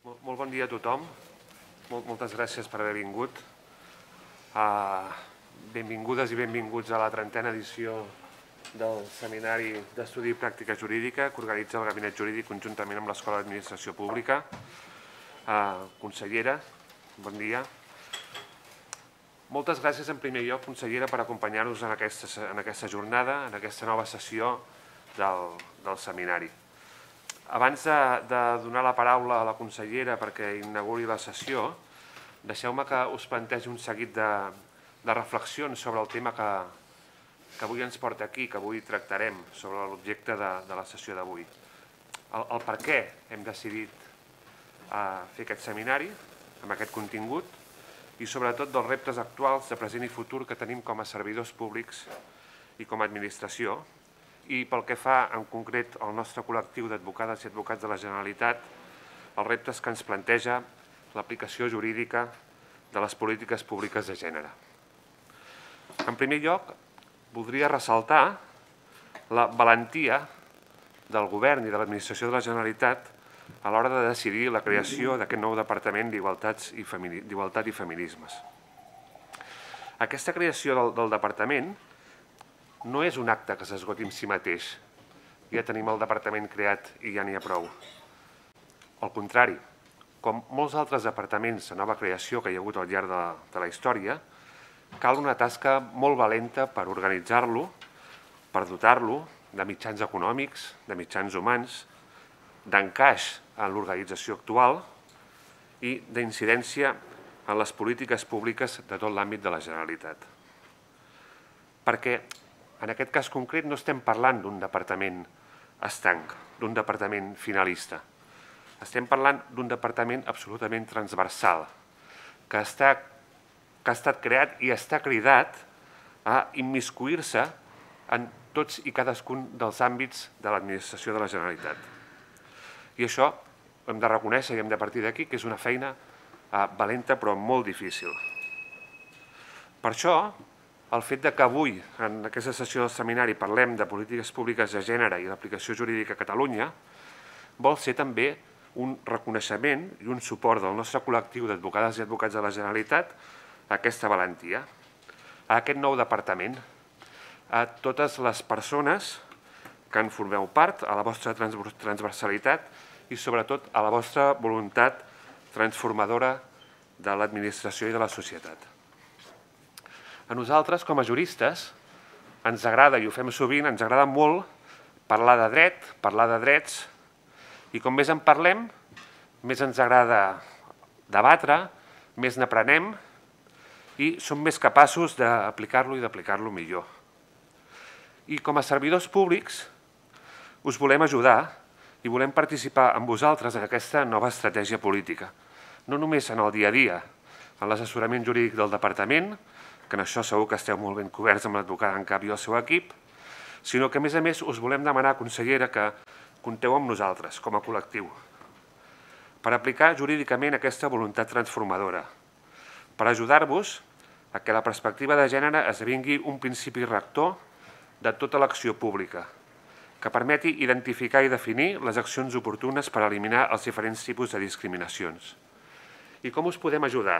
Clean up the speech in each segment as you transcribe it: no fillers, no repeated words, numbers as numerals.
Molt bon dia a tothom. Moltes gràcies per haver vingut. Benvingudes i benvinguts a la 30a edició del Seminari d'Estudi i Pràctica Jurídica que organitza el Gabinet Jurídic conjuntament amb l'Escola d'Administració Pública. Consellera, bon dia. Moltes gràcies en primer lloc, consellera, per acompanyar-nos en aquesta jornada, en aquesta nova sessió del seminari. Abans de donar la paraula a la consellera perquè inauguri la sessió, deixeu-me que us plantegi un seguit de reflexions sobre el tema que avui ens porta aquí, que avui tractarem, sobre l'objecte de la sessió d'avui. El per què hem decidit fer aquest seminari, amb aquest contingut, i sobretot dels reptes actuals de present i futur que tenim com a servidors públics i com a administració, i pel que fa en concret al nostre col·lectiu d'advocades i advocats de la Generalitat, els reptes que ens planteja l'aplicació jurídica de les polítiques públiques de gènere. En primer lloc, voldria ressaltar la valentia del Govern i de l'Administració de la Generalitat a l'hora de decidir la creació d'aquest nou Departament d'Igualtat i Feminismes. Aquesta creació del Departament no és un acte que s'esgoti en si mateix. Ja tenim el departament creat i ja n'hi ha prou. Al contrari, com molts altres departaments de nova creació que hi ha hagut al llarg de la història, cal una tasca molt valenta per organitzar-lo, per dotar-lo de mitjans econòmics, de mitjans humans, d'encaix en l'organització actual i d'incidència en les polítiques públiques de tot l'àmbit de la Generalitat. Perquè en aquest cas concret no estem parlant d'un departament estanc, d'un departament finalista. Estem parlant d'un departament absolutament transversal, que ha estat creat i està cridat a immiscuir-se en tots i cadascun dels àmbits de l'administració de la Generalitat. I això hem de reconèixer i hem de partir d'aquí que és una feina valenta però molt difícil. Per això, el fet que avui, en aquesta sessió del seminari, parlem de polítiques públiques de gènere i l'aplicació jurídica a Catalunya, vol ser també un reconeixement i un suport del nostre col·lectiu d'advocades i advocats de la Generalitat a aquesta valentia, a aquest nou departament, a totes les persones que en formeu part, a la vostra transversalitat i sobretot a la vostra voluntat transformadora de l'administració i de la societat. A nosaltres, com a juristes, ens agrada, i ho fem sovint, ens agrada molt parlar de dret, parlar de drets, i com més en parlem, més ens agrada debatre, més n'aprenem i som més capaços d'aplicar-lo i d'aplicar-lo millor. I com a servidors públics us volem ajudar i volem participar amb vosaltres en aquesta nova estratègia política, no només en el dia a dia, en l'assessorament jurídic del departament, que en això segur que esteu molt ben coberts amb l'advocada en cap i el seu equip, sinó que, a més, us volem demanar, consellera, que compteu amb nosaltres, com a col·lectiu, per aplicar jurídicament aquesta voluntat transformadora, per ajudar-vos a que la perspectiva de gènere esdevingui un principi rector de tota l'acció pública, que permeti identificar i definir les accions oportunes per eliminar els diferents tipus de discriminacions. I com us podem ajudar?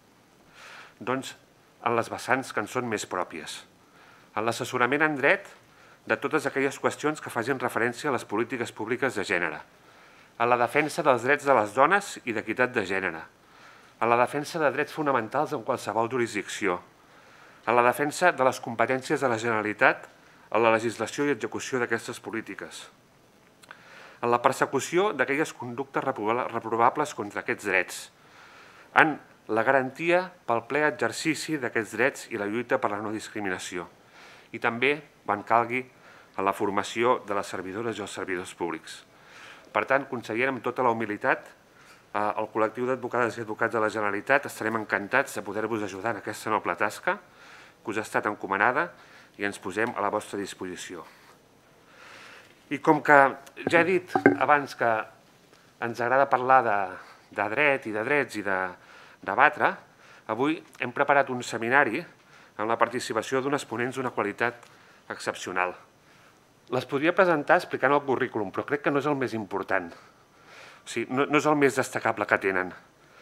Doncs en les vessants que en són més pròpies, en l'assessorament en dret de totes aquelles qüestions que facin referència a les polítiques públiques de gènere, en la defensa dels drets de les dones i d'equitat de gènere, en la defensa de drets fonamentals en qualsevol jurisdicció, en la defensa de les competències de la Generalitat en la legislació i execució d'aquestes polítiques, en la persecució d'aquelles conductes reprovables contra aquests drets, en la garantia pel ple exercici d'aquests drets i la lluita per la no discriminació, i també, quan calgui, en la formació de les servidores i els servidors públics. Per tant, consellera, amb tota la humilitat, el col·lectiu d'advocades i advocats de la Generalitat estarem encantats de poder-vos ajudar en aquesta noble tasca que us ha estat encomanada i ens posem a la vostra disposició. I com que ja he dit abans que ens agrada parlar de dret i de drets i de debatre, avui hem preparat un seminari amb la participació d'unes ponents d'una qualitat excepcional. Les podria presentar explicant el currículum, però crec que no és el més important. No és el més destacable que tenen.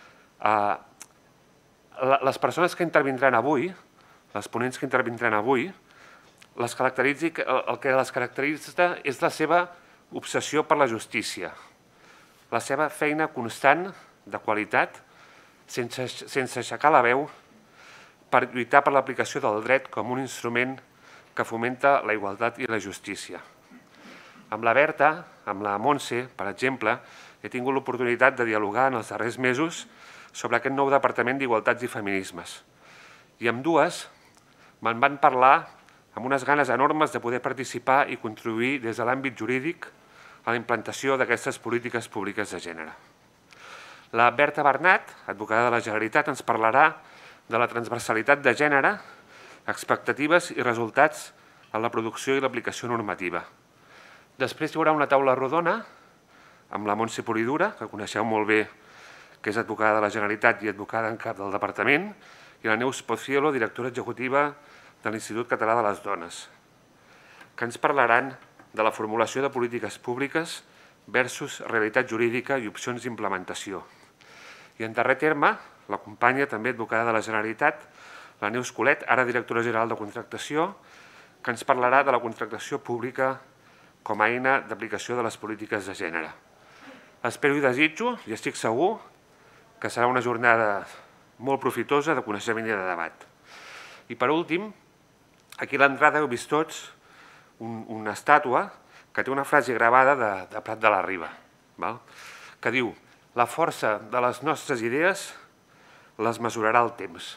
Les persones que intervindran avui, les ponents que intervindran avui, el que les caracteritza és la seva obsessió per la justícia, la seva feina constant de qualitat, sense aixecar la veu, per lluitar per l'aplicació del dret com un instrument que fomenta la igualtat i la justícia. Amb la Berta, amb la Montse, per exemple, he tingut l'oportunitat de dialogar en els darrers mesos sobre aquest nou Departament d'Igualtats i Feminismes. I amb dues me'n van parlar amb unes ganes enormes de poder participar i contribuir des de l'àmbit jurídic a la implantació d'aquestes polítiques públiques de gènere. La Berta Bernat, advocada de la Generalitat, ens parlarà de la transversalitat de gènere, expectatives i resultats en la producció i l'aplicació normativa. Després hi haurà una taula rodona amb la Montse Polidura, que coneixeu molt bé, que és advocada de la Generalitat i advocada en cap del Departament, i la Neus Pozuelo, directora executiva de l'Institut Català de les Dones, que ens parlaran de la formulació de polítiques públiques versus realitat jurídica i opcions d'implementació. I en darrer terme, la companya, també advocada de la Generalitat, la Neus Colet, ara directora general de contractació, que ens parlarà de la contractació pública com a eina d'aplicació de les polítiques de gènere. Espero i desitjo, i estic segur, que serà una jornada molt profitosa de coneixement i de debat. I per últim, aquí a l'entrada heu vist tots una estàtua que té una frase gravada de Prat de la Riba, que diu: la força de les nostres idees les mesurarà el temps.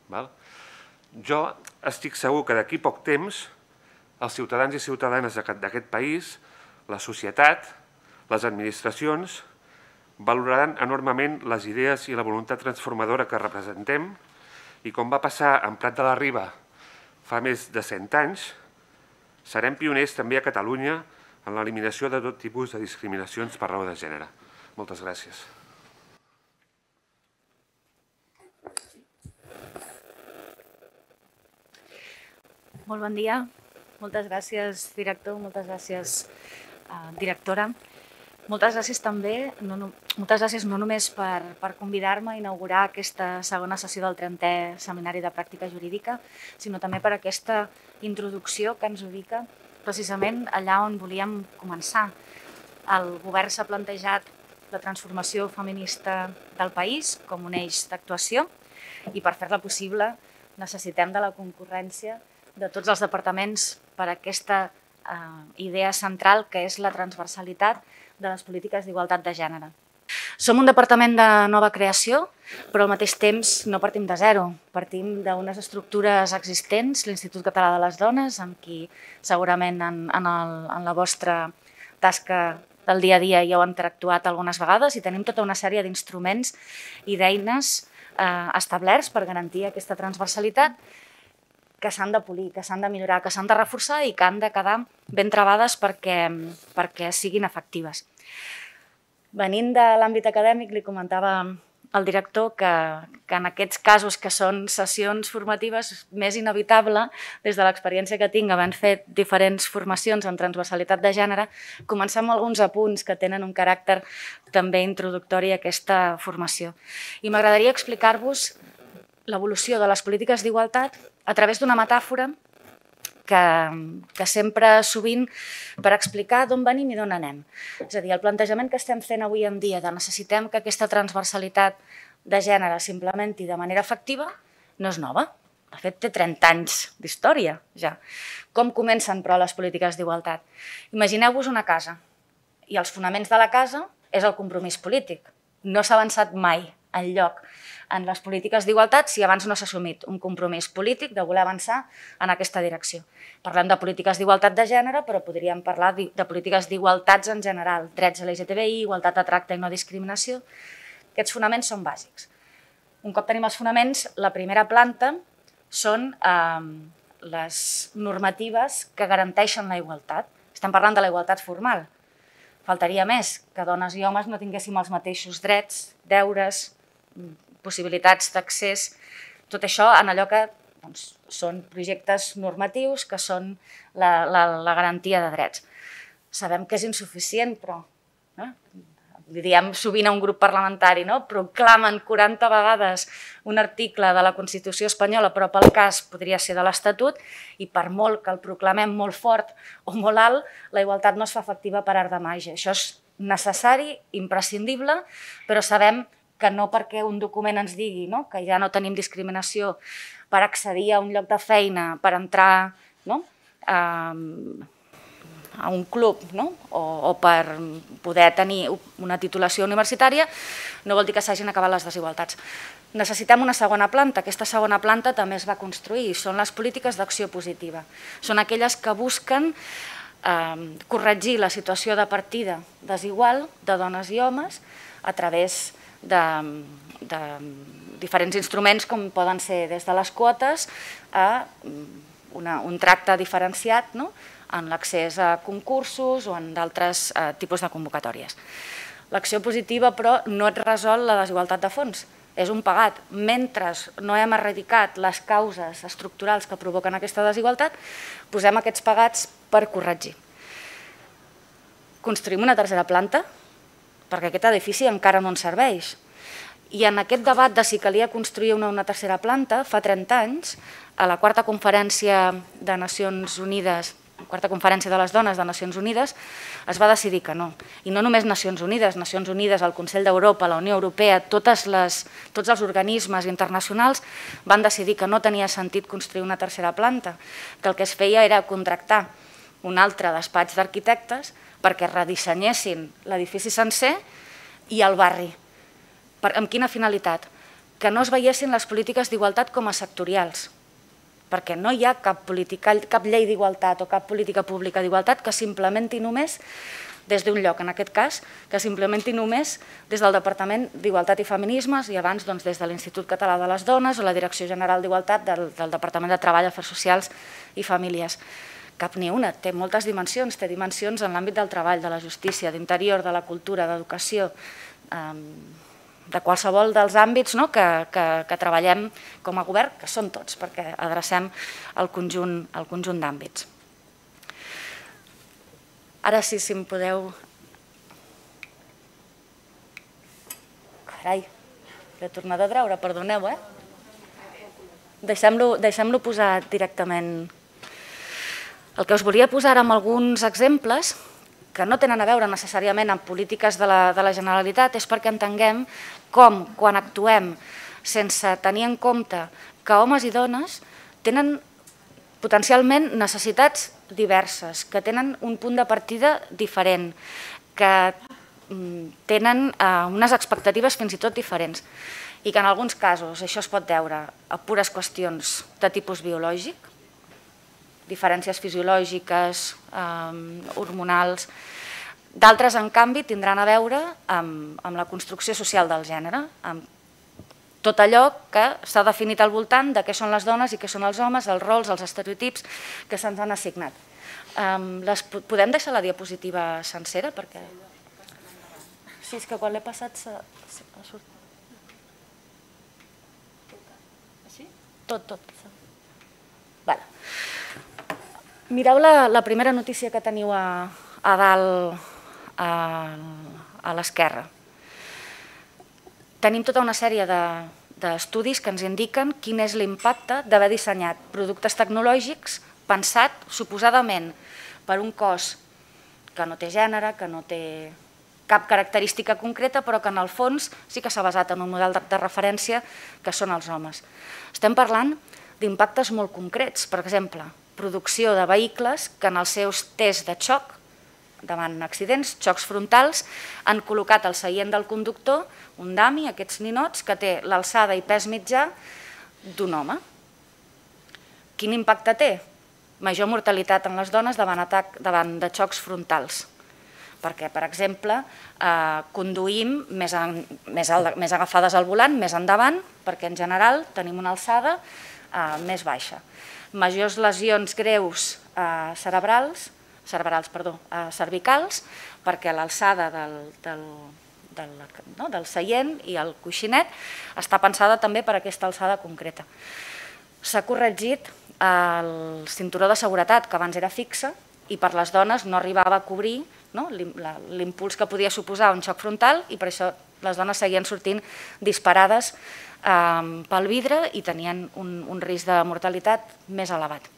Jo estic segur que d'aquí poc temps els ciutadans i ciutadanes d'aquest país, la societat, les administracions, valoraran enormement les idees i la voluntat transformadora que representem i, com va passar en Prat de la Riba fa més de 100 anys, serem pioners també a Catalunya en l'eliminació de tot tipus de discriminacions per raó de gènere. Moltes gràcies. Molt bon dia. Moltes gràcies, director. Moltes gràcies, directora. Moltes gràcies també, moltes gràcies no només per convidar-me a inaugurar aquesta segona sessió del 30è Seminari de Pràctica Jurídica, sinó també per aquesta introducció que ens ubica precisament allà on volíem començar. El govern s'ha plantejat la transformació feminista del país com un eix d'actuació i per fer-la possible necessitem de la concurrència de tots els departaments per a aquesta idea central que és la transversalitat de les polítiques d'igualtat de gènere. Som un departament de nova creació, però al mateix temps no partim de zero. Partim d'unes estructures existents, l'Institut Català de les Dones, amb qui segurament en la vostra tasca del dia a dia ja heu interactuat algunes vegades, i tenim tota una sèrie d'instruments i d'eines establerts per garantir aquesta transversalitat que s'han de polir, que s'han de millorar, que s'han de reforçar i que han de quedar ben trebades perquè siguin efectives. Venint de l'àmbit acadèmic, li comentava al director que en aquests casos que són sessions formatives m'és inevitable, des de l'experiència que tinc havent fet diferents formacions en transversalitat de gènere, començar amb alguns apunts que tenen un caràcter també introductori a aquesta formació. I m'agradaria explicar-vos l'evolució de les polítiques d'igualtat a través d'una metàfora que sempre sovint per explicar d'on venim i d'on anem. És a dir, el plantejament que estem fent avui en dia de necessitem que aquesta transversalitat de gènere s'implementi de manera efectiva no és nova. De fet, té 30 anys d'història ja. Com comencen, però, les polítiques d'igualtat? Imagineu-vos una casa i els fonaments de la casa és el compromís polític. No s'ha avançat mai enlloc en les polítiques d'igualtat si abans no s'ha assumit un compromís polític de voler avançar en aquesta direcció. Parlem de polítiques d'igualtat de gènere, però podríem parlar de polítiques d'igualtats en general, drets LGTBI, igualtat de tracte i no discriminació. Aquests fonaments són bàsics. Un cop tenim els fonaments, la primera planta són les normatives que garanteixen la igualtat. Estem parlant de la igualtat formal. Faltaria més que dones i homes no tinguéssim els mateixos drets, deures, possibilitats d'accés, tot això en allò que són projectes normatius, que són la garantia de drets. Sabem que és insuficient, però li diem sovint a un grup parlamentari, proclamen 40 vegades un article de la Constitució espanyola, però pel cas podria ser de l'Estatut, i per molt que el proclamem molt fort o molt alt, la igualtat no es fa efectiva per art de màgia. Això és necessari, imprescindible, però sabem que no perquè un document ens digui que ja no tenim discriminació per accedir a un lloc de feina, per entrar a un club o per poder tenir una titulació universitària, no vol dir que s'hagin acabat les desigualtats. Necessitem una segona planta. Aquesta segona planta també es va construir. Són les polítiques d'acció positiva. Són aquelles que busquen corregir la situació de partida desigual de dones i homes a través de diferents instruments com poden ser des de les quotes a un tracte diferenciat en l'accés a concursos o en d'altres tipus de convocatòries. L'acció positiva, però, no et resol la desigualtat de fons. És un pagat. Mentre no hem erradicat les causes estructurals que provoquen aquesta desigualtat, posem aquests pagats per corregir. Construïm una tercera planta, perquè aquest edifici encara no ens serveix. I en aquest debat de si calia construir una tercera planta, fa 30 anys, a la quarta conferència de Nacions Unides, quarta conferència de les dones de Nacions Unides, es va decidir que no. I no només Nacions Unides, el Consell d'Europa, la Unió Europea, tots els organismes internacionals van decidir que no tenia sentit construir una tercera planta, que el que es feia era contractar un altre despatx d'arquitectes perquè redissenyessin l'edifici sencer i el barri. Amb quina finalitat? Que no es veiessin les polítiques d'igualtat com a sectorials, perquè no hi ha cap llei d'igualtat o cap política pública d'igualtat que s'implementi només des d'un lloc, en aquest cas, que s'implementi només des del Departament d'Igualtat i Feminismes i abans des de l'Institut Català de les Dones o la Direcció General d'Igualtat del Departament de Treball, Afers Socials i Famílies. Cap ni una, té moltes dimensions, té dimensions en l'àmbit del treball, de la justícia, d'interior, de la cultura, d'educació, de qualsevol dels àmbits que treballem com a govern, que són tots, perquè adrecem el conjunt d'àmbits. Ara sí, si em podeu... Carai, l'he tornat a treure, perdoneu, Deixem-lo posar directament. El que us volia posar amb alguns exemples que no tenen a veure necessàriament amb polítiques de la Generalitat és perquè entenguem com, quan actuem sense tenir en compte que homes i dones tenen potencialment necessitats diverses, que tenen un punt de partida diferent, que tenen unes expectatives fins i tot diferents i que en alguns casos això es pot deure a pures qüestions de tipus biològic, diferències fisiològiques, hormonals. D'altres, en canvi, tindran a veure amb la construcció social del gènere, amb tot allò que s'ha definit al voltant de què són les dones i què són els homes, els rols, els estereotips que se'ns han assignat. Podem deixar la diapositiva sencera? Sí, és que quan l'he passat s'ha sortit. Tot. Vale. Mireu la primera notícia que teniu a dalt a l'esquerra. Tenim tota una sèrie d'estudis que ens indiquen quin és l'impacte d'haver dissenyat productes tecnològics pensat suposadament per un cos que no té gènere, que no té cap característica concreta, però que en el fons sí que s'ha basat en un model de referència que són els homes. Estem parlant d'impactes molt concrets, per exemple, producció de vehicles que en els seus tests de xoc, davant accidents, xocs frontals, han col·locat al seient del conductor un dummy, aquests ninots, que té l'alçada i pes mitjà d'un home. Quin impacte té? Major mortalitat en les dones davant de xocs frontals. Perquè, per exemple, conduïm més agafades al volant, més endavant, perquè en general tenim una alçada més baixa. Majors lesions greus cervicals, perquè l'alçada del seient i el coixinet està pensada també per aquesta alçada concreta. S'ha corregit el cinturó de seguretat, que abans era fixe, i per les dones no arribava a cobrir l'impuls que podia suposar un xoc frontal, i per això les dones seguien sortint disparades pel vidre i tenien un risc de mortalitat més elevat.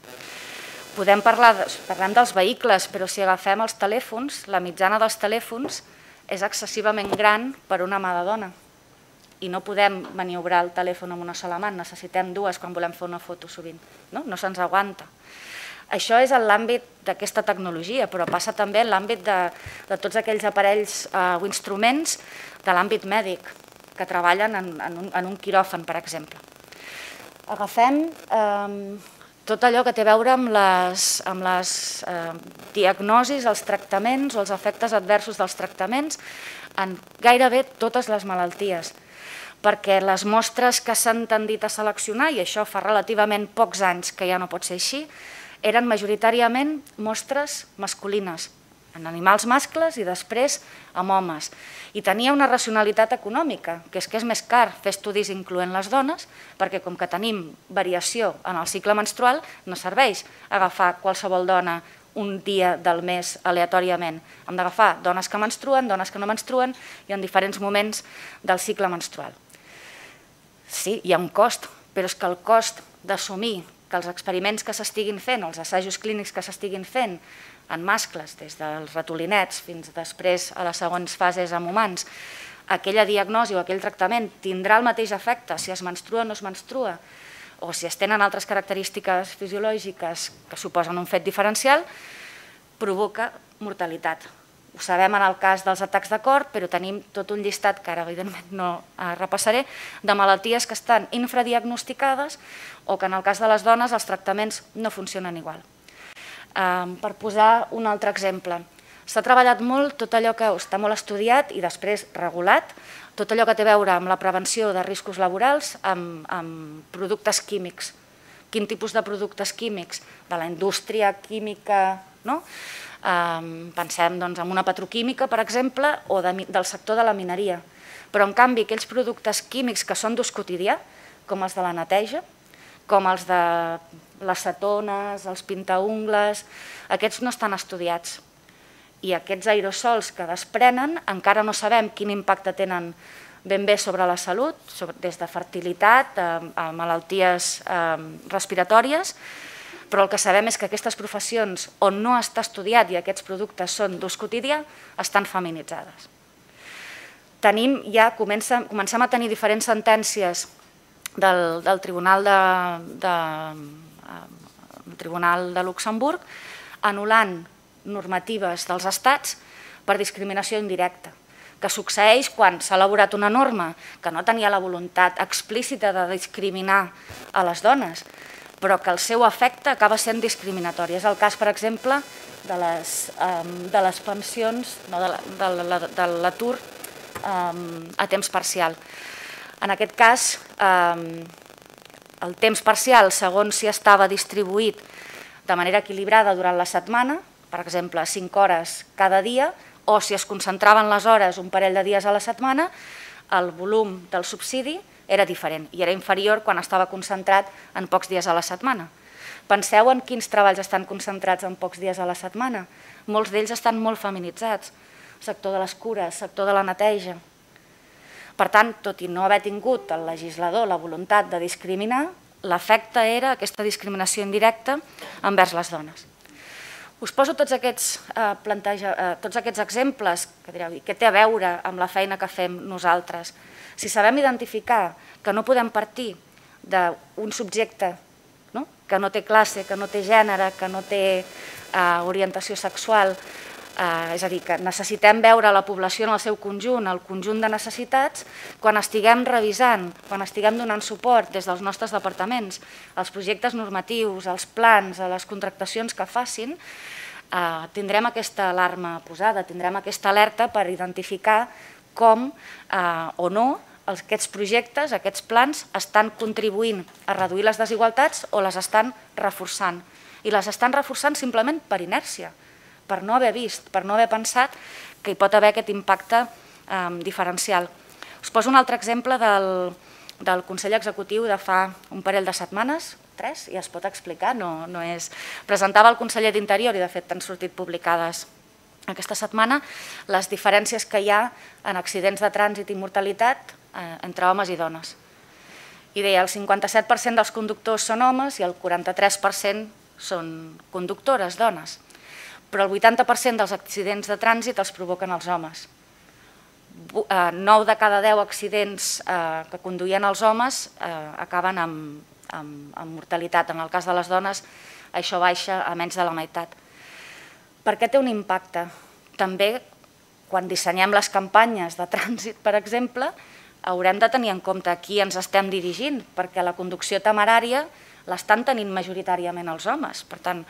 Parlem dels vehicles, però si agafem els telèfons, la mitjana dels telèfons és excessivament gran per una mà de dona i no podem maniobrar el telèfon amb una sola mà, necessitem dues quan volem fer una foto sovint, no se'ns aguanta. Això és en l'àmbit d'aquesta tecnologia, però passa també en l'àmbit de tots aquells aparells o instruments de l'àmbit mèdic que treballen en un quiròfan, per exemple. Agafem tot allò que té a veure amb les diagnosis, els tractaments o els efectes adversos dels tractaments en gairebé totes les malalties, perquè les mostres que s'han tendit a seleccionar, i això fa relativament pocs anys que ja no pot ser així, eren majoritàriament mostres masculines, en animals mascles i després amb homes. I tenia una racionalitat econòmica, que és més car fer estudis incloent les dones, perquè com que tenim variació en el cicle menstrual, no serveix agafar qualsevol dona un dia del mes aleatòriament. Hem d'agafar dones que menstruen, dones que no menstruen i en diferents moments del cicle menstrual. Sí, hi ha un cost, però és que el cost d'assumir que els experiments que s'estiguin fent, els assajos clínics que s'estiguin fent en mascles, des dels ratolinets fins després a les següents fases amb humans, aquella diagnosi o aquell tractament tindrà el mateix efecte si es menstrua o no es menstrua, o si es tenen altres característiques fisiològiques que suposen un fet diferencial, provoca mortalitat. Ho sabem en el cas dels atacs de cor, però tenim tot un llistat, que ara evidentment no repassaré, de malalties que estan infradiagnosticades o que en el cas de les dones els tractaments no funcionen igual. Per posar un altre exemple, s'ha treballat molt tot allò que està molt estudiat i després regulat, tot allò que té a veure amb la prevenció de riscos laborals amb productes químics. Quin tipus de productes químics? De la indústria química, no? Pensem en una petroquímica, per exemple, o del sector de la mineria. Però, en canvi, aquells productes químics que són d'ús quotidià, com els de la neteja, com els de les cetones, els pintaungles, aquests no estan estudiats. I aquests aerosols que desprenen encara no sabem quin impacte tenen ben bé sobre la salut, des de fertilitat a malalties respiratòries, però el que sabem és que aquestes professions on no està estudiat i aquests productes són d'ús quotidià estan feminitzades. Comencem a tenir diferents sentències del Tribunal de Luxemburg anul·lant normatives dels estats per discriminació indirecta, que succeeix quan s'ha elaborat una norma que no tenia la voluntat explícita de discriminar a les dones, però que el seu efecte acaba sent discriminatori. És el cas, per exemple, de les pensions, de l'atur a temps parcial. En aquest cas, el temps parcial, segons si estava distribuït de manera equilibrada durant la setmana, per exemple, 5 hores cada dia, o si es concentraven les hores un parell de dies a la setmana, el volum del subsidi era diferent i era inferior quan estava concentrat en pocs dies a la setmana. Penseu en quins treballs estan concentrats en pocs dies a la setmana. Molts d'ells estan molt feminitzats. Sector de les cures, sector de la neteja. Per tant, tot i no haver tingut el legislador la voluntat de discriminar, l'efecte era aquesta discriminació indirecta envers les dones. Us poso tots aquests exemples que direu, què té a veure amb la feina que fem nosaltres? Si sabem identificar que no podem partir d'un subjecte que no té classe, que no té gènere, que no té orientació sexual, és a dir, que necessitem veure la població en el seu conjunt, el conjunt de necessitats, quan estiguem revisant, quan estiguem donant suport des dels nostres departaments, als projectes normatius, als plans, a les contractacions que facin, tindrem aquesta alarma posada, tindrem aquesta alerta per identificar com o no aquests projectes, aquests plans, estan contribuint a reduir les desigualtats o les estan reforçant. I les estan reforçant simplement per inèrcia, per no haver vist, per no haver pensat que hi pot haver aquest impacte diferencial. Us poso un altre exemple del Consell Executiu de fa un parell de setmanes, 3, i es pot explicar, no és... Presentava el conseller d'Interior i de fet han sortit publicades aquesta setmana, les diferències que hi ha en accidents de trànsit i mortalitat entre homes i dones. I deia, el 57% dels conductors són homes i el 43% són conductores, dones. Però el 80% dels accidents de trànsit els provoquen els homes. 9 de cada 10 accidents que conduïen els homes acaben amb mortalitat. En el cas de les dones, això baixa a menys de la meitat. Per què té un impacte? També, quan dissenyem les campanyes de trànsit, per exemple, haurem de tenir en compte a qui ens estem dirigint, perquè la conducció temerària l'estan tenint majoritàriament els homes. Per tant,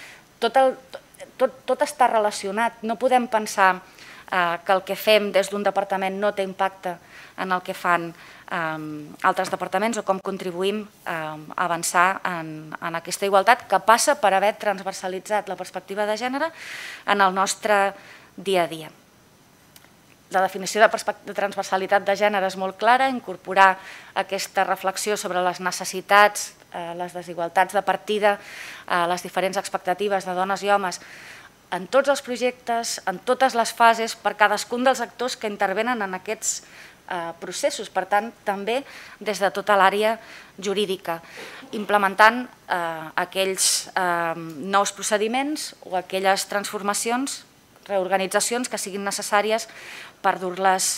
tot està relacionat. No podem pensar que el que fem des d'un departament no té impacte en el que fan altres departaments o com contribuïm a avançar en aquesta igualtat que passa per haver transversalitzat la perspectiva de gènere en el nostre dia a dia. La definició de transversalitat de gènere és molt clara, incorporar aquesta reflexió sobre les necessitats, les desigualtats de partida, les diferents expectatives de dones i homes en tots els projectes, en totes les fases, per cadascun dels actors que intervenen en aquests processos, per tant, també des de tota l'àrea jurídica, implementant aquells nous procediments o aquelles transformacions, reorganitzacions que siguin necessàries per dur-les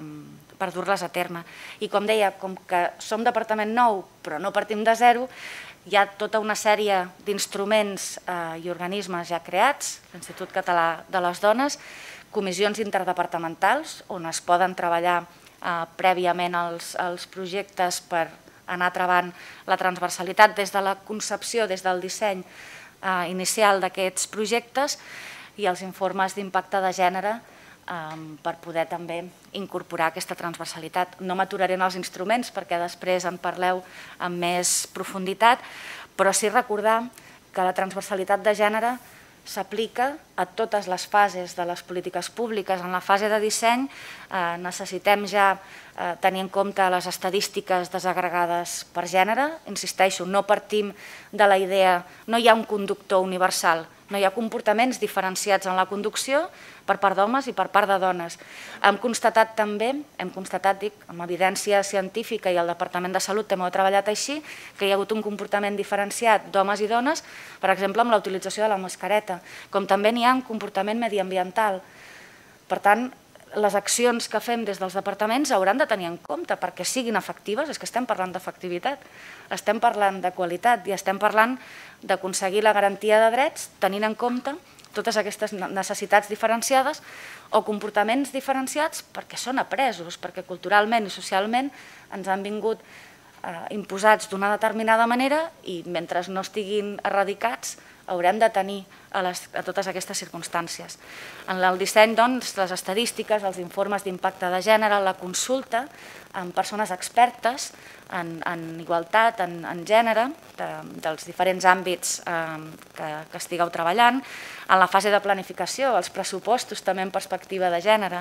a terme. I com deia, com que som departament nou però no partim de zero, hi ha tota una sèrie d'instruments i organismes ja creats, l'Institut Català de les Dones, comissions interdepartamentals on es poden treballar prèviament els projectes per anar travant la transversalitat des de la concepció, des del disseny inicial d'aquests projectes i els informes d'impacte de gènere per poder també incorporar aquesta transversalitat. No m'aturaré en els instruments perquè després en parleu amb més profunditat, però sí recordar que la transversalitat de gènere s'aplica a totes les fases de les polítiques públiques. En la fase de disseny necessitem ja tenir en compte les estadístiques desagregades per gènere. Insisteixo, no partim de la idea, no hi ha un conductor universal, no hi ha comportaments diferenciats en la conducció per part d'homes i per part de dones. Hem constatat també, amb evidència científica i el Departament de Salut també ho ha treballat així, que hi ha hagut un comportament diferenciat d'homes i dones, per exemple, amb la utilització de la mascareta, com també n'hi ha un comportament mediambiental. Per tant, les accions que fem des dels departaments hauran de tenir en compte perquè siguin efectives, és que estem parlant d'efectivitat, estem parlant de qualitat i estem parlant d'aconseguir la garantia de drets tenint en compte totes aquestes necessitats diferenciades o comportaments diferenciats perquè són apresos, perquè culturalment i socialment ens han vingut imposats d'una determinada manera i mentre no estiguin eradicats haurem de tenir a totes aquestes circumstàncies. En el disseny, doncs, les estadístiques, els informes d'impacte de gènere, la consulta amb persones expertes en igualtat, en gènere, dels diferents àmbits que estigueu treballant, en la fase de planificació, els pressupostos també en perspectiva de gènere.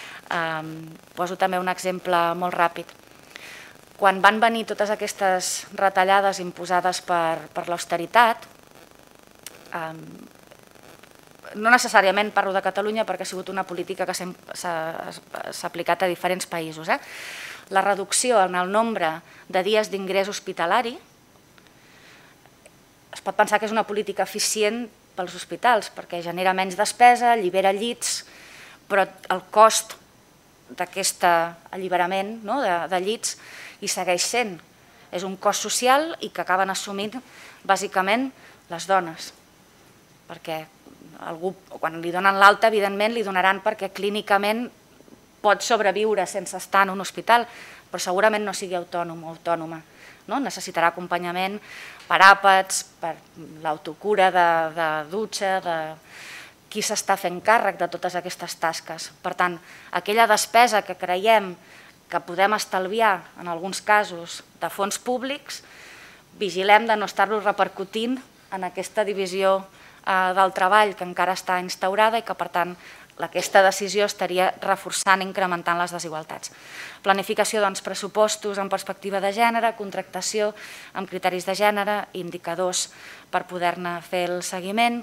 Poso també un exemple molt ràpid. Quan van venir totes aquestes retallades imposades per l'austeritat, no necessàriament parlo de Catalunya perquè ha sigut una política que s'ha aplicat a diferents països. La reducció en el nombre de dies d'ingrés hospitalari es pot pensar que és una política eficient pels hospitals perquè genera menys despesa, allibera llits, però el cost d'aquest alliberament de llits hi segueix sent. És un cost social i que acaben assumint bàsicament les dones perquè algú, quan li donen l'alta, evidentment li donaran perquè clínicament pot sobreviure sense estar en un hospital, però segurament no sigui autònom o autònoma. Necessitarà acompanyament per àpats, per l'autocura de dutxa, de qui s'està fent càrrec de totes aquestes tasques. Per tant, aquella despesa que creiem que podem estalviar, en alguns casos, de fons públics, vigilem de no estar-lo repercutint en aquesta divisió del treball que encara està instaurada i que, per tant, aquesta decisió estaria reforçant i incrementant les desigualtats. Planificació, doncs, pressupostos en perspectiva de gènere, contractació amb criteris de gènere, indicadors per poder-ne fer el seguiment,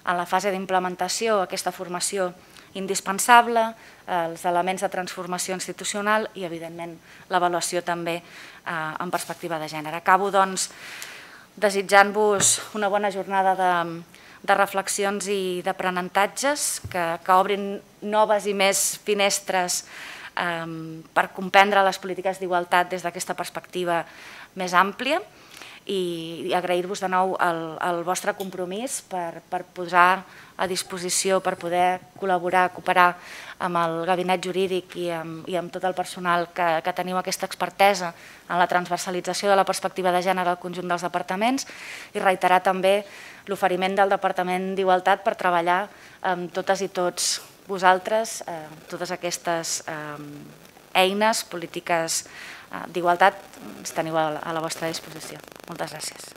en la fase d'implementació aquesta formació indispensable, els elements de transformació institucional i, evidentment, l'avaluació també en perspectiva de gènere. Acabo, doncs, desitjant-vos una bona jornada de reflexions i d'aprenentatges que obrin noves i més finestres per comprendre les polítiques d'igualtat des d'aquesta perspectiva més àmplia i agrair-vos de nou el vostre compromís per posar a disposició, per poder col·laborar, cooperar amb el gabinet jurídic i amb tot el personal que teniu aquesta expertesa en la transversalització de la perspectiva de gènere al conjunt dels departaments i reiterar també l'oferiment del Departament d'Igualtat per treballar amb totes i tots vosaltres, totes aquestes eines, polítiques d'igualtat, ens teniu a la vostra disposició. Moltes gràcies.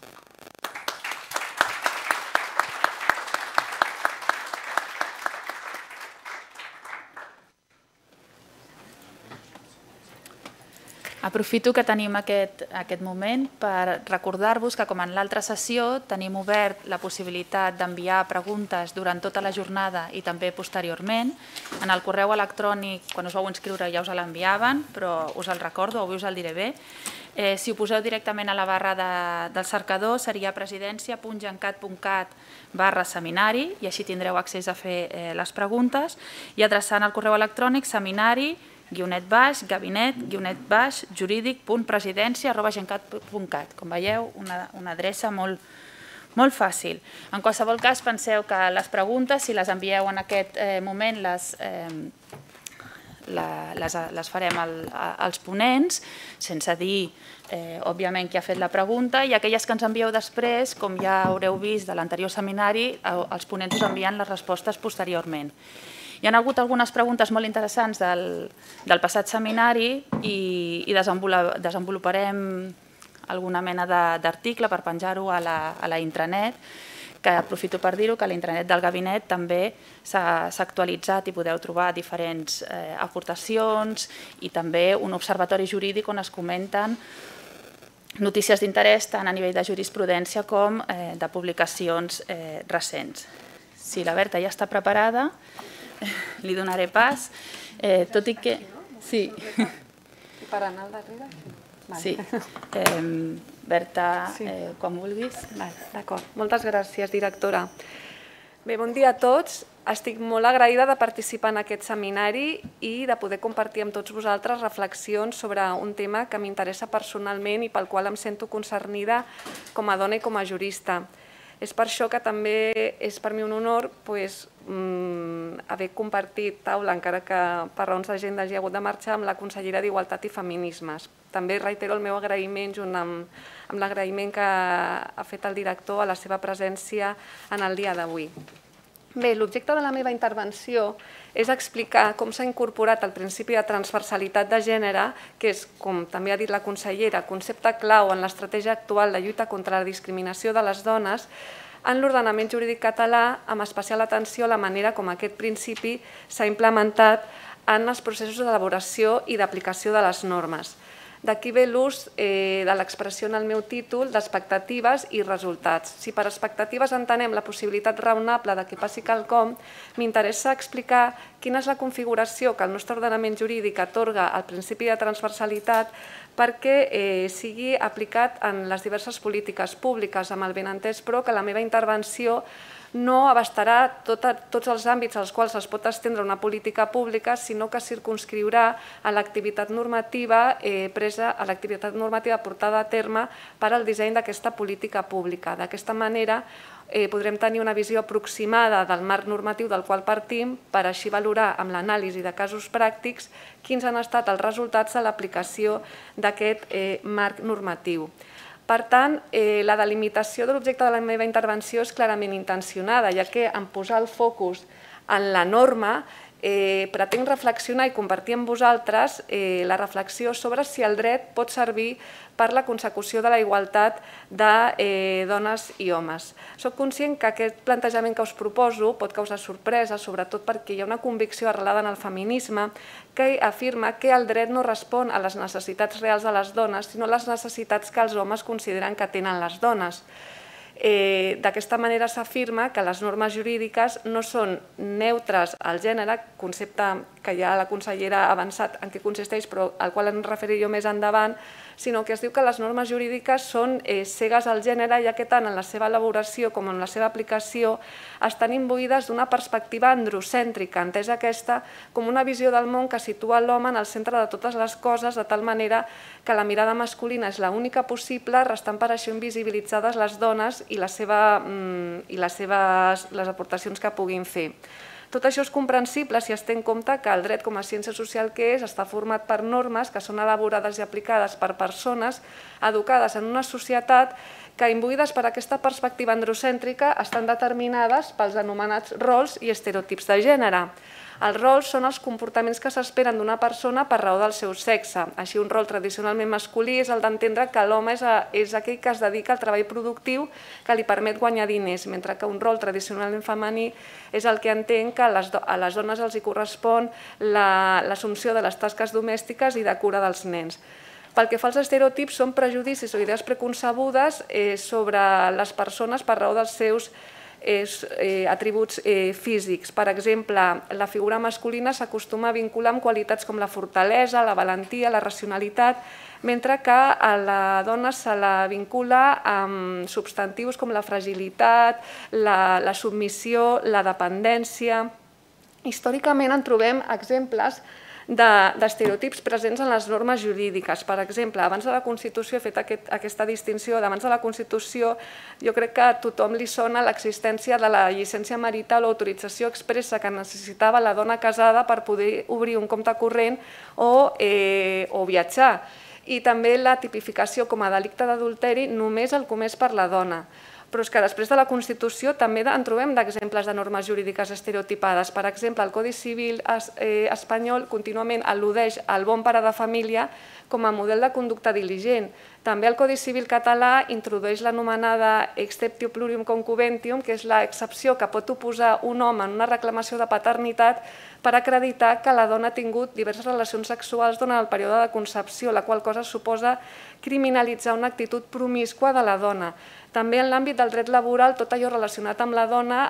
Aprofito que tenim aquest moment per recordar-vos que, com en l'altra sessió, tenim obert la possibilitat d'enviar preguntes durant tota la jornada i també posteriorment. En el correu electrònic, quan us vau inscriure, ja us l'enviaven, però us el recordo, avui us el diré bé. Si ho poseu directament a la barra del cercador, seria presidència.gencat.cat/seminari i així tindreu accés a fer les preguntes i adreçant el correu electrònic seminari-gabinet-jurídic.presidència@gencat.cat. Com veieu, una adreça molt fàcil. En qualsevol cas, penseu que les preguntes, si les envieu en aquest moment, les farem als ponents, sense dir, òbviament, qui ha fet la pregunta, i aquelles que ens envieu després, com ja haureu vist de l'anterior seminari, els ponents us envien les respostes posteriorment. Hi ha hagut algunes preguntes molt interessants del passat seminari i desenvoluparem alguna mena d'article per penjar-ho a la intranet, que aprofito per dir-ho, que a la intranet del gabinet també s'ha actualitzat i podeu trobar diferents aportacions i també un observatori jurídic on es comenten notícies d'interès tant a nivell de jurisprudència com de publicacions recents. Si la Berta ja està preparada, li donaré pas, tot i que... Sí. I per anar al darrere? Sí. Berta, quan vulguis. D'acord. Moltes gràcies, directora. Bé, bon dia a tots. Estic molt agraïda de participar en aquest seminari i de poder compartir amb tots vosaltres reflexions sobre un tema que m'interessa personalment i pel qual em sento concernida com a dona i com a jurista. És per això que també és per mi un honor haver compartit taula, encara que per raons d'agenda hagi hagut de marxar, amb la consellera d'Igualtat i Feminismes. També reitero el meu agraïment, junt amb l'agraïment que ha fet el director a la seva presència en el dia d'avui. Bé, l'objecte de la meva intervenció és explicar com s'ha incorporat el principi de transversalitat de gènere, que és, com també ha dit la consellera, concepte clau en l'estratègia actual de lluita contra la discriminació de les dones, en l'ordenament jurídic català, amb especial atenció a la manera com aquest principi s'ha implementat en els processos d'elaboració i d'aplicació de les normes. D'aquí ve l'ús de l'expressió en el meu títol d'expectatives i resultats. Si per expectatives entenem la possibilitat raonable de que passi quelcom, m'interessa explicar quina és la configuració que el nostre ordenament jurídic atorga al principi de transversalitat perquè sigui aplicat en les diverses polítiques públiques, amb el benentès, però que la meva intervenció no abastarà tots els àmbits als quals es pot estendre una política pública, sinó que circumscriurà a l'activitat normativa portada a terme per al disseny d'aquesta política pública. D'aquesta manera podrem tenir una visió aproximada del marc normatiu del qual partim per així valorar amb l'anàlisi de casos pràctics quins han estat els resultats de l'aplicació d'aquest marc normatiu. Per tant, la delimitació de l'objecte de la meva intervenció és clarament intencionada, ja que en posar el focus en la norma pretenc reflexionar i compartir amb vosaltres la reflexió sobre si el dret pot servir per la consecució de la igualtat de dones i homes. Soc conscient que aquest plantejament que us proposo pot causar sorpresa, sobretot perquè hi ha una convicció arrelada en el feminisme que afirma que el dret no respon a les necessitats reals de les dones, sinó a les necessitats que els homes consideren que tenen les dones. D'aquesta manera s'afirma que les normes jurídiques no són neutres al gènere, concepte que ja la consellera ha avançat en què consisteix, però al qual em referiré jo més endavant, sinó que es diu que les normes jurídiques són cegues al gènere, ja que tant en la seva elaboració com en la seva aplicació estan imbuïdes d'una perspectiva androcèntrica, entesa aquesta com una visió del món que situa l'home en el centre de totes les coses, de tal manera que la mirada masculina és l'única possible, restant per això invisibilitzades les dones i les aportacions que puguin fer. Tot això és comprensible si es té en compte que el dret com a ciència social que és està format per normes que són elaborades i aplicades per persones educades en una societat que, imbuïdes per aquesta perspectiva androcèntrica, estan determinades pels anomenats rols i estereotips de gènere. Els rols són els comportaments que s'esperen d'una persona per raó del seu sexe. Així, un rol tradicionalment masculí és el d'entendre que l'home és aquell que es dedica al treball productiu que li permet guanyar diners, mentre que un rol tradicionalment femení és el que entén que a les dones els hi correspon l'assumpció de les tasques domèstiques i de cura dels nens. Pel que fa als estereotips, són prejudicis o idees preconcebudes sobre les persones per raó dels seus atributs físics. Per exemple, la figura masculina s'acostuma a vincular amb qualitats com la fortalesa, la valentia, la racionalitat, mentre que a la dona se la vincula amb substantius com la fragilitat, la submissió, la dependència. Històricament en trobem exemples d'estereotips presents en les normes jurídiques. Per exemple, abans de la Constitució, he fet aquesta distinció, abans de la Constitució jo crec que a tothom li sona l'existència de la llicència marital o autorització expressa que necessitava la dona casada per poder obrir un compte corrent o viatjar. I també la tipificació com a delicte d'adulteri només el comès per la dona. Però és que després de la Constitució també en trobem d'exemples de normes jurídiques estereotipades. Per exemple, el Codi Civil espanyol contínuament al·ludeix al bon pare de família com a model de conducta diligent. També el Codi Civil català introdueix l'anomenada exceptio plurium concubentium, que és l'excepció que pot oposar un home en una reclamació de paternitat per acreditar que la dona ha tingut diverses relacions sexuals durant el període de concepció, la qual cosa suposa criminalitzar una actitud promíscua de la dona. També en l'àmbit del dret laboral, tot allò relacionat amb la dona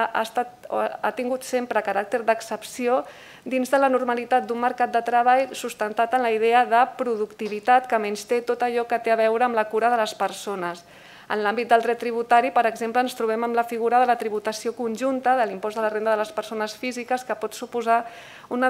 ha tingut sempre caràcter d'excepció dins de la normalitat d'un mercat de treball sustentat en la idea de productivitat que menysté tot allò que té a veure amb la cura de les persones. En l'àmbit del dret tributari, per exemple, ens trobem amb la figura de la tributació conjunta de l'impost de la renda de les persones físiques que pot suposar una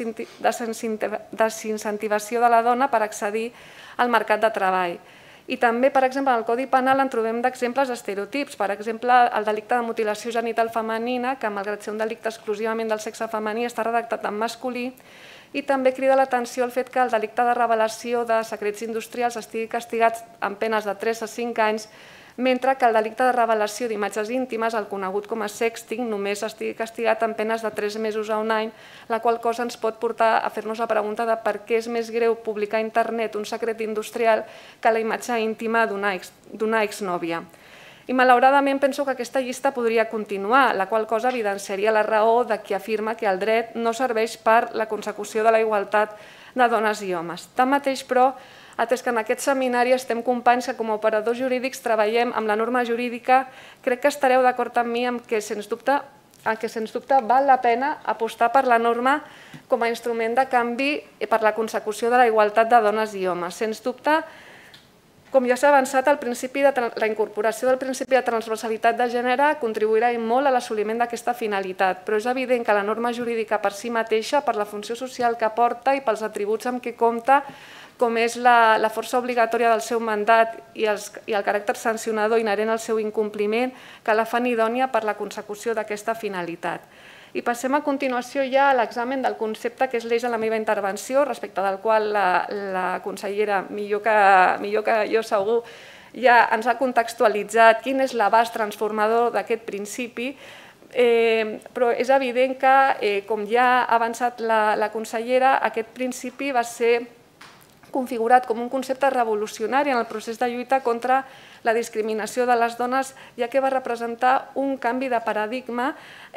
desincentivació de la dona per accedir al mercat de treball. I també, per exemple, en el Codi Penal en trobem d'exemples d'estereotips. Per exemple, el delicte de mutilació genital femenina, que malgrat ser un delicte exclusivament del sexe femení, està redactat en masculí, i també crida l'atenció el fet que el delicte de revelació de secrets industrials estigui castigat amb penes de 3 a 5 anys, mentre que el delicte de revelació d'imatges íntimes, el conegut com a sexting, només estigui castigat amb penes de 3 mesos a 1 any, la qual cosa ens pot portar a fer-nos la pregunta de per què és més greu publicar a internet un secret industrial que la imatge íntima d'una exnòvia. I malauradament penso que aquesta llista podria continuar, la qual cosa evidenciaria la raó de qui afirma que el dret no serveix per la consecució de la igualtat de dones i homes. Tanmateix, però, atès que en aquest seminari estem companys que com a operadors jurídics treballem amb la norma jurídica, crec que estareu d'acord amb mi que, sens dubte, val la pena apostar per la norma com a instrument de canvi per la consecució de la igualtat de dones i homes. Sens dubte, com ja s'ha avançat, la incorporació del principi de transversalitat de gènere contribuirà molt a l'assoliment d'aquesta finalitat, però és evident que la norma jurídica per si mateixa, per la funció social que aporta i pels atributs amb què compta, com és la força obligatòria del seu mandat i el caràcter sancionador inherent al seu incompliment, que la fan idònia per la consecució d'aquesta finalitat. I passem a continuació ja a l'examen del concepte que és l'eix de la meva intervenció, respecte del qual la consellera, millor que jo segur, ja ens ha contextualitzat quin és l'abast transformador d'aquest principi, però és evident que, com ja ha avançat la consellera, aquest principi va ser configurat com un concepte revolucionari en el procés de lluita contra la discriminació de les dones, ja que va representar un canvi de paradigma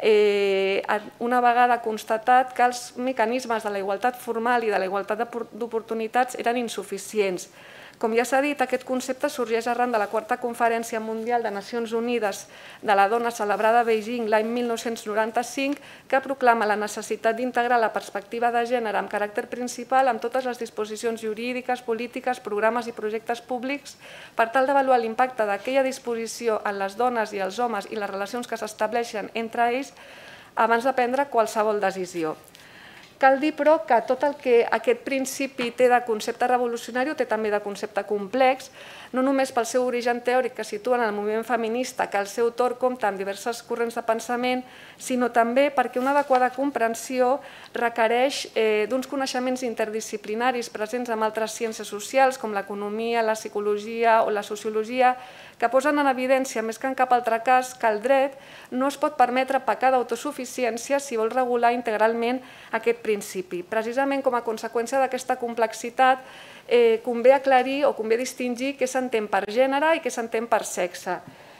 una vegada constatat que els mecanismes de la igualtat formal i de la igualtat d'oportunitats eren insuficients. Com ja s'ha dit, aquest concepte sorgeix arran de la Quarta Conferència Mundial de Nacions Unides de la Dona celebrada a Beijing l'any 1995, que proclama la necessitat d'integrar la perspectiva de gènere amb caràcter principal amb totes les disposicions jurídiques, polítiques, programes i projectes públics per tal d'avaluar l'impacte d'aquella disposició en les dones i els homes i les relacions que s'estableixen entre ells abans de prendre qualsevol decisió. Cal dir, però, que tot el que aquest principi té de concepte revolucionari ho té també de concepte complex, no només pel seu origen teòric que situa en el moviment feminista, que al seu torn compta amb diverses corrents de pensament, sinó també perquè una adequada comprensió requereix d'uns coneixements interdisciplinaris presents en altres ciències socials, com l'economia, la psicologia o la sociologia, que posen en evidència, més que en cap altre cas, que el dret no es pot permetre pecar d'autosuficiència si vol regular integralment aquest principi. Precisament com a conseqüència d'aquesta complexitat, convé aclarir o convé distingir què s'entén per gènere i què s'entén per sexe.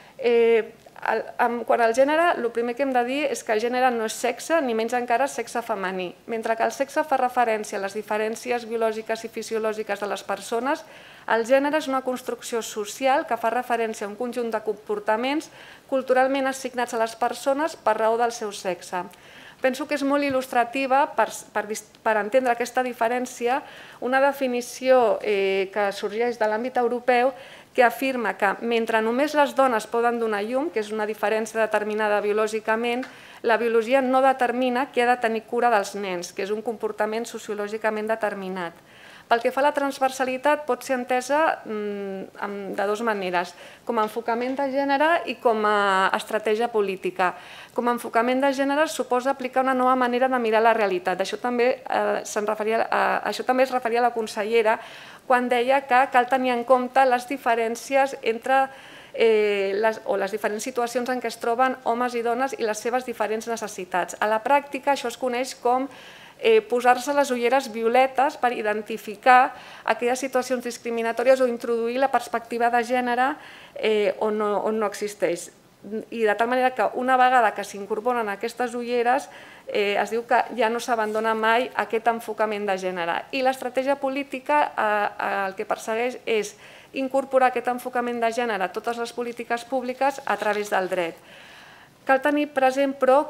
Quant al gènere, el primer que hem de dir és que el gènere no és sexe, ni menys encara sexe femení. Mentre que el sexe fa referència a les diferències biològiques i fisiològiques de les persones, el gènere és una construcció social que fa referència a un conjunt de comportaments culturalment assignats a les persones per raó del seu sexe. Penso que és molt il·lustrativa per entendre aquesta diferència una definició que sorgeix de l'àmbit europeu que afirma que mentre només les dones poden donar llum, que és una diferència determinada biològicament, la biologia no determina qui ha de tenir cura dels nens, que és un comportament sociològicament determinat. Pel que fa a la transversalitat, pot ser entesa de dues maneres, com a enfocament de gènere i com a estratègia política. Com a enfocament de gènere suposa aplicar una nova manera de mirar la realitat. Això també es referia a la consellera quan deia que cal tenir en compte les diferències entre les diferents situacions en què es troben homes i dones i les seves diferents necessitats. A la pràctica això es coneix com posar-se les ulleres violetes per identificar aquelles situacions discriminatòries o introduir la perspectiva de gènere on no existeix. I de tal manera que una vegada que s'incorporen aquestes ulleres es diu que ja no s'abandona mai aquest enfocament de gènere. I l'estratègia política el que persegueix és incorporar aquest enfocament de gènere a totes les polítiques públiques a través del dret. Cal tenir present, però,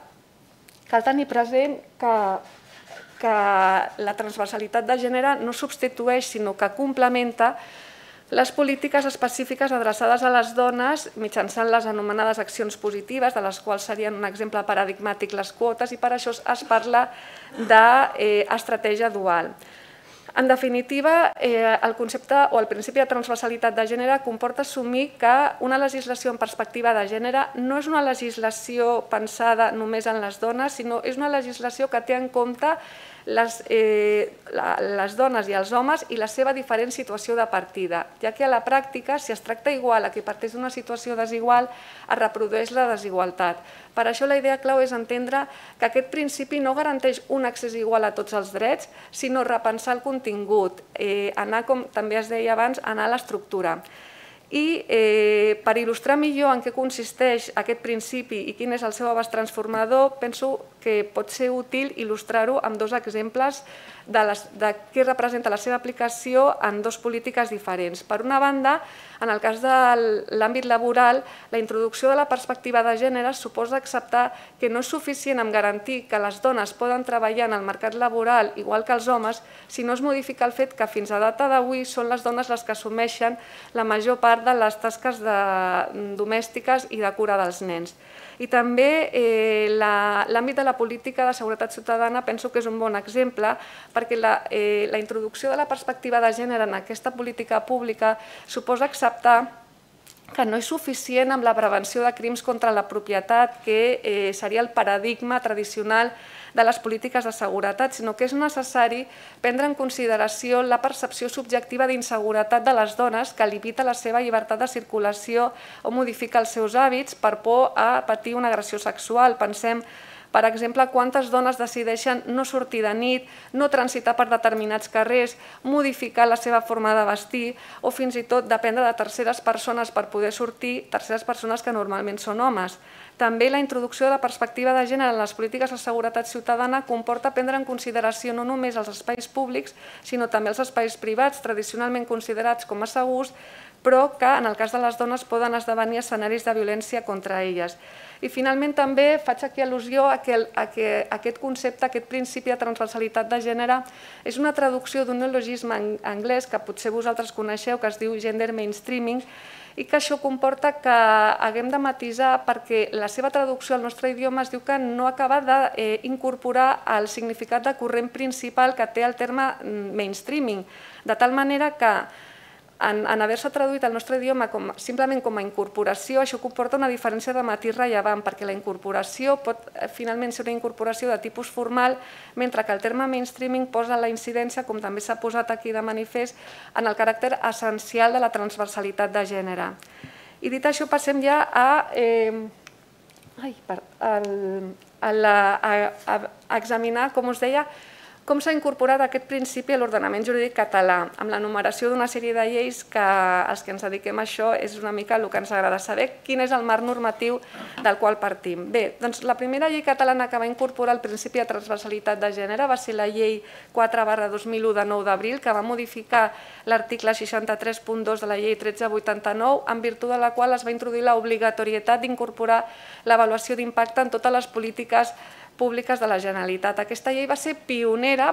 que la transversalitat de gènere no substitueix, sinó que complementa les polítiques específiques adreçades a les dones mitjançant les anomenades accions positives, de les quals serien un exemple paradigmàtic les quotes, i per això es parla d'estratègia dual. En definitiva, el concepte o el principi de transversalitat de gènere comporta assumir que una legislació en perspectiva de gènere no és una legislació pensada només en les dones, sinó és una legislació que té en compte les dones i els homes i la seva diferent situació de partida, ja que a la pràctica, si es tracta igual a qui parteix d'una situació desigual, es reprodueix la desigualtat. Per això la idea clau és entendre que aquest principi no garanteix un accés igual a tots els drets, sinó repensar el contingut, anar, com també es deia abans, anar a l'estructura. I per il·lustrar millor en què consisteix aquest principi i quin és el seu abast transformador, penso que pot ser útil il·lustrar-ho amb dos exemples de què representa la seva aplicació en dues polítiques diferents. Per una banda, en el cas de l'àmbit laboral, la introducció de la perspectiva de gènere suposa acceptar que no és suficient amb garantir que les dones poden treballar en el mercat laboral igual que els homes, sinó es modifica el fet que fins a data d'avui són les dones les que assumeixen la major part de les tasques domèstiques i de cura dels nens. I també l'àmbit de la política de seguretat ciutadana penso que és un bon exemple perquè la introducció de la perspectiva de gènere en aquesta política pública suposa acceptar que no és suficient amb la prevenció de crims contra la propietat, que seria el paradigma tradicional de les polítiques de seguretat, sinó que és necessari prendre en consideració la percepció subjectiva d'inseguretat de les dones que limita la seva llibertat de circulació o modifica els seus hàbits per por a patir una agressió sexual. Pensem, Per exemple, quantes dones decideixen no sortir de nit, no transitar per determinats carrers, modificar la seva forma de vestir o fins i tot dependre de terceres persones per poder sortir, terceres persones que normalment són homes. També la introducció de la perspectiva de gènere en les polítiques de seguretat ciutadana comporta prendre en consideració no només els espais públics, sinó també els espais privats, tradicionalment considerats com a segurs, però que en el cas de les dones poden esdevenir escenaris de violència contra elles. I finalment també faig aquí al·lusió a que aquest concepte, aquest principi de transversalitat de gènere és una traducció d'un neologisme anglès que potser vosaltres coneixeu, que es diu gender mainstreaming, i que això comporta que haguem de matisar perquè la seva traducció al nostre idioma es diu que no acaba d'incorporar el significat de corrent principal que té el terme mainstreaming, de tal manera que en haver-se traduït al nostre idioma simplement com a incorporació, això comporta una diferència de matís rellevant, perquè la incorporació pot finalment ser una incorporació de tipus formal, mentre que el terme mainstreaming posa la incidència, com també s'ha posat aquí de manifest, en el caràcter essencial de la transversalitat de gènere. I dit això, passem ja a examinar, com us deia, com s'ha incorporat aquest principi a l'ordenament jurídic català, amb l'enumeració d'una sèrie de lleis que els que ens dediquem a això és una mica el que ens agrada saber, quin és el marc normatiu del qual partim. Bé, doncs la primera llei catalana que va incorporar el principi de transversalitat de gènere va ser la llei 4/2001 de 9 d'abril, que va modificar l'article 63.2 de la llei 1389, en virtut de la qual es va introduir l'obligatorietat d'incorporar l'avaluació d'impacte en totes les polítiques públiques de la Generalitat. Aquesta llei va ser pionera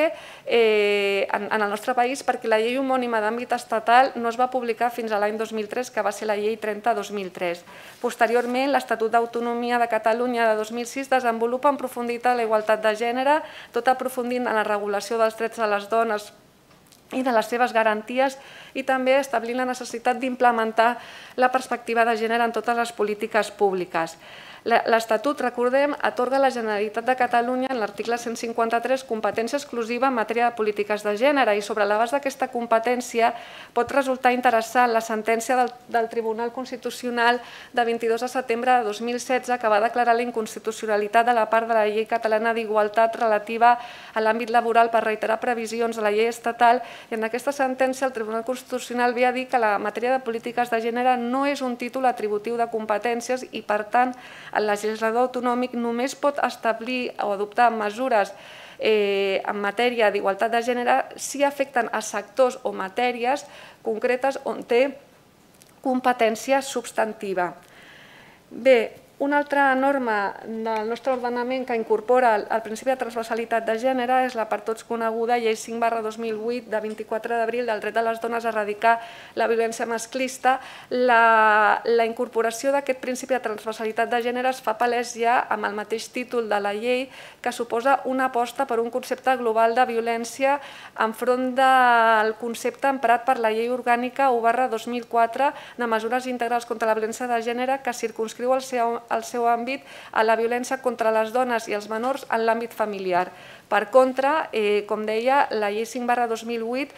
en el nostre país perquè la llei homònima d'àmbit estatal no es va publicar fins a l'any 2003, que va ser la llei 30/2003. Posteriorment, l'Estatut d'Autonomia de Catalunya de 2006 desenvolupa en profunditat la igualtat de gènere, tot aprofundint en la regulació dels drets de les dones i de les seves garanties i també establint la necessitat d'implementar la perspectiva de gènere en totes les polítiques públiques. L'Estatut, recordem, atorga a la Generalitat de Catalunya, en l'article 153, competència exclusiva en matèria de polítiques de gènere i sobre la base d'aquesta competència pot resultar interessant la sentència del Tribunal Constitucional de 22 de setembre de 2016 que va declarar la inconstitucionalitat de la part de la Llei Catalana d'Igualtat relativa a l'àmbit laboral per reiterar previsions de la llei estatal i en aquesta sentència el Tribunal Constitucional ve a dir que la matèria de polítiques de gènere no és un títol atributiu de competències i, per tant, el legislador autonòmic només pot establir o adoptar mesures en matèria d'igualtat de gènere si afecten a sectors o matèries concretes on té competència substantiva. Bé, una altra norma del nostre ordenament que incorpora el principi de transversalitat de gènere és la per tots coneguda Llei 5/2008 de 24 d'abril del dret de les dones a erradicar la violència masclista. La incorporació d'aquest principi de transversalitat de gènere es fa palès ja amb el mateix títol de la llei, que suposa una aposta per un concepte global de violència enfront del concepte emprat per la Llei Orgànica 1/2004 de mesures integrals contra la violència de gènere, que circumscriu el seu àmbit a la violència contra les dones i els menors en l'àmbit familiar. Per contra, com deia, la Llei 5/2008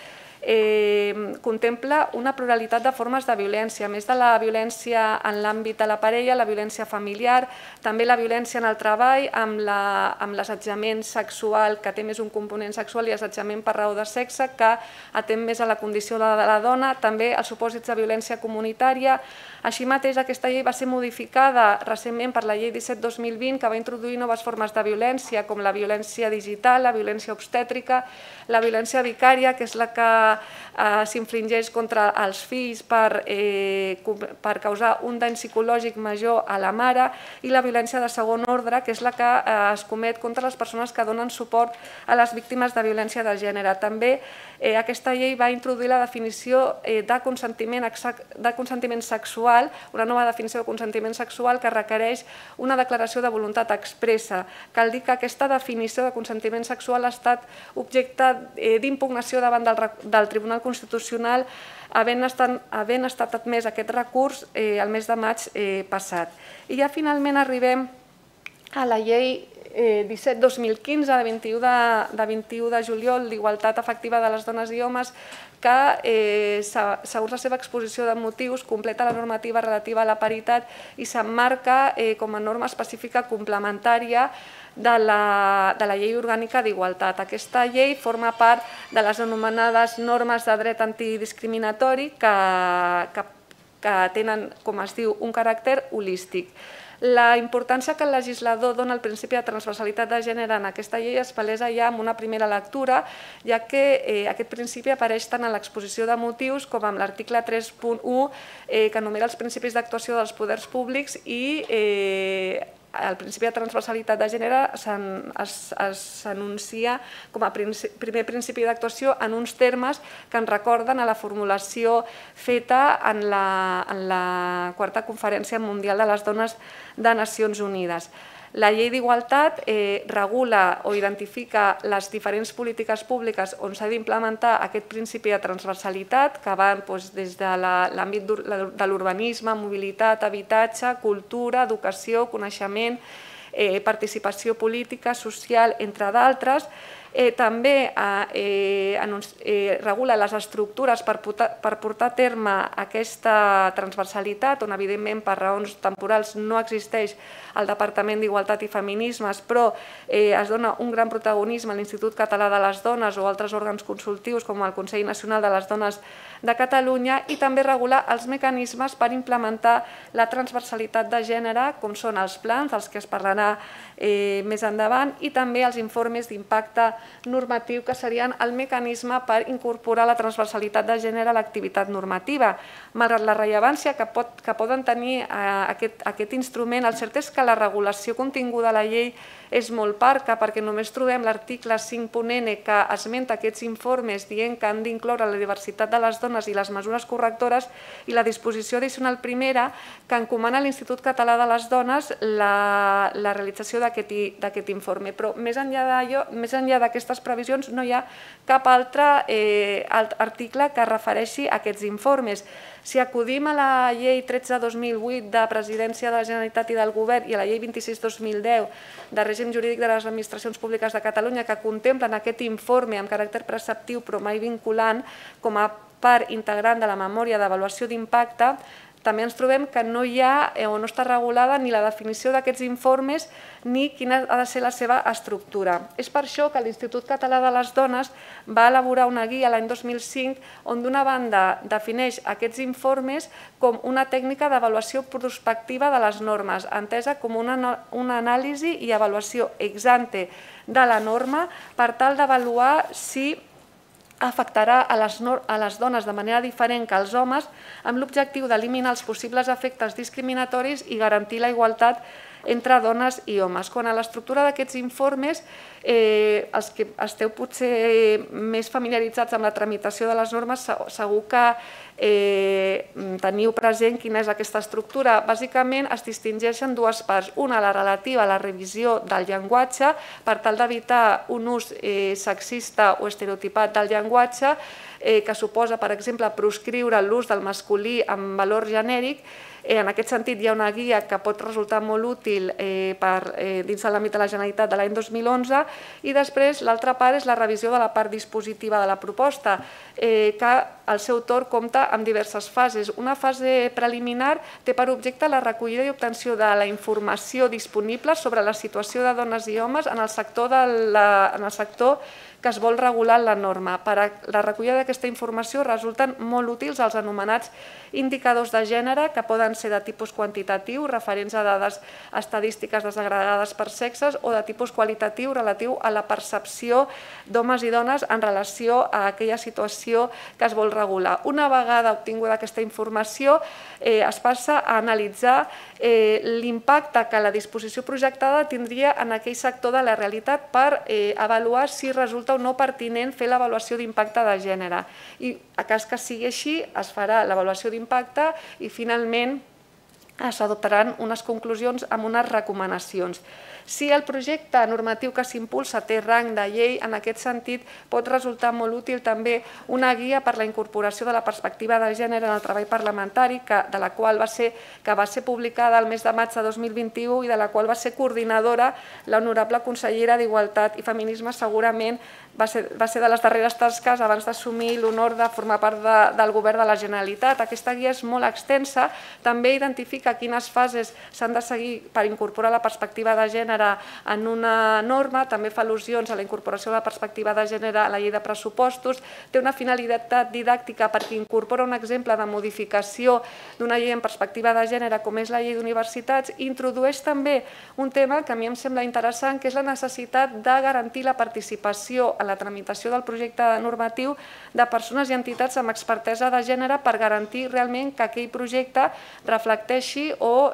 contempla una pluralitat de formes de violència, a més de la violència en l'àmbit de la parella, la violència familiar, també la violència en el treball, amb l'assetjament sexual, que té més un component sexual, i assetjament per raó de sexe, que atén més a la condició de la dona, també els supòsits de violència comunitària. Així mateix, aquesta llei va ser modificada recentment per la llei 17/2020, que va introduir noves formes de violència, com la violència digital, la violència obstètrica, la violència vicària, que és la que s'infligeix contra els fills per causar un dany psicològic major a la mare, i la violència de segon ordre, que és la que es comet contra les persones que donen suport a les víctimes de violència de gènere. També aquesta llei va introduir la definició de consentiment sexual, una nova definició de consentiment sexual que requereix una declaració de voluntat expressa. Cal dir que aquesta definició de consentiment sexual ha estat objecte d'impugnació davant del Tribunal Constitucional, havent estat admès aquest recurs el mes de maig passat. I ja finalment arribem a la llei 17/2015 de 21 de juliol d'Igualtat Efectiva de les Dones i Homes que, segons la seva exposició de motius, completa la normativa relativa a la paritat i s'emmarca com a norma específica complementària de la Llei Orgànica d'Igualtat. Aquesta llei forma part de les anomenades normes de dret antidiscriminatori que tenen, com es diu, un caràcter holístic. La importància que el legislador dona al principi de transversalitat de gènere en aquesta llei es palesa ja amb una primera lectura, ja que aquest principi apareix tant en l'exposició de motius com en l'article 3.1 que enumera els principis d'actuació dels poders públics i el principi de transversalitat de gènere s'anuncia com a primer principi d'actuació en uns termes que ens recorden a la formulació feta en la Quarta Conferència Mundial de les Dones de Nacions Unides. La llei d'igualtat regula o identifica les diferents polítiques públiques on s'ha d'implementar aquest principi de transversalitat que van des de l'àmbit de l'urbanisme, mobilitat, habitatge, cultura, educació, coneixement, participació política, social, entre d'altres. També regula les estructures per portar a terme aquesta transversalitat, on evidentment per raons temporals no existeix el Departament d'Igualtat i Feminismes, però es dona un gran protagonisme a l'Institut Català de les Dones o altres òrgans consultius com el Consell Nacional de les Dones de Catalunya, i també regula els mecanismes per implementar la transversalitat de gènere, com són els plans, dels que es parlarà més endavant, i també els informes d'impacte normatiu, que serien el mecanisme per incorporar la transversalitat de gènere a l'activitat normativa. Malgrat la rellevància que poden tenir aquest instrument, el cert és que la regulació continguda a la llei és molt parca, perquè només trobem l'article 5.n que esmenta aquests informes dient que han d'incloure la diversitat de les dones i les mesures correctores, i la disposició addicional primera que encomana a l'Institut Català de les Dones la realització d'aquest informe. Però més enllà d'aquestes previsions no hi ha cap altre article que refereixi a aquests informes. Si acudim a la llei 13/2008 de Presidència de la Generalitat i del Govern i a la llei 26/2010 de règim jurídic de les administracions públiques de Catalunya, que contemplen aquest informe amb caràcter preceptiu però mai vinculant com a part integrant de la memòria d'avaluació d'impacte, també ens trobem que no hi ha o no està regulada ni la definició d'aquests informes ni quina ha de ser la seva estructura. És per això que l'Institut Català de les Dones va elaborar una guia l'any 2005 on d'una banda defineix aquests informes com una tècnica d'avaluació prospectiva de les normes, entesa com una anàlisi i avaluació ex ante de la norma per tal d'avaluar si afectarà a les dones de manera diferent que als homes, amb l'objectiu d'eliminar els possibles efectes discriminatoris i garantir la igualtat entre dones i homes. Quant a l'estructura d'aquests informes, els que esteu potser més familiaritzats amb la tramitació de les normes segur que teniu present quina és aquesta estructura. Bàsicament es distingeixen dues parts. Una, la relativa a la revisió del llenguatge per tal d'evitar un ús sexista o estereotipat del llenguatge, que suposa, per exemple, proscriure l'ús del masculí amb valor genèric. En aquest sentit, hi ha una guia que pot resultar molt útil dins de l'àmbit de la Generalitat de l'any 2011, i després l'altra part és la revisió de la part dispositiva de la proposta, que al seu torn compta amb diverses fases. Una fase preliminar té per objecte la recollida i obtenció de la informació disponible sobre la situació de dones i homes en el sector que es vol regular en la norma. Per a la recollida d'aquesta informació resulten molt útils els anomenats indicadors de gènere, que poden ser de tipus quantitatiu, referents a dades estadístiques desagregades per sexes, o de tipus qualitatiu, relatiu a la percepció d'homes i dones en relació a aquella situació que es vol regular. Una vegada obtinguda aquesta informació, es passa a analitzar l'impacte que la disposició projectada tindria en aquell sector de la realitat per avaluar si resulta o no pertinent fer l'avaluació d'impacte de gènere. I a cas que sigui així, es farà l'avaluació d'impacte i finalment s'adoptaran unes conclusions amb unes recomanacions. Si el projecte normatiu que s'impulsa té rang de llei, en aquest sentit pot resultar molt útil també una guia per la incorporació de la perspectiva de gènere en el treball parlamentari, que va ser publicada el mes de maig de 2021 i de la qual va ser coordinadora l'honorable consellera d'Igualtat i Feminismes. Segurament va ser de les darreres tasques abans d'assumir l'honor de formar part del govern de la Generalitat. Aquesta guia és molt extensa, també identifica quines fases s'han de seguir per incorporar la perspectiva de gènere en una norma, també fa al·lusions a la incorporació de la perspectiva de gènere a la llei de pressupostos, té una finalitat didàctica perquè incorpora un exemple de modificació d'una llei en perspectiva de gènere com és la llei d'universitats, i introdueix també un tema que a mi em sembla interessant, que és la necessitat de garantir la participació en la tramitació del projecte normatiu de persones i entitats amb expertesa de gènere per garantir realment que aquell projecte reflecteixi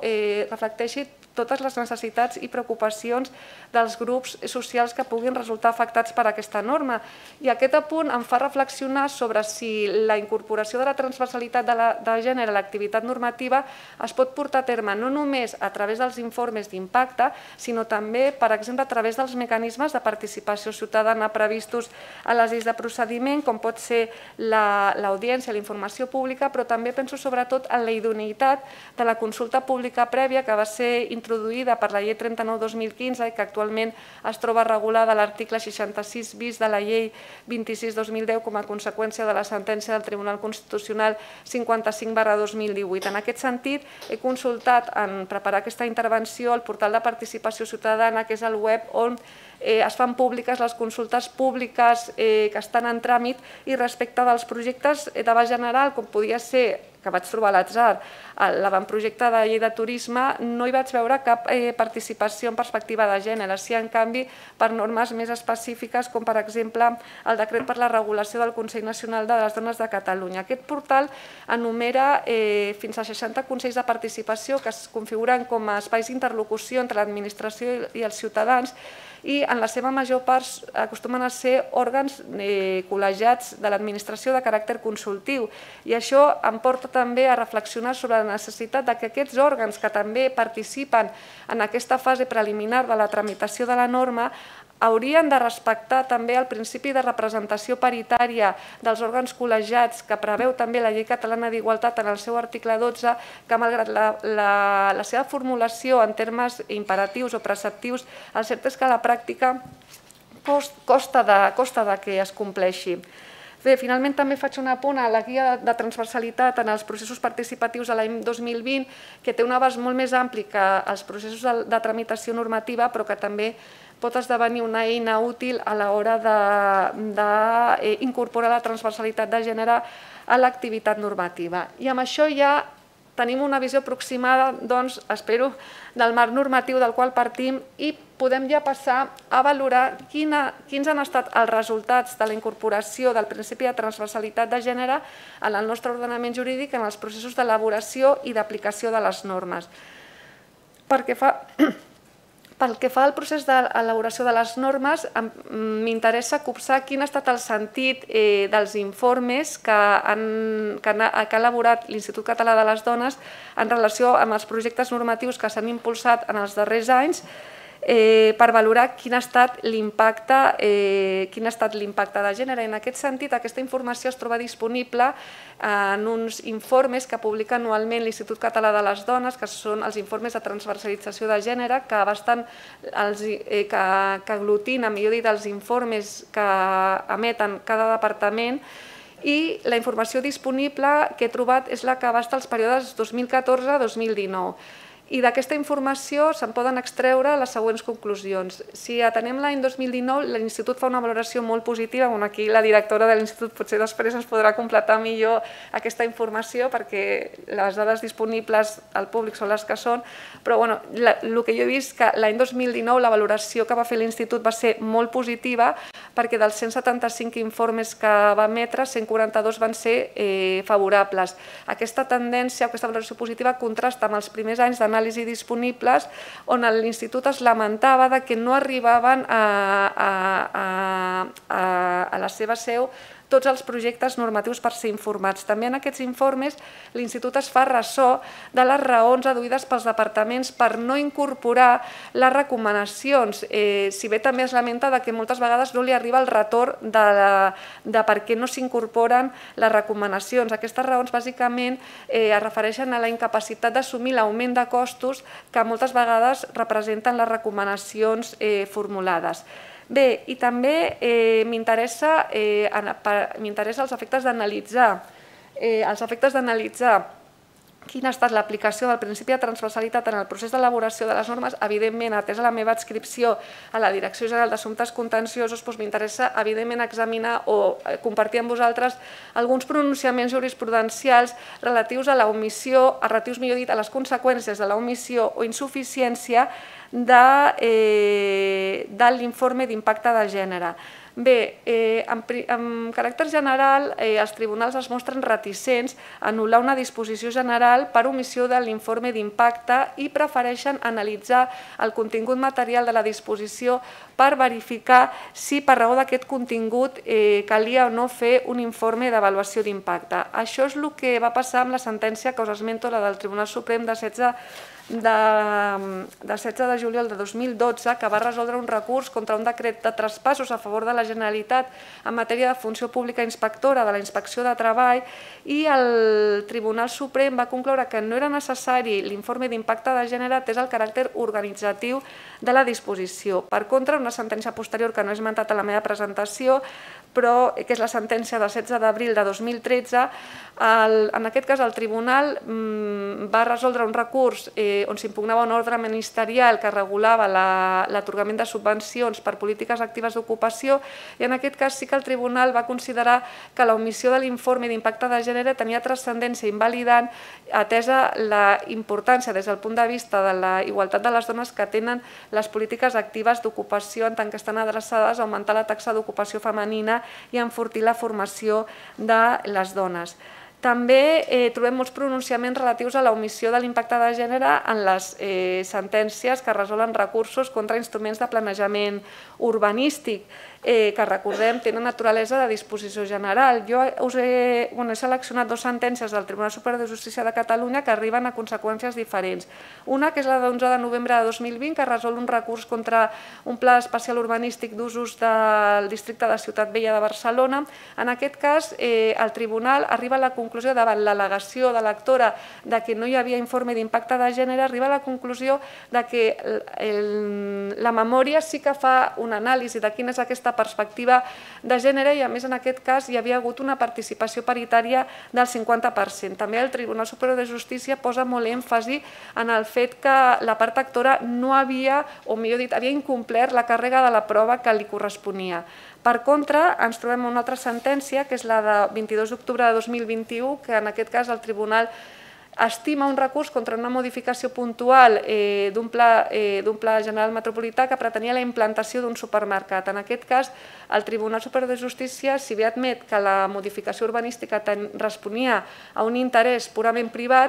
totes les necessitats i preocupacions dels grups socials que puguin resultar afectats per aquesta norma. I aquest apunt em fa reflexionar sobre si la incorporació de la transversalitat de gènere a l'activitat normativa es pot portar a terme no només a través dels informes d'impacte, sinó també, per exemple, a través dels mecanismes de participació ciutadana previstos a les lleis de procediment, com pot ser l'audiència, la informació pública, però també penso sobretot en la idoneïtat de la consulta pública prèvia que va ser introduïda per la llei 39/2015 i que actualment es troba regulada a l'article 66 bis de la llei 26/2010 com a conseqüència de la sentència del Tribunal Constitucional 55/2018. En aquest sentit, he consultat en preparar aquesta intervenció el portal de participació ciutadana, que és el web on es fan públiques les consultes públiques que estan en tràmit, i respecte dels projectes d'abast general, com podia ser, que vaig trobar a l'atzar, l'avantprojecte de llei de turisme, no hi vaig veure cap participació en perspectiva de gènere, sí, en canvi, per normes més específiques, com per exemple el decret per la regulació del Consell Nacional de les Dones de Catalunya. Aquest portal enumera fins a 60 consells de participació que es configuren com a espais d'interlocució entre l'administració i els ciutadans, i en la seva major part acostumen a ser òrgans col·legiats de l'administració de caràcter consultiu, i això em porta també a reflexionar sobre la necessitat que aquests òrgans que també participen en aquesta fase preliminar de la tramitació de la norma haurien de respectar també el principi de representació paritària dels òrgans col·legiats que preveu també la Llei Catalana d'Igualtat en el seu article 12, que malgrat la seva formulació en termes imperatius o preceptius, el cert és que a la pràctica costa que es compleixi. Bé, finalment també faig un apunt a la guia de transversalitat en els processos participatius de l'any 2020, que té un abast molt més ampli que els processos de tramitació normativa, però que també pot esdevenir una eina útil a l'hora d'incorporar la transversalitat de gènere a l'activitat normativa. I amb això ja tenim una visió aproximada, doncs, espero, del marc normatiu del qual partim, i podem ja passar a valorar quins han estat els resultats de la incorporació del principi de transversalitat de gènere en el nostre ordenament jurídic en els processos d'elaboració i d'aplicació de les normes. Pel que fa al procés d'elaboració de les normes, m'interessa copsar quin ha estat el sentit dels informes que ha elaborat l'Institut Català de les Dones en relació amb els projectes normatius que s'han impulsat en els darrers anys, per valorar quin ha estat l'impacte de gènere. En aquest sentit, aquesta informació es troba disponible en uns informes que publica anualment l'Institut Català de les Dones, que són els informes de transversalització de gènere, que aglutinen, millor dit, els informes que emeten cada departament, i la informació disponible que he trobat és la que abasta els períodes 2014-2019. I d'aquesta informació se'n poden extreure les següents conclusions. Si atenem l'any 2019, l'Institut fa una valoració molt positiva, aquí la directora de l'Institut potser després ens podrà completar millor aquesta informació perquè les dades disponibles al públic són les que són, però el que jo he vist que l'any 2019 la valoració que va fer l'Institut va ser molt positiva, perquè dels 175 informes que va emetre, 142 van ser favorables. Aquesta tendència, aquesta valoració positiva, contrasta amb els primers anys d'anàlisi disponibles, on l'Institut es lamentava que no arribaven a a la seva seu tots els projectes normatius per ser informats. També en aquests informes l'Institut es fa ressò de les raons adduïdes pels departaments per no incorporar les recomanacions, si bé també es lamenta que moltes vegades no li arriba el retorn de per què no s'incorporen les recomanacions. Aquestes raons bàsicament es refereixen a la incapacitat d'assumir l'augment de costos que moltes vegades representen les recomanacions formulades. Bé, i també m'interessa els efectes d'analitzar quina ha estat l'aplicació del principi de transversalitat en el procés d'elaboració de les normes. Evidentment, atesa la meva adscripció a la Direcció General d'Assumptes Contenciosos, m'interessa, evidentment, examinar o compartir amb vosaltres alguns pronunciaments jurisprudencials relatius a l'omissió, relatius, millor dit, a les conseqüències de l'omissió o insuficiència de l'informe d'impacte de gènere. Bé, en caràcter general, els tribunals es mostren reticents a anul·lar una disposició general per omissió de l'informe d'impacte i prefereixen analitzar el contingut material de la disposició per verificar si per raó d'aquest contingut calia o no fer un informe d'avaluació d'impacte. Això és el que va passar amb la sentència que us esmento, la del Tribunal Suprem de 16 de juliol de 2012, que va resoldre un recurs contra un decret de traspassos a favor de la Generalitat en matèria de funció pública inspectora de la Inspecció de Treball, i el Tribunal Suprem va concloure que no era necessari l'informe d'impacte de gènere atès el caràcter organitzatiu de la disposició. Per contra, una sentència posterior que no he esmentat a la meva presentació, però que és la sentència del 16 d'abril de 2013, en aquest cas el Tribunal va resoldre un recurs on s'impugnava un ordre ministerial que regulava l'atorgament de subvencions per polítiques actives d'ocupació, i en aquest cas sí que el Tribunal va considerar que l'omissió de l'informe d'impacte de gènere tenia transcendència invalidant, atesa la importància des del punt de vista de la igualtat de les dones que tenen les polítiques actives d'ocupació en tant que estan adreçades a augmentar la taxa d'ocupació femenina i enfortir la formació de les dones. També trobem molts pronunciaments relatius a l'omissió de l'impacte de gènere en les sentències que resolen recursos contra instruments de planejament urbanístic, que recordem tenen naturalesa de disposició general. Jo he seleccionat dues sentències del Tribunal Superior de Justícia de Catalunya que arriben a conseqüències diferents. Una, que és la de 11 de novembre de 2020, que resol un recurs contra un pla especial urbanístic d'usos del districte de Ciutat Vella de Barcelona. En aquest cas, el Tribunal arriba a la conclusió, davant l'al·legació de l'actora que no hi havia informe d'impacte de gènere, arriba a la conclusió que la memòria sí que fa una anàlisi de quina és aquesta perspectiva de gènere, i a més en aquest cas hi havia hagut una participació paritària del 50%. També el Tribunal Superior de Justícia posa molt èmfasi en el fet que la part actora no havia, o millor dit, havia incomplert la càrrega de la prova que li corresponia. Per contra, ens trobem una altra sentència, que és la de 22 d'octubre de 2021, que en aquest cas el Tribunal estima un recurs contra una modificació puntual d'un pla general metropolità que pretenia la implantació d'un supermercat. En aquest cas, el Tribunal Superior de Justícia, si bé admet que la modificació urbanística responia a un interès purament privat,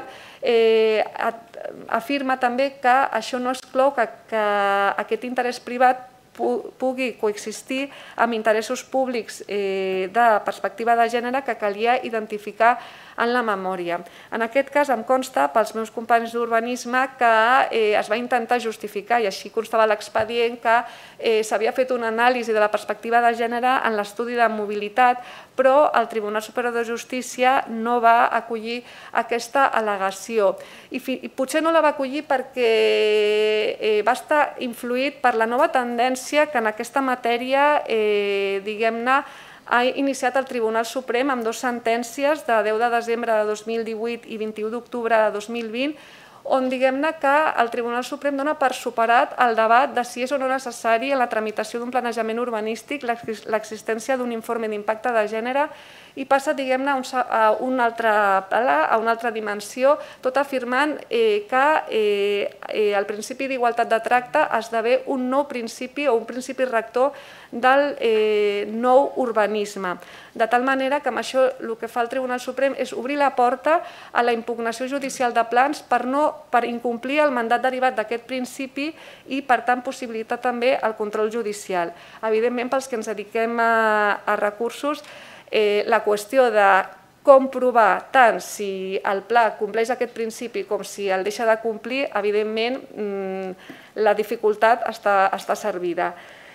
afirma també que això no exclou que aquest interès privat pugui coexistir amb interessos públics de perspectiva de gènere que calia identificar en la memòria. En aquest cas em consta pels meus companys d'urbanisme que es va intentar justificar, i així constava l'expedient, que s'havia fet una anàlisi de la perspectiva de gènere en l'estudi de mobilitat, però el Tribunal Superior de Justícia no va acollir aquesta al·legació. I potser no la va acollir perquè va estar influït per la nova tendència que en aquesta matèria, diguem-ne, ha iniciat el Tribunal Suprem amb dues sentències de 10 de desembre de 2018 i 21 d'octubre de 2020, on diguem-ne que el Tribunal Suprem dona per superat el debat de si és o no necessari en la tramitació d'un planejament urbanístic l'existència d'un informe d'impacte de gènere, i passa, diguem-ne, a una altra dimensió, tot afirmant que el principi d'igualtat de tracte esdevé un nou principi o un principi rector del nou urbanisme. De tal manera que amb això el que fa el Tribunal Suprem és obrir la porta a la impugnació judicial de plans per no per incomplir el mandat derivat d'aquest principi i, per tant, possibilitar també el control judicial. Evidentment, pels que ens dediquem a recursos, la qüestió de comprovar tant si el pla compleix aquest principi com si el deixa de complir, evidentment, la dificultat està servida.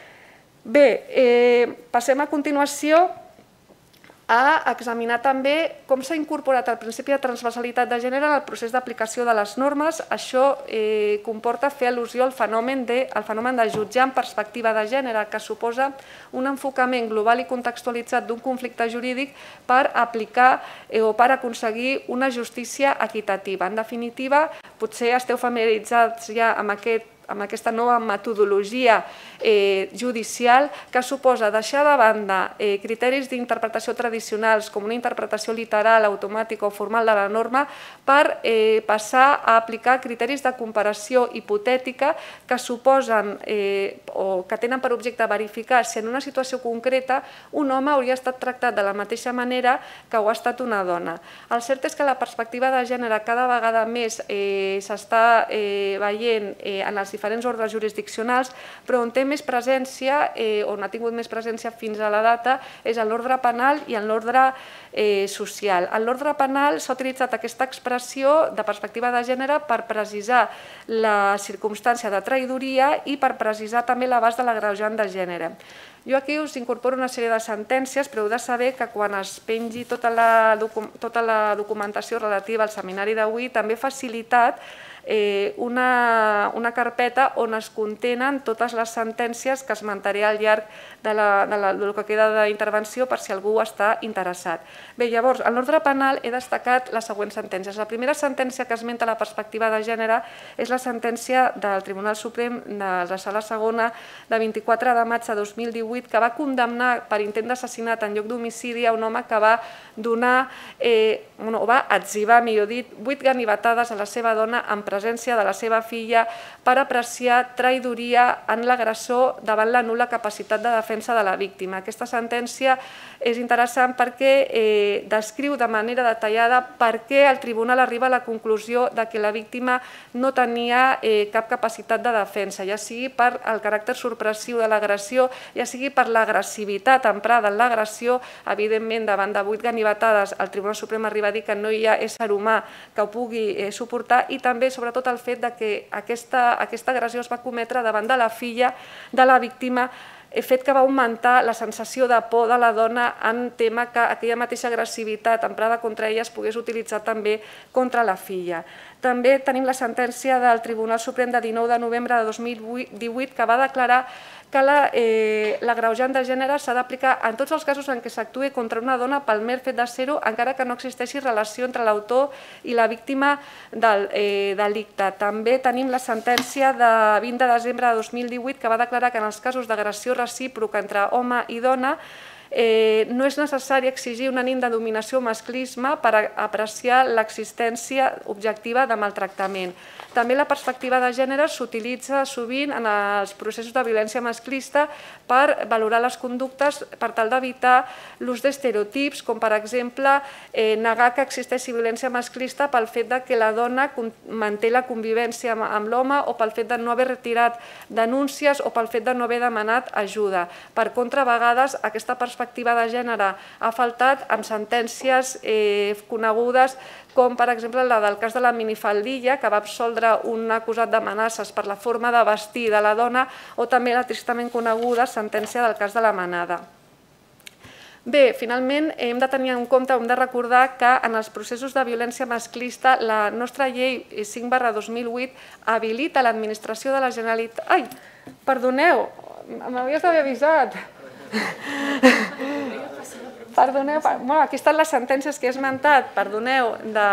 Bé, passem a continuació a examinar també com s'ha incorporat el principi de transversalitat de gènere en el procés d'aplicació de les normes. Això comporta fer al·lusió al fenomen de jutjar en perspectiva de gènere, que suposa un enfocament global i contextualitzat d'un conflicte jurídic per aplicar o per aconseguir una justícia equitativa. En definitiva, potser esteu familiaritzats ja amb aquesta nova metodologia judicial que suposa deixar de banda criteris d'interpretació tradicionals com una interpretació literal, automàtica o formal de la norma per passar a aplicar criteris de comparació hipotètica que suposen o que tenen per objecte verificar si en una situació concreta un home hauria estat tractat de la mateixa manera que ho ha estat una dona. El cert és que la perspectiva de gènere cada vegada més s'està veient en els diferents ordres jurisdiccionals, però on té més presència, on ha tingut més presència fins a la data, és en l'ordre penal i en l'ordre social. En l'ordre penal s'ha utilitzat aquesta expressió de perspectiva de gènere per precisar la circumstància de traïdoria i per precisar també l'abast de l'agreujant de gènere. Jo aquí us incorporo una sèrie de sentències, però heu de saber que quan es pengi tota la documentació relativa al seminari d'avui també he facilitat una carpeta on es contenen totes les sentències que esmentaré al llarg del que queda d'intervenció per si algú està interessat. Bé, llavors, en l'ordre penal he destacat les següents sentències. La primera sentència que esmenta la perspectiva de gènere és la sentència del Tribunal Suprem de la Sala Segona de 24 de maig de 2018 que va condemnar per intent d'assassinat en lloc d'homicidi a un home que va donar, o va etzibar, millor dit, 8 ganivetades a la seva dona en presència de la seva filla per apreciar traïdoria en l'agressor davant la nul·la capacitat de defensa de la víctima. Aquesta sentència és interessant perquè descriu de manera detallada per què el tribunal arriba a la conclusió que la víctima no tenia cap capacitat de defensa, ja sigui per el caràcter sorpressiu de l'agressió, ja sigui per l'agressivitat emprada en l'agressió. Evidentment, davant de 8 ganivetades, el Tribunal Suprem arriba a dir que no hi ha ésser humà que ho pugui suportar i també, sobretot, el fet que aquesta agressió es va cometre davant de la filla de la víctima, fet que va augmentar la sensació de por de la dona en tema que aquella mateixa agressivitat emprada contra ella es pogués utilitzar també contra la filla. També tenim la sentència del Tribunal Suprem de 19 de novembre de 2018 que va declarar que l'agreujant de gènere s'ha d'aplicar en tots els casos en què s'actui contra una dona pel mer fet de ser-ho, encara que no existeixi relació entre l'autor i la víctima del delicte. També tenim la sentència de 20 de desembre de 2018 que va declarar que en els casos d'agressió recíproca entre home i dona no és necessari exigir un ànim de dominació o masclisme per apreciar l'existència objectiva de maltractament. També la perspectiva de gènere s'utilitza sovint en els processos de violència masclista per valorar les conductes per tal d'evitar l'ús d'estereotips, com per exemple negar que existeixi violència masclista pel fet que la dona manté la convivència amb l'home o pel fet de no haver retirat denúncies o pel fet de no haver demanat ajuda. Per contra, a vegades aquesta perspectiva de gènere ha faltat amb sentències conegudes com per exemple la del cas de la minifaldilla, que va absoldre un acusat d'amenaces per la forma de vestir de la dona, o també la tristament coneguda sentència del cas de la manada. Bé, finalment hem de tenir en compte, hem de recordar que en els processos de violència masclista la nostra llei 5/2008 habilita l'administració de la Generalitat... Ai, perdoneu, m'havies d'haver avisat. Perdoneu, aquí estan les sentències que he esmentat, perdoneu,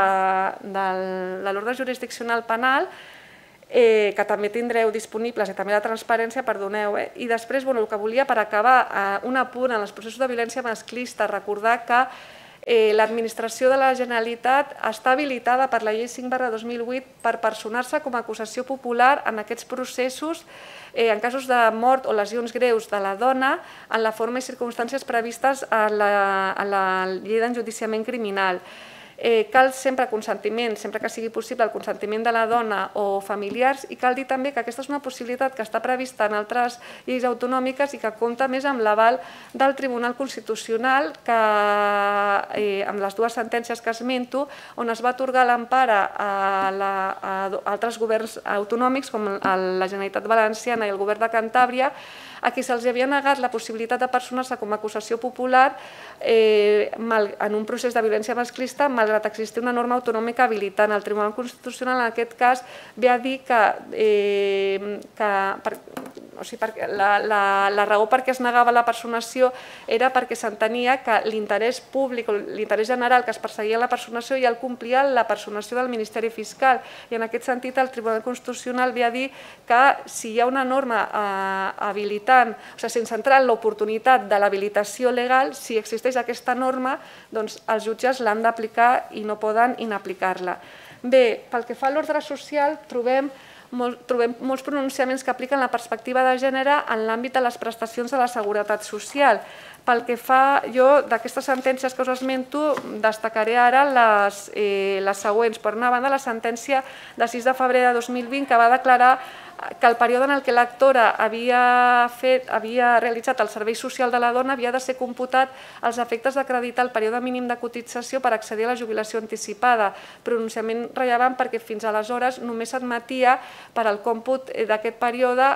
de l'ordre jurisdiccional penal, que també tindreu disponibles, i també la transparència, perdoneu. I després, el que volia, per acabar, un apunt en els processos de violència masclista, recordar que l'administració de la Generalitat està habilitada per la llei 5/2008 per personar-se com a acusació popular en aquests processos en casos de mort o lesions greus de la dona en la forma i circumstàncies previstes a la llei d'enjudiciament criminal. Cal sempre consentiment, sempre que sigui possible, el consentiment de la dona o familiars, i cal dir també que aquesta és una possibilitat que està prevista en altres lleis autonòmiques i que compta més amb l'aval del Tribunal Constitucional, que amb les dues sentències que esmento, on es va atorgar l'empara a altres governs autonòmics, com la Generalitat Valenciana i el Govern de Cantàbria, a qui se'ls havia negat la possibilitat de personar-se com a acusació popular en un procés de violència masclista, malgrat existir una norma autonòmica habilitant. El Tribunal Constitucional en aquest cas ve a dir la raó per què es negava la personació era perquè s'entenia que l'interès públic o l'interès general que es perseguia en la personació ja el complia la personació del Ministeri Fiscal, i en aquest sentit el Tribunal Constitucional ve a dir que si hi ha una norma habilitant, o sigui, sense entrar en l'oportunitat de l'habilitació legal, si existeix aquesta norma, doncs els jutges l'han d'aplicar i no poden inaplicar-la. Bé, pel que fa a l'ordre social, trobem molts pronunciaments que apliquen la perspectiva de gènere en l'àmbit de les prestacions de la seguretat social. Pel que fa, jo d'aquestes sentències que us esmento, destacaré ara les següents. Per una banda, la sentència de 6 de febrer de 2020 que va declarar que el període en què l'actora havia realitzat el servei social de la dona havia de ser computat als efectes d'acreditar el període mínim de cotització per accedir a la jubilació anticipada. Pronunciament rellevant perquè fins aleshores només s'admetia per al còmput d'aquest període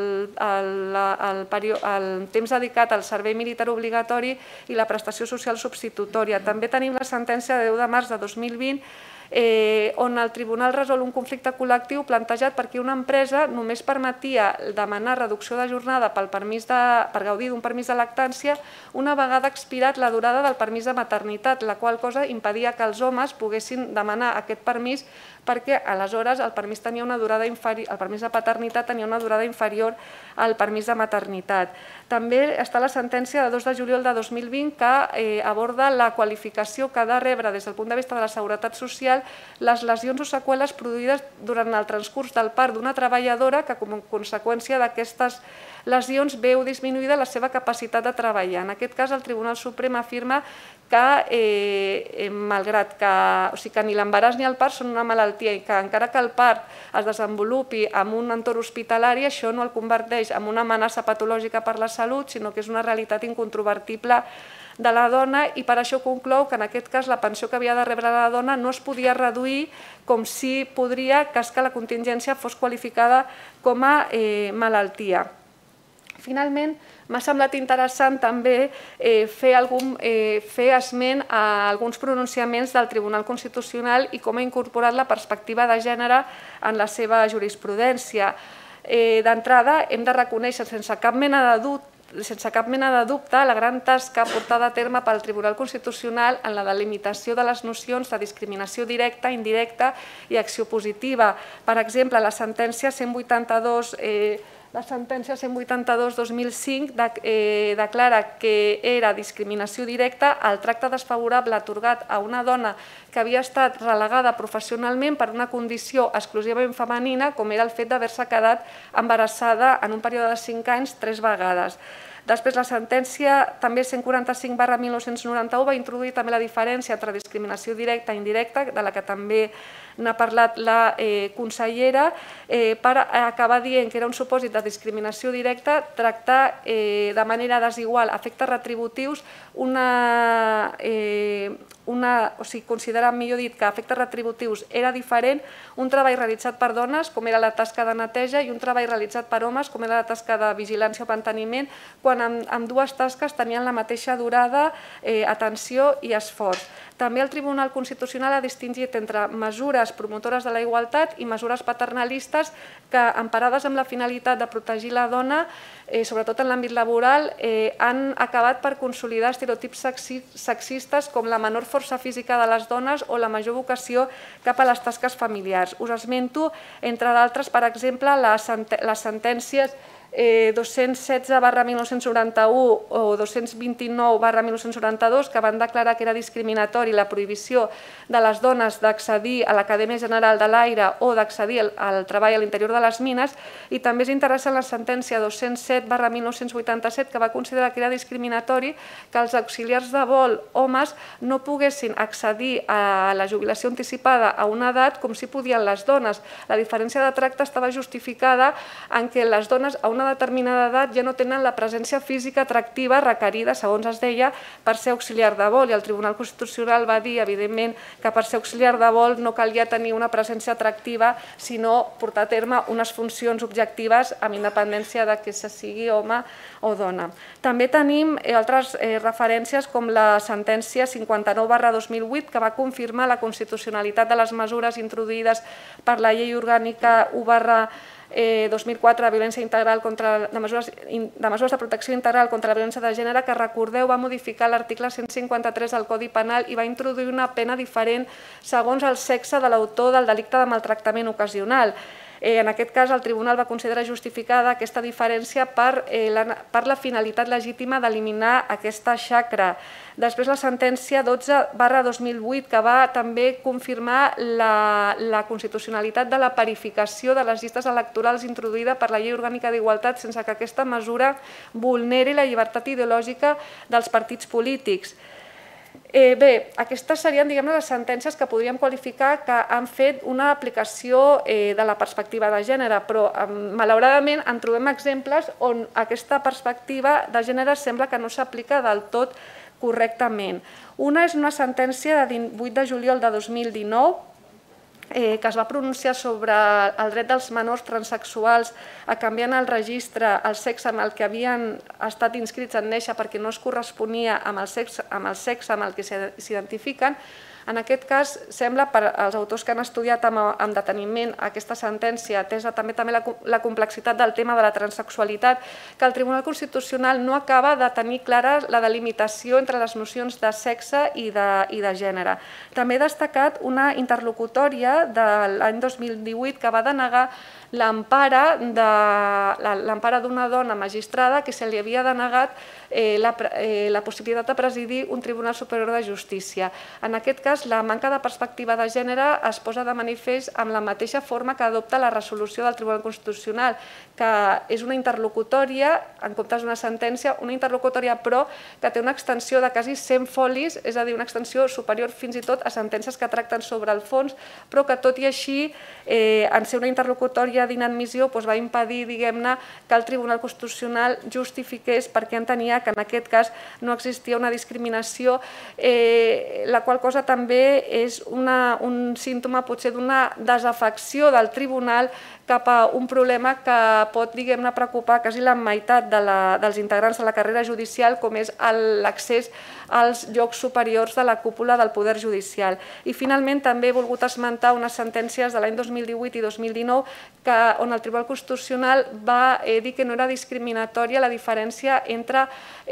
el temps dedicat al servei militar obligatori i la prestació social substitutòria. També tenim la sentència de 10 de març de 2020 on el tribunal resol un conflicte col·lectiu plantejat perquè una empresa només permetia demanar reducció de jornada per gaudir d'un permís de lactància una vegada expirat la durada del permís de maternitat, la qual cosa impedia que els homes poguessin demanar aquest permís perquè aleshores el permís de paternitat tenia una durada inferior al permís de maternitat. També està la sentència de 2 de juliol de 2020 que aborda la qualificació que ha de rebre des del punt de vista de la seguretat social les lesions o seqüeles produïdes durant el transcurs del part d'una treballadora que com a conseqüència d'aquestes lesions veu disminuïda la seva capacitat de treballar. En aquest cas el Tribunal Suprem afirma que malgrat que ni l'embaràs ni el part són una malaltia i que encara que el part es desenvolupi en un entorn hospitalari, això no el converteix en una amenaça patològica per la salut, sinó que és una realitat incontrovertible de la dona, i per això conclou que en aquest cas la pensió que havia de rebre la dona no es podia reduir com si podria cas que la contingència fos qualificada com a malaltia. Finalment, m'ha semblat interessant també fer esment a alguns pronunciaments del Tribunal Constitucional i com ha incorporat la perspectiva de gènere en la seva jurisprudència. D'entrada, hem de reconèixer sense cap mena de dubte la gran tasca portada a terme pel Tribunal Constitucional en la delimitació de les nocions de discriminació directa, indirecta i acció positiva. Per exemple, la sentència 182/2005 declara que era discriminació directa el tracte desfavorable atorgat a una dona que havia estat relegada professionalment per una condició exclusivament femenina, com era el fet d'haver-se quedat embarassada en un període de 5 anys 3 vegades. Després, la sentència també 145/1991 va introduir també la diferència entre discriminació directa i indirecta, de la que també n'ha parlat la consellera, per acabar dient que era un supòsit de discriminació directa tractar de manera desigual efectes retributius considerar, millor dit, que a efectes retributius era diferent un treball realitzat per dones, com era la tasca de neteja, i un treball realitzat per homes, com era la tasca de vigilància o manteniment, quan amb dues tasques tenien la mateixa durada, atenció i esforç. També el Tribunal Constitucional ha distingit entre mesures promotores de la igualtat i mesures paternalistes que, emparades amb la finalitat de protegir la dona, sobretot en l'àmbit laboral, han acabat per consolidar estereotips sexistes com la menor força física de les dones o la major vocació cap a les tasques familiars. Us esmento, entre d'altres, per exemple, les sentències 216/1991 o 229/1992, que van declarar que era discriminatori la prohibició de les dones d'accedir a l'Acadèmia General de l'Aire o d'accedir al treball a l'interior de les mines, i també és interessant la sentència 207/1987, que va considerar que era discriminatori que els auxiliars de vol homes no poguessin accedir a la jubilació anticipada a una edat com si podien les dones. La diferència de tracte estava justificada en què les dones a una determinada edat ja no tenen la presència física atractiva requerida, segons es deia, per ser auxiliar de vol, i el Tribunal Constitucional va dir, evidentment, que per ser auxiliar de vol no calia tenir una presència atractiva, sinó portar a terme unes funcions objectives amb independència de que se sigui home o dona. També tenim altres referències com la sentència 59/2008, que va confirmar la constitucionalitat de les mesures introduïdes per la Llei Orgànica 1/2004 de mesures de protecció integral contra la violència de gènere, que, recordeu, va modificar l'article 153 del Codi Penal i va introduir una pena diferent segons el sexe de l'autor del delicte de maltractament ocasional. En aquest cas, el Tribunal va considerar justificada aquesta diferència per la finalitat legítima d'eliminar aquesta xacra. Després, la sentència 12/2008, que va també confirmar la constitucionalitat de la parificació de les llistes electorals introduïda per la Llei Orgànica d'Igualtat, sense que aquesta mesura vulneri la llibertat ideològica dels partits polítics. Bé, aquestes serien, diguem-ne, les sentències que podríem qualificar que han fet una aplicació de la perspectiva de gènere, però malauradament en trobem exemples on aquesta perspectiva de gènere sembla que no s'aplica del tot correctament. Una és una sentència de 18 de juliol de 2019, que es va pronunciar sobre el dret dels menors transsexuals a canviar en el registre el sexe amb el que havien estat inscrits en néixer perquè no es corresponia amb el sexe amb el que s'identifiquen. En aquest cas, sembla, per als autors que han estudiat amb deteniment aquesta sentència, atesa també la complexitat del tema de la transsexualitat, que el Tribunal Constitucional no acaba de tenir clara la delimitació entre les nocions de sexe i de gènere. També ha destacat una interlocutòria de l'any 2018 que va denegar l'empara d'una dona magistrada que se li havia denegat la possibilitat de presidir un Tribunal Superior de Justícia. En aquest cas, la manca de perspectiva de gènere es posa de manifest amb la mateixa forma que adopta la resolució del Tribunal Constitucional, que és una interlocutòria, en comptes d'una sentència, una interlocutòria però que té una extensió de quasi 100 folis, és a dir, una extensió superior fins i tot a sentències que tracten sobre el fons, però que tot i així, en ser una interlocutòria d'inadmissió, va impedir, diguem-ne, que el Tribunal Constitucional justifiqués per què entenia que en aquest cas no existia una discriminació, la qual cosa també és un símptoma potser d'una desafecció del Tribunal cap a un problema que pot, diguem-ne, preocupar quasi la meitat dels integrants de la carrera judicial, com és l'accés als llocs superiors de la cúpula del Poder Judicial. I finalment també he volgut esmentar unes sentències de l'any 2018 i 2019 on el Tribunal Constitucional va dir que no era discriminatòria la diferència entre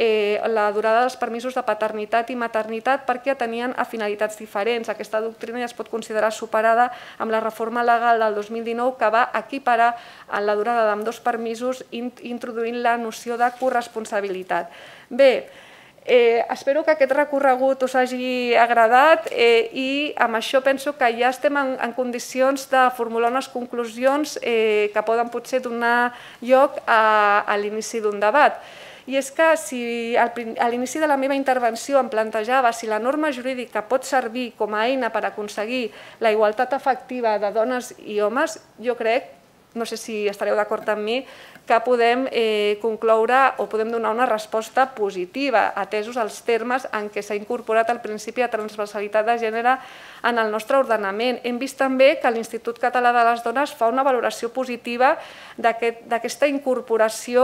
la durada dels permisos de paternitat i maternitat perquè tenien finalitats diferents. Aquesta doctrina ja es pot considerar superada amb la reforma legal del 2019 que va equiparar la durada d'ambdós permisos introduint la noció de corresponsabilitat. Bé, espero que aquest recorregut us hagi agradat i amb això penso que ja estem en condicions de formular unes conclusions que poden potser donar lloc a l'inici d'un debat. I és que si a l'inici de la meva intervenció em plantejava si la norma jurídica pot servir com a eina per aconseguir la igualtat efectiva de dones i homes, jo crec, no sé si estareu d'acord amb mi, que podem concloure o podem donar una resposta positiva, atesos els termes en què s'ha incorporat el principi de transversalitat de gènere en el nostre ordenament. Hem vist també que l'Institut Català de les Dones fa una valoració positiva d'aquesta incorporació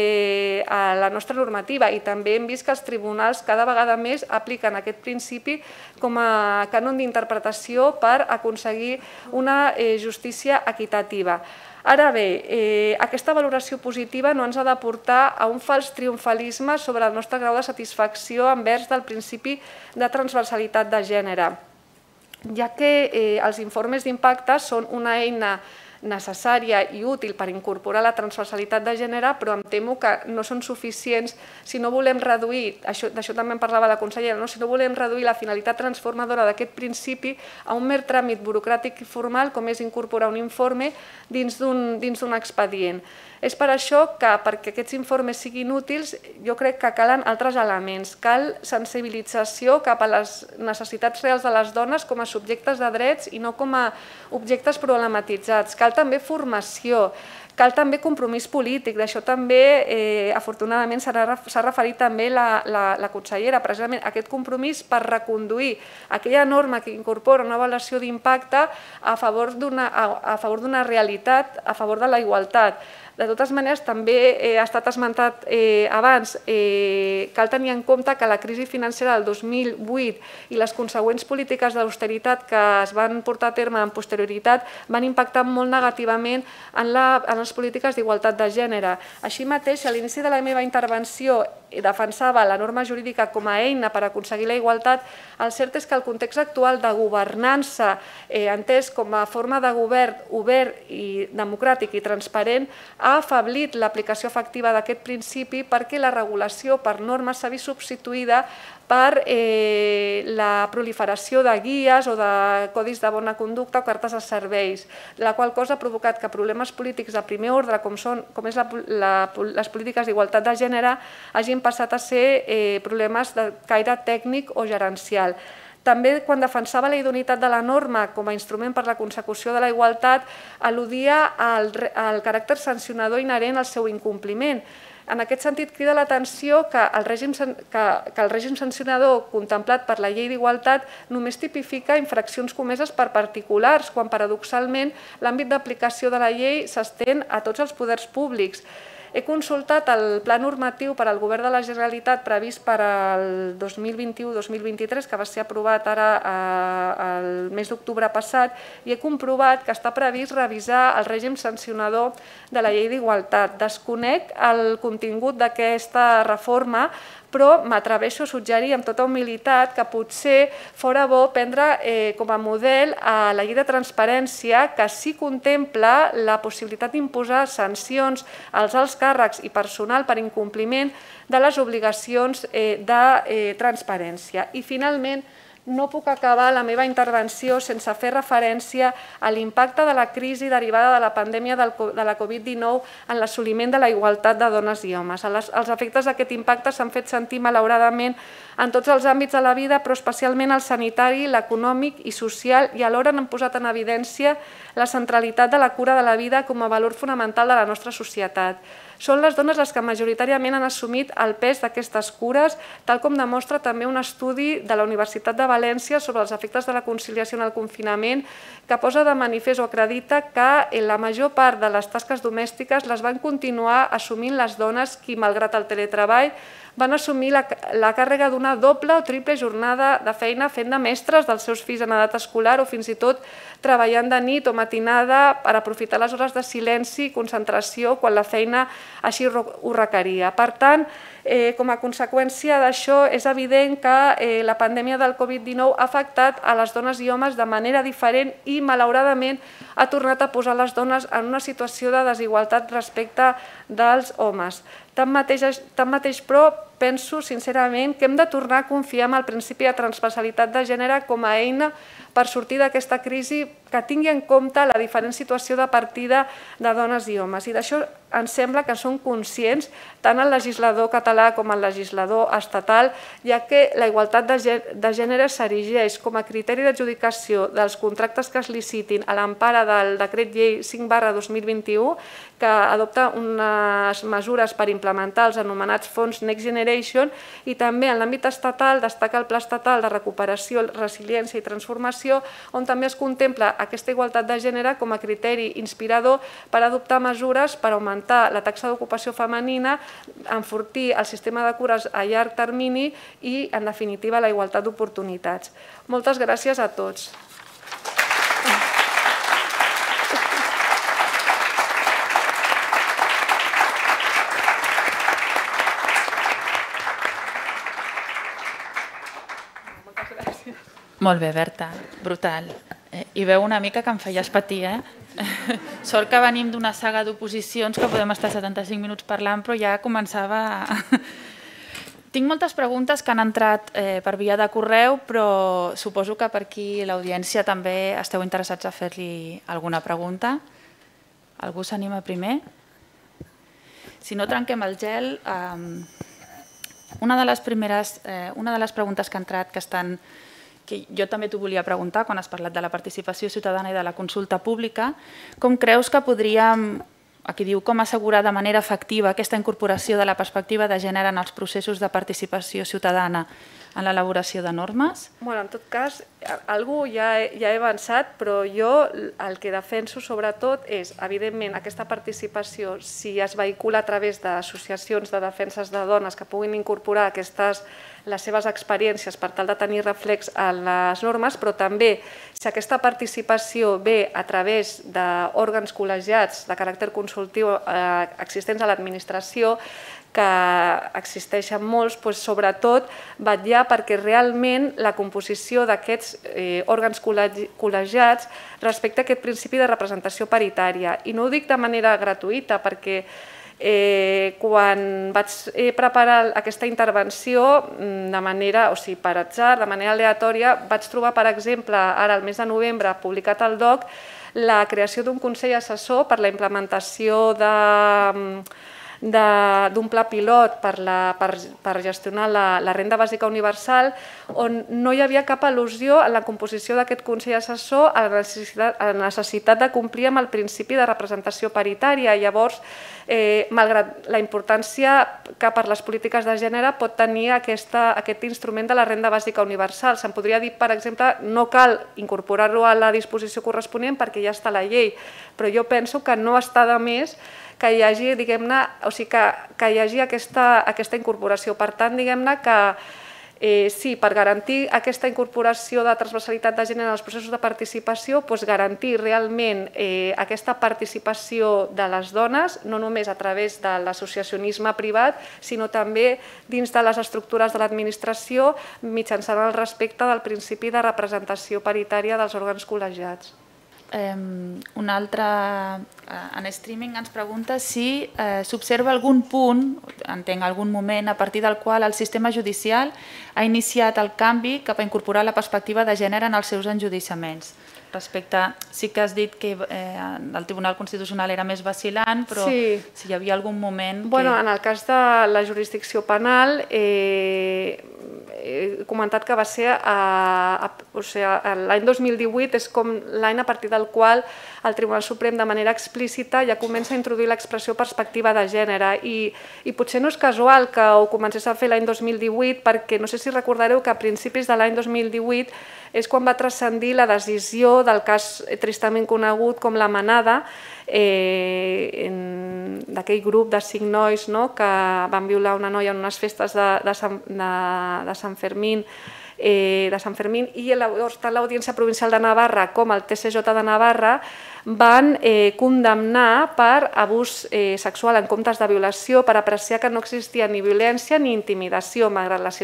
a la nostra normativa i també hem vist que els tribunals cada vegada més apliquen aquest principi com a cànon d'interpretació per aconseguir una justícia equitativa. Ara bé, aquesta valoració positiva no ens ha de portar a un fals triomfalisme sobre el nostre grau de satisfacció envers del principi de transversalitat de gènere, ja que els informes d'impacte són una eina necessària i útil per incorporar la transversalitat de gènere, però em temo que no són suficients si no volem reduir, d'això també en parlava la consellera, si no volem reduir la finalitat transformadora d'aquest principi a un mer tràmit burocràtic i formal com és incorporar un informe dins d'un expedient. És per això que, perquè aquests informes siguin útils, jo crec que calen altres elements. Cal sensibilització cap a les necessitats reals de les dones com a subjectes de drets i no com a objectes problematitzats. Cal també formació, cal també compromís polític. D'això també, afortunadament, s'ha referit també la consellera, precisament aquest compromís per reconduir aquella norma que incorpora una avaluació d'impacte a favor d'una realitat, a favor de la igualtat. De totes maneres, també ha estat esmentat abans, cal tenir en compte que la crisi financera del 2008 i les consegüents polítiques d'austeritat que es van portar a terme en posterioritat van impactar molt negativament en les polítiques d'igualtat de gènere. Així mateix, a l'inici de la meva intervenció defensava la norma jurídica com a eina per aconseguir la igualtat, el cert és que el context actual de governança, entès com a forma de govern obert i democràtic i transparent, ha afeblit l'aplicació efectiva d'aquest principi perquè la regulació per normes s'ha vist substituïda per la proliferació de guies o de codis de bona conducta o cartes de serveis, la qual cosa ha provocat que problemes polítics de primer ordre, com és les polítiques d'igualtat de gènere, hagin passat a ser problemes de caire tècnic o gerencial. També, quan defensava la idoneïtat de la norma com a instrument per a la consecució de la igualtat, al·ludia al caràcter sancionador inherent al seu incompliment. En aquest sentit, crida l'atenció que el règim sancionador contemplat per la llei d'igualtat només tipifica infraccions comeses per particulars, quan paradoxalment l'àmbit d'aplicació de la llei s'estén a tots els poders públics. He consultat el pla normatiu per al Govern de la Generalitat previst per al 2021-2023, que va ser aprovat ara el mes d'octubre passat, i he comprovat que està previst revisar el règim sancionador de la llei d'igualtat. Desconec el contingut d'aquesta reforma, però m'atreveixo a suggerir amb tota humilitat que potser fora bo prendre com a model a la llei de transparència, que sí contempla la possibilitat d'imposar sancions als alts càrrecs i personal per incompliment de les obligacions de transparència. I finalment, no puc acabar la meva intervenció sense fer referència a l'impacte de la crisi derivada de la pandèmia de la Covid-19 en l'assoliment de la igualtat de dones i homes. Els efectes d'aquest impacte s'han fet sentir, malauradament, en tots els àmbits de la vida, però especialment el sanitari, l'econòmic i social, i alhora han posat en evidència la centralitat de la cura de la vida com a valor fonamental de la nostra societat. Són les dones les que majoritàriament han assumit el pes d'aquestes cures, tal com demostra també un estudi de la Universitat de València sobre els efectes de la conciliació en el confinament, que posa de manifest o acredita que la major part de les tasques domèstiques les van continuar assumint les dones qui, malgrat el teletreball, van assumir la càrrega d'una doble o triple jornada de feina fent de mestres dels seus fills en edat escolar o fins i tot treballant de nit o matinada per aprofitar les hores de silenci i concentració quan la feina així ho requeria. Per tant, com a conseqüència d'això, és evident que la pandèmia del Covid-19 ha afectat a les dones i homes de manera diferent i, malauradament, ha tornat a posar les dones en una situació de desigualtat respecte dels homes. Tanmateix, però, penso sincerament que hem de tornar a confiar en el principi de transversalitat de gènere com a eina per sortir d'aquesta crisi que tingui en compte la diferent situació de partida de dones i homes. I d'això ens sembla que són conscients tant el legislador català com el legislador estatal, ja que la igualtat de gènere s'erigeix com a criteri d'adjudicació dels contractes que es licitin a l'empara del decret llei 5/2021, que adopta unes mesures per implementar els anomenats fons Next Generation, i també en l'àmbit estatal destaca el Pla Estatal de Recuperació, Resiliència i Transformació, on també es contempla aquesta igualtat de gènere com a criteri inspirador per adoptar mesures per augmentar la taxa d'ocupació femenina, enfortir el sistema de cures a llarg termini i, en definitiva, la igualtat d'oportunitats. Moltes gràcies a tots. Molt bé, Berta, brutal. I veu una mica que em feies patir, eh? Sort que venim d'una saga d'oposicions que podem estar 75 minuts parlant, però ja començava... Tinc moltes preguntes que han entrat per via de correu, però suposo que per aquí l'audiència també esteu interessats a fer-li alguna pregunta. Algú s'anima primer? Si no, trenquem el gel. Una de les preguntes que ha entrat, que jo també t'ho volia preguntar quan has parlat de la participació ciutadana i de la consulta pública, com creus que podríem, aquí diu, com assegurar de manera efectiva aquesta incorporació de la perspectiva de gènere en els processos de participació ciutadana en l'elaboració de normes? En tot cas, algú ja he avançat, però jo el que defenso sobretot és, evidentment, aquesta participació, si es vehicula a través d'associacions de defenses de dones que puguin incorporar les seves experiències per tal de tenir reflex en les normes, però també si aquesta participació ve a través d'òrgans col·legiats de caràcter consultiu existents a l'administració, que existeixen molts, sobretot vetllar perquè realment la composició d'aquests òrgans col·legiats respecte a aquest principi de representació paritària. I no ho dic de manera gratuïta, perquè quan vaig preparar aquesta intervenció de manera, o sigui, per atzar, de manera aleatòria, vaig trobar, per exemple, ara al mes de novembre, publicat al DOC, la creació d'un consell assessor per la implementació d'un pla pilot per gestionar la renda bàsica universal, on no hi havia cap al·lusió en la composició d'aquest consell assessor a la necessitat de complir amb el principi de representació paritària. Llavors, malgrat la importància que per les polítiques de gènere pot tenir aquest instrument de la renda bàsica universal. Se'n podria dir, per exemple, no cal incorporar-lo a la disposició corresponent perquè ja està a la llei, però jo penso que no està de més que hi hagi, diguem-ne, o sigui, que hi hagi aquesta incorporació. Per tant, diguem-ne que sí, per garantir aquesta incorporació de transversalitat de gènere en els processos de participació, garantir realment aquesta participació de les dones, no només a través de l'associacionisme privat, sinó també dins de les estructures de l'administració mitjançant el respecte del principi de representació paritària dels òrgans col·legiats. Un altre en streaming ens pregunta si s'observa algun punt, entenc algun moment, a partir del qual el sistema judicial ha iniciat el canvi cap a incorporar la perspectiva de gènere en els seus enjudiciaments. Sí que has dit que el Tribunal Constitucional era més vacil·lant, però si hi havia algun moment... En el cas de la jurisdicció penal, he comentat que va ser l'any 2018, és com l'any a partir del qual el Tribunal Suprem de manera explícita ja comença a introduir l'expressió perspectiva de gènere i potser no és casual que ho comencés a fer l'any 2018 perquè no sé si recordareu que a principis de l'any 2018 és quan va transcendir la decisió del cas tristament conegut com la Manada, d'aquell grup de 5 nois que van violar una noia en unes festes de Sant Fermín, i llavors tant l'Audiència Provincial de Navarra com el TCJ de Navarra van condemnar per abús sexual en comptes de violació per apreciar que no existia ni violència ni intimidació malgrat les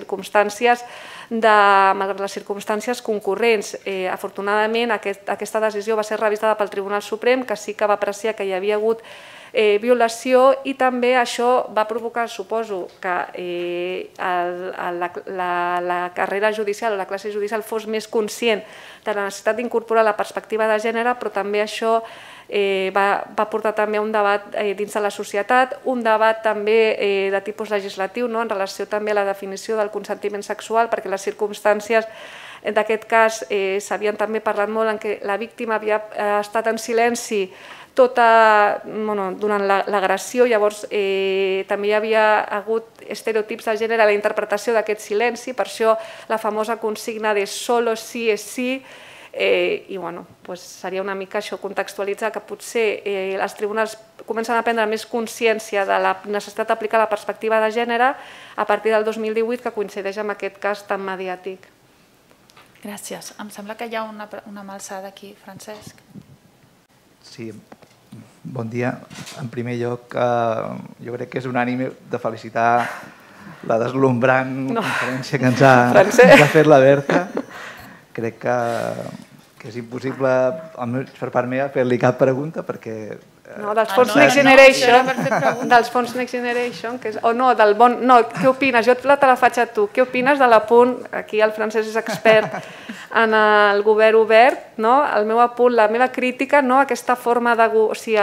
circumstàncies concurrents. Afortunadament aquesta decisió va ser revisada pel Tribunal Suprem, que sí que va apreciar que hi havia hagut violació i també això va provocar, suposo, que la carrera judicial o la classe judicial fos més conscient de la necessitat d'incorporar la perspectiva de gènere, però també això va portar també a un debat dins de la societat, un debat també de tipus legislatiu en relació també a la definició del consentiment sexual, perquè les circumstàncies d'aquest cas s'havien també parlat molt en què la víctima havia estat en silenci durant l'agressió, llavors també hi havia hagut estereotips de gènere a la interpretació d'aquest silenci, per això la famosa consigna de solo sí es sí, i seria una mica això, contextualitzar que potser els tribunals comencen a prendre més consciència de la necessitat d'aplicar la perspectiva de gènere a partir del 2018, que coincideix amb aquest cas tan mediàtic. Gràcies. Em sembla que hi ha una mà alçada aquí, Francesc. Sí, bon dia. En primer lloc, jo crec que és unànime de felicitar la deslumbrant conferència que ens ha fet la Berta. Crec que que és impossible, almenys per part meva, fer-li cap pregunta perquè... No, dels fons Next Generation, dels fons Next Generation, o no, del bon... No, què opines? Jo te la faig a tu. Què opines de l'apunt, aquí el Francesc és expert en el govern obert, no? El meu apunt, la meva crítica, no? Aquesta forma de... O sigui,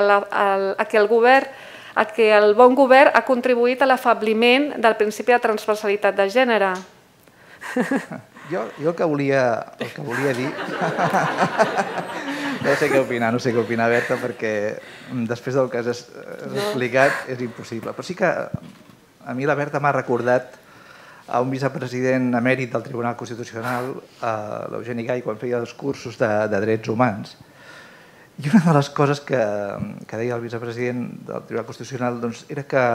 que el bon govern ha contribuït a l'afabliment del principi de transversalitat de gènere. Jo el que volia dir... No sé què opinar, Berta, perquè després del que has explicat és impossible. Però sí que a mi la Berta m'ha recordat a un vicepresident emèrit del Tribunal Constitucional, l'Eugeni Gai, quan feia els cursos de drets humans. I una de les coses que deia el vicepresident del Tribunal Constitucional era que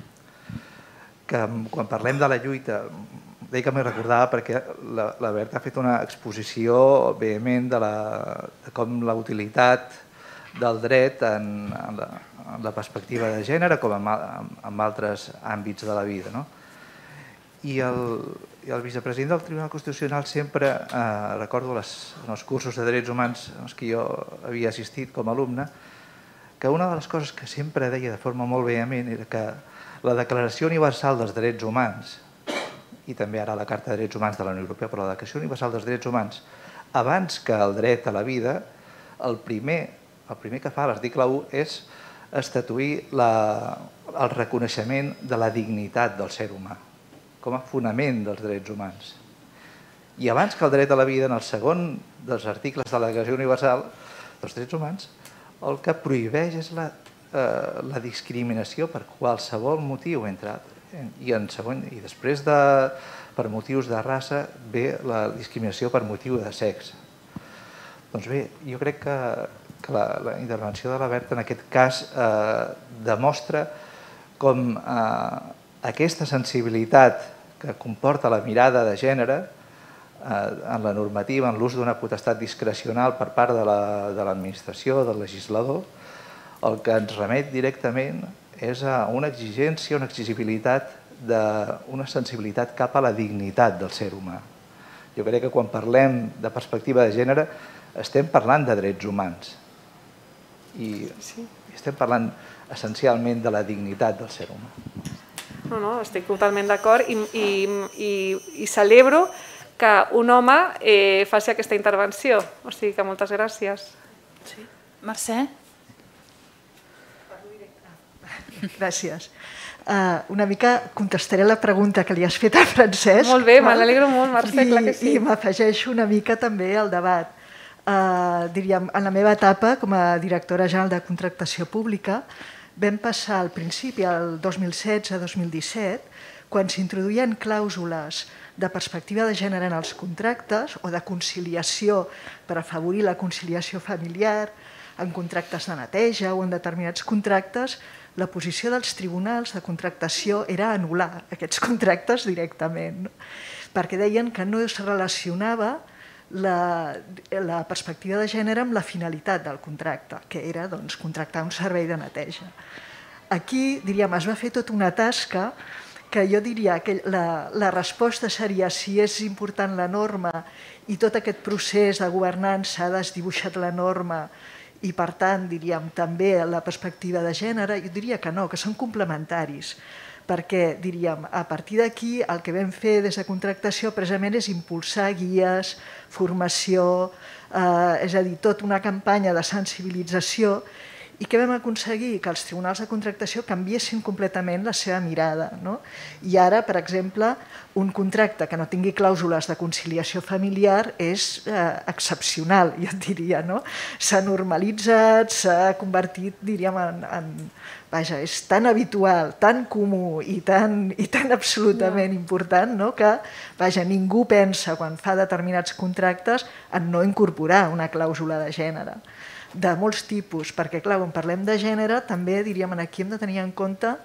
quan parlem de la lluita, deia que m'hi recordava perquè la Berta ha fet una exposició vehement de com la utilitat del dret en la perspectiva de gènere com en altres àmbits de la vida. I el vicepresident del Tribunal Constitucional sempre, recordo en els cursos de drets humans als que jo havia assistit com a alumne, que una de les coses que sempre deia de forma molt vehement era que la Declaració Universal dels Drets Humans i també ara la Carta de Drets Humans de la Unió Europea, però la Declaració Universal dels Drets Humans, abans que el dret a la vida, el primer que fa l'article 1 és estatuir el reconeixement de la dignitat del ser humà com a fonament dels drets humans. I abans que el dret a la vida, en el segon dels articles de la Declaració Universal dels Drets Humans, el que prohibeix és la discriminació per qualsevol motiu, entre altres. I després per motius de raça ve la discriminació per motiu de sexe. Doncs bé, jo crec que la intervenció de la Berta en aquest cas demostra com aquesta sensibilitat que comporta la mirada de gènere en la normativa, en l'ús d'una potestat discrecional per part de l'administració, del legislador, el que ens remet directament és a una exigència, una exigibilitat d'una sensibilitat cap a la dignitat del ser humà. Jo crec que quan parlem de perspectiva de gènere estem parlant de drets humans i estem parlant essencialment de la dignitat del ser humà. No, estic totalment d'acord i celebro que un home faci aquesta intervenció. O sigui que moltes gràcies. Mercè? Gràcies. Una mica contestaré la pregunta que li has fet a Francesc. Molt bé, me n'alegro molt, Mercè, clar que sí. I m'afegeixo una mica també al debat. Diríem, en la meva etapa com a directora general de contractació pública vam passar al principi, el 2016-2017, quan s'introduïen clàusules de perspectiva de gènere en els contractes o de conciliació per afavorir la conciliació familiar, en contractes de neteja o en determinats contractes, la posició dels tribunals de contractació era anul·lar aquests contractes directament, perquè deien que no es relacionava la perspectiva de gènere amb la finalitat del contracte, que era contractar un servei de neteja. Aquí, diríem, es va fer tota una tasca que jo diria que la resposta seria si és important la norma i tot aquest procés de governança ha desdibuixat la norma i, per tant, diríem, també la perspectiva de gènere, jo diria que no, que són complementaris, perquè, diríem, a partir d'aquí el que vam fer des de contractació precisament és impulsar guies, formació, és a dir, tota una campanya de sensibilització i que vam aconseguir que els tribunals de contractació canviessin completament la seva mirada. I ara, per exemple, un contracte que no tingui clàusules de conciliació familiar és excepcional, jo diria. S'ha normalitzat, s'ha convertit, diríem, en... Vaja, és tan habitual, tan comú i tan absolutament important que, vaja, ningú pensa quan fa determinats contractes en no incorporar una clàusula de gènere. De molts tipus, perquè, clar, quan parlem de gènere, també, diríem, aquí hem de tenir en compte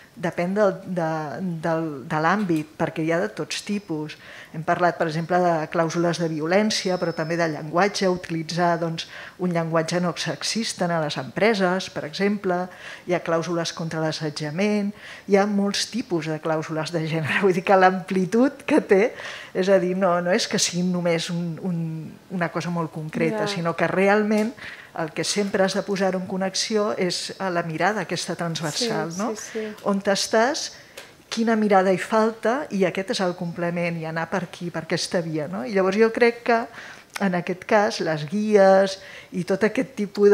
depèn de l'àmbit, perquè hi ha de tots tipus. Hem parlat, per exemple, de clàusules de violència, però també de llenguatge, utilitzar un llenguatge no sexista a les empreses, per exemple. Hi ha clàusules contra l'assetjament, hi ha molts tipus de clàusules de gènere. Vull dir que l'amplitud que té, és a dir, no és que sigui només una cosa molt concreta, sinó que realment el que sempre has de posar en connexió és la mirada aquesta transversal, no? On t'estàs, quina mirada hi falta, i aquest és el complement, i anar per aquí, per aquesta via. I llavors jo crec que, en aquest cas, les guies i tot aquest tipus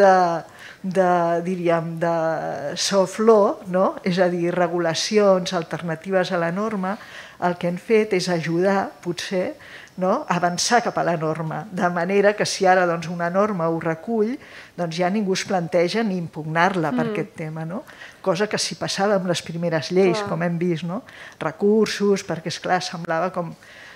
de soft law, és a dir, regulacions alternatives a la norma, el que hem fet és ajudar, potser, a avançar cap a la norma, de manera que si ara una norma ho recull, ja ningú es planteja ni impugnar-la per aquest tema, cosa que si passava amb les primeres lleis, com hem vist, recursos, perquè esclar, semblava com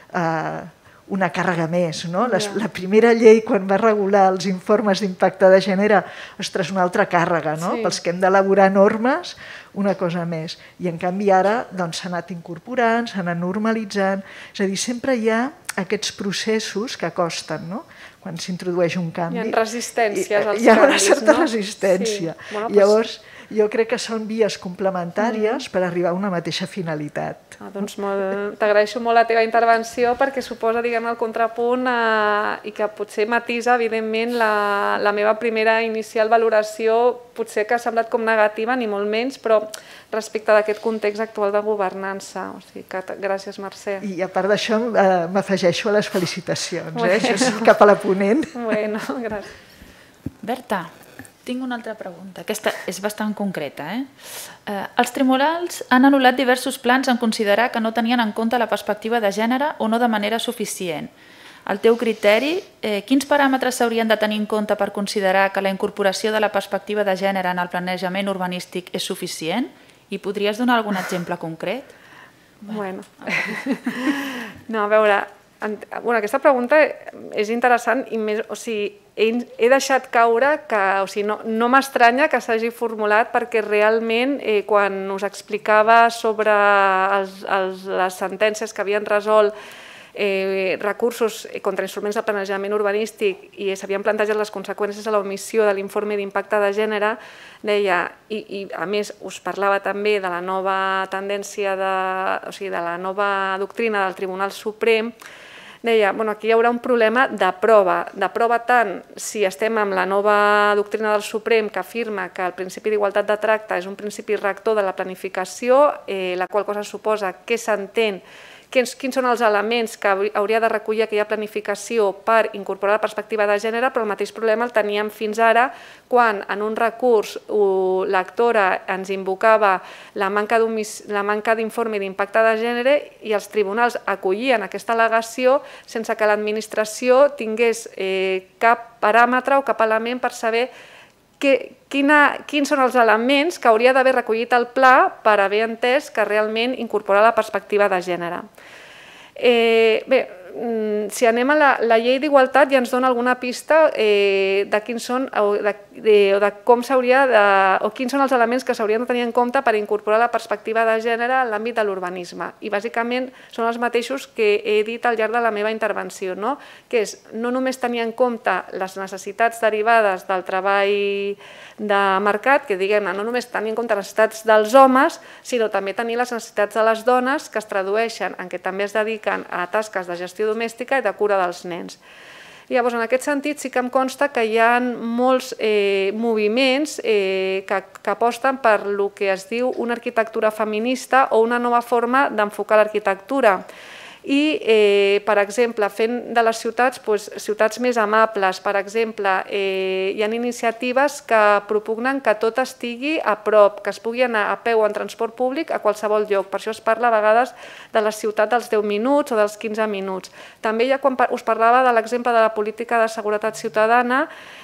una càrrega més. La primera llei, quan va regular els informes d'impacte de gènere, ostres, una altra càrrega, pels que hem d'elaborar normes, una cosa més. I en canvi ara s'ha anat incorporant, s'ha anat normalitzant, és a dir, sempre hi ha aquests processos que costen, quan s'introdueix un canvi. Hi ha resistències als canvis, no? Hi ha una certa resistència. Llavors, jo crec que són vies complementàries per arribar a una mateixa finalitat. Doncs t'agraeixo molt la teva intervenció perquè suposa, el contrapunt i que potser matisa, evidentment, la meva primera inicial valoració, potser que ha semblat com negativa, ni molt menys, però respecte d'aquest context actual de governança. O sigui que gràcies, Mercè. I a part d'això, m'afegeixo a les felicitacions. Això és cap a la ponent. Bueno, gràcies. Berta, tinc una altra pregunta. Aquesta és bastant concreta. Els tribunals han anul·lat diversos plans en considerar que no tenien en compte la perspectiva de gènere o no de manera suficient. Al teu criteri, quins paràmetres s'haurien de tenir en compte per considerar que la incorporació de la perspectiva de gènere en el planejament urbanístic és suficient? I podries donar algun exemple concret? Bueno, no, a veure, aquesta pregunta és interessant i més, o sigui, he deixat caure que, o sigui, no m'estranya que s'hagi formulat perquè realment quan us explicava sobre les sentències que havien resolt recursos contra instruments de planejament urbanístic i s'havien plantejat les conseqüències de l'omissió de l'informe d'impacte de gènere, deia, i a més us parlava també de la nova tendència, o sigui, de la nova doctrina del Tribunal Suprem, deia, aquí hi haurà un problema de prova tant si estem amb la nova doctrina del Suprem que afirma que el principi d'igualtat de tracte és un principi rector de la planificació, la qual cosa suposa que s'entén quins són els elements que hauria de recollir aquella planificació per incorporar la perspectiva de gènere, però el mateix problema el teníem fins ara quan en un recurs l'actora ens invocava la manca d'informe d'impacte de gènere i els tribunals acollien aquesta al·legació sense que l'administració tingués cap paràmetre o cap element per saber quins són els elements que hauria d'haver recollit el pla per haver entès que realment incorpora la perspectiva de gènere. Bé, si anem a la llei d'igualtat ja ens dona alguna pista de quins són de com s'hauria o quins són els elements que s'haurien de tenir en compte per incorporar la perspectiva de gènere en l'àmbit de l'urbanisme. I bàsicament són els mateixos que he dit al llarg de la meva intervenció, que és no només tenir en compte les necessitats derivades del treball de mercat, que diguem-ne, no només tenir en compte les necessitats dels homes, sinó també tenir les necessitats de les dones que es tradueixen en que també es dediquen a tasques de gestió domèstica i de cura dels nens. Llavors, en aquest sentit, sí que em consta que hi ha molts moviments que aposten per el que es diu una arquitectura feminista o una nova forma d'enfocar l'arquitectura. I, per exemple, fent de les ciutats ciutats més amables, per exemple, hi ha iniciatives que propugnen que tot estigui a prop, que es pugui anar a peu o en transport públic a qualsevol lloc. Per això es parla a vegades de la ciutat dels 10 minuts o dels 15 minuts. També quan us parlava de l'exemple de la política de seguretat ciutadana,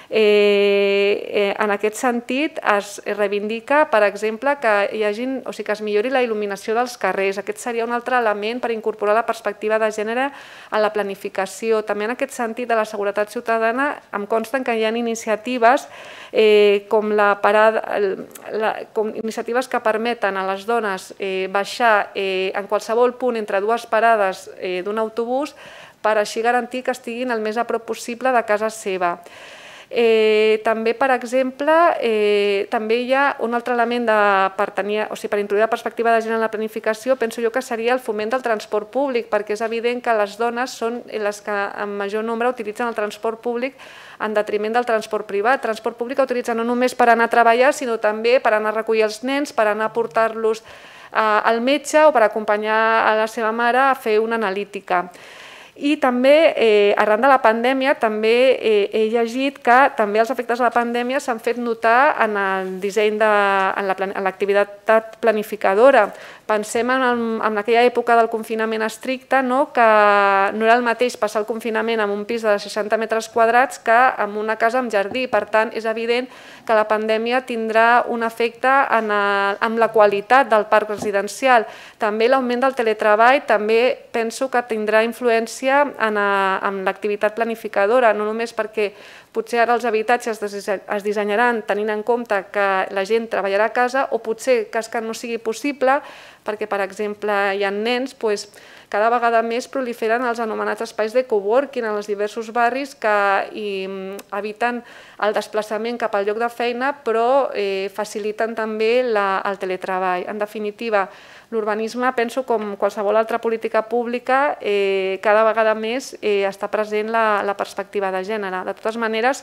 en aquest sentit es reivindica, per exemple, que es millori la il·luminació dels carrers. Aquest seria un altre element per incorporar la perspectiva perspectiva de gènere en la planificació. També en aquest sentit de la seguretat ciutadana em consta que hi ha iniciatives com iniciatives que permeten a les dones baixar en qualsevol punt entre dues parades d'un autobús per així garantir que estiguin el més a prop possible de casa seva. També, per exemple, també hi ha un altre element per introduir la perspectiva de gènere en la planificació, penso jo que seria el foment del transport públic, perquè és evident que les dones són les que en major nombre utilitzen el transport públic en detriment del transport privat. El transport públic utilitzen no només per anar a treballar, sinó també per anar a recollir els nens, per anar a portar-los al metge o per acompanyar a la seva mare a fer una analítica. I també, arran de la pandèmia, també he llegit que també els efectes de la pandèmia s'han fet notar en el disseny, en l'activitat planificadora. Pensem en aquella època del confinament estricte, que no era el mateix passar el confinament en un pis de 60 metres quadrats que en una casa amb jardí. Per tant, és evident que la pandèmia tindrà un efecte en la qualitat del parc residencial. També l'augment del teletreball també penso que tindrà influència en l'activitat planificadora, no només perquè potser ara els habitatges es dissenyaran tenint en compte que la gent treballarà a casa, o potser que no sigui possible perquè, per exemple, hi ha nens, cada vegada més proliferen els anomenats espais de coworking en els diversos barris que eviten el desplaçament cap al lloc de feina, però faciliten també el teletreball. En definitiva, l'urbanisme, penso, com qualsevol altra política pública, cada vegada més està present la perspectiva de gènere. De totes maneres,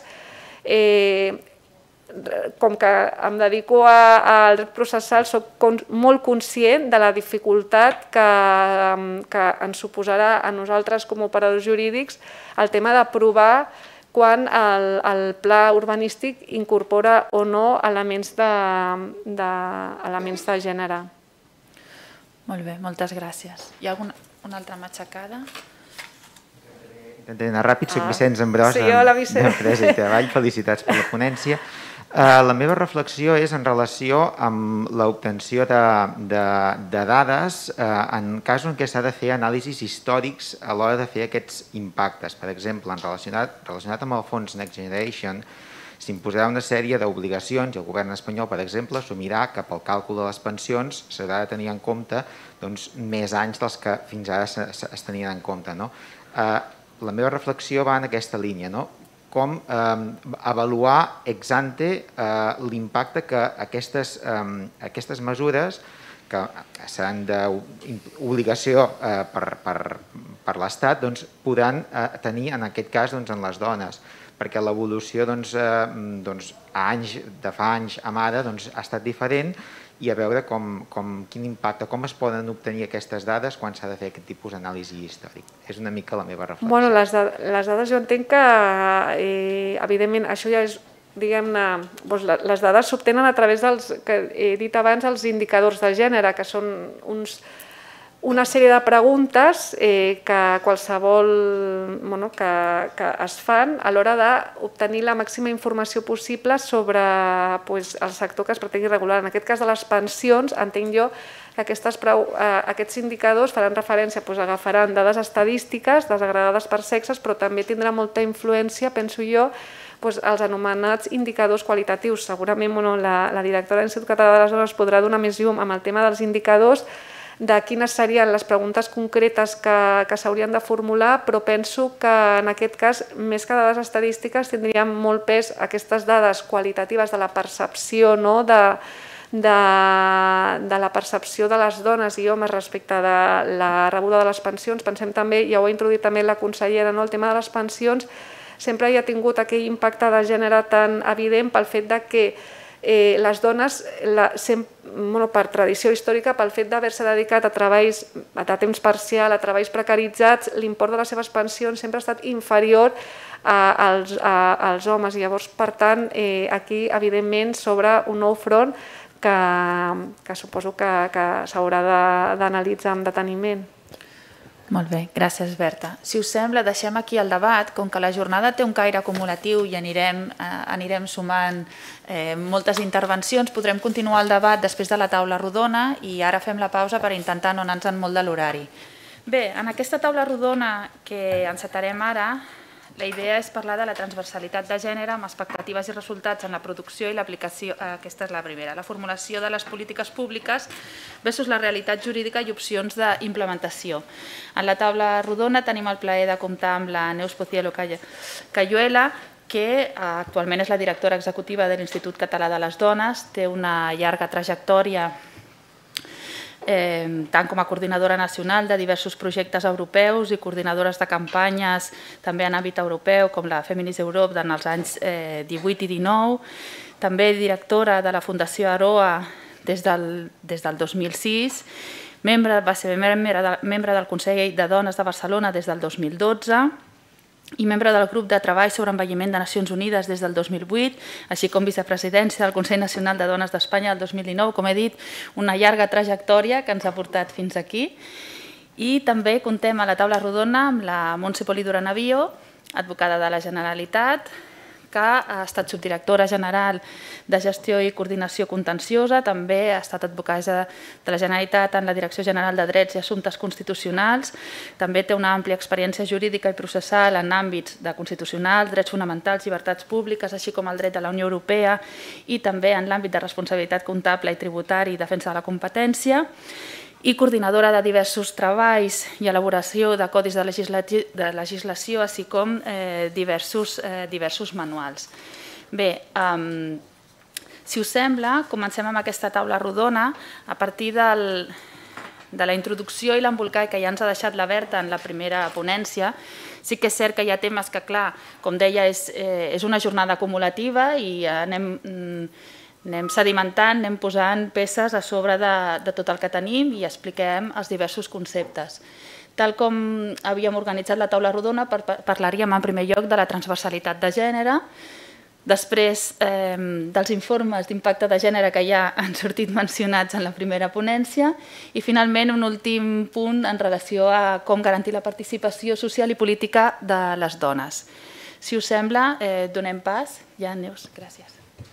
com que em dedico al dret processal, soc molt conscient de la dificultat que ens suposarà a nosaltres com a operadors jurídics el tema d'aprovar quan el pla urbanístic incorpora o no elements de gènere. Molt bé, moltes gràcies. Hi ha una altra matxacada? Intentaré anar ràpid, soc Vicenç Ambrós, d'Empresa i Treball, felicitats per la ponència. La meva reflexió és en relació amb l'obtenció de dades en casos en què s'ha de fer anàlisis històrics a l'hora de fer aquests impactes. Per exemple, relacionat amb el fons Next Generation, s'imposarà una sèrie d'obligacions i el govern espanyol, per exemple, assumirà que pel càlcul de les pensions s'haurà de tenir en compte més anys dels que fins ara es tenien en compte. La meva reflexió va en aquesta línia, com avaluar ex ante l'impacte que aquestes mesures, que seran d'obligació per l'Estat, podran tenir en aquest cas en les dones, perquè l'evolució de fa anys a ara ha estat diferent, i a veure quin impacte, com es poden obtenir aquestes dades quan s'ha de fer aquest tipus d'anàlisi històric. És una mica la meva reflexió. Bueno, les dades jo entenc que, evidentment, això ja és, diguem-ne, les dades s'obtenen a través dels, que he dit abans, els indicadors de gènere, que són una sèrie de preguntes que qualsevol que es fan a l'hora d'obtenir la màxima informació possible sobre el sector que es pretengui regular. En aquest cas de les pensions, entenc jo que aquests indicadors faran referència, agafaran dades estadístiques desagregades per sexes, però també tindrà molta influència, penso jo, els anomenats indicadors qualitatius. Segurament la directora de l'Institut Català de les Dones podrà donar més llum amb el tema dels indicadors, de quines serien les preguntes concretes que s'haurien de formular, però penso que en aquest cas, més que dades estadístiques, tindrien molt pes aquestes dades qualitatives de la percepció de la percepció de les dones i homes respecte de la rebuda de les pensions. Pensem també, ja ho ha introduït també la consellera, el tema de les pensions sempre hi ha tingut aquell impacte de gènere tan evident pel fet que les dones, per tradició històrica, pel fet d'haver-se dedicat a treballs de temps parcial, a treballs precaritzats, l'import de les seves pensions sempre ha estat inferior als homes. Llavors, per tant, aquí, evidentment, s'obre un nou front que suposo que s'haurà d'analitzar amb deteniment. Molt bé, gràcies Berta. Si us sembla, deixem aquí el debat. Com que la jornada té un caire acumulatiu i anirem sumant moltes intervencions, podrem continuar el debat després de la taula rodona i ara fem la pausa per intentar no anar-nos molt de l'horari. Bé, en aquesta taula rodona que encetarem ara, la idea és parlar de la transversalitat de gènere amb expectatives i resultats en la producció i l'aplicació, aquesta és la primera, la formulació de les polítiques públiques versus la realitat jurídica i opcions d'implementació. En la taula rodona tenim el plaer de comptar amb la Neus Pocielo Cayuela, que actualment és la directora executiva de l'Institut Català de les Dones, té una llarga trajectòria tant com a coordinadora nacional de diversos projectes europeus i coordinadores de campanyes també en àmbit europeu, com la Feminist Europe en els anys 18 i 19, també directora de la Fundació Aroa des del 2006, va ser membre del Consell de Dones de Barcelona des del 2012, i membre del grup de treball sobre envelliment de Nacions Unides des del 2008, així com vicepresidència del Consell Nacional de Dones d'Espanya del 2019, com he dit, una llarga trajectòria que ens ha portat fins aquí. I també contem a la taula rodona amb la Montse Polidora Navío, advocada de la Generalitat, que ha estat subdirectora general de Gestió i Coordinació Contenciosa, també ha estat advocada de la Generalitat en la Direcció General de Drets i Assumptes Constitucionals, també té una àmplia experiència jurídica i processal en àmbits de constitucionals, drets fonamentals, llibertats públiques, així com el dret de la Unió Europea i també en l'àmbit de responsabilitat comptable i tributari i defensa de la competència, i coordinadora de diversos treballs i elaboració de codis de legislació, així com diversos manuals. Bé, si us sembla, comencem amb aquesta taula rodona a partir de la introducció i l'embolcall que ja ens ha deixat la Berta en la primera ponència. Sí que és cert que hi ha temes que, clar, com deia, és una jornada acumulativa i anem sedimentant, anem posant peces a sobre de tot el que tenim i expliquem els diversos conceptes. Tal com havíem organitzat la taula rodona, parlaríem en primer lloc de la transversalitat de gènere, després dels informes d'impacte de gènere que ja han sortit mencionats en la primera ponència i finalment un últim punt en relació a com garantir la participació social i política de les dones. Si us sembla, donem pas. Ja, Neus, gràcies.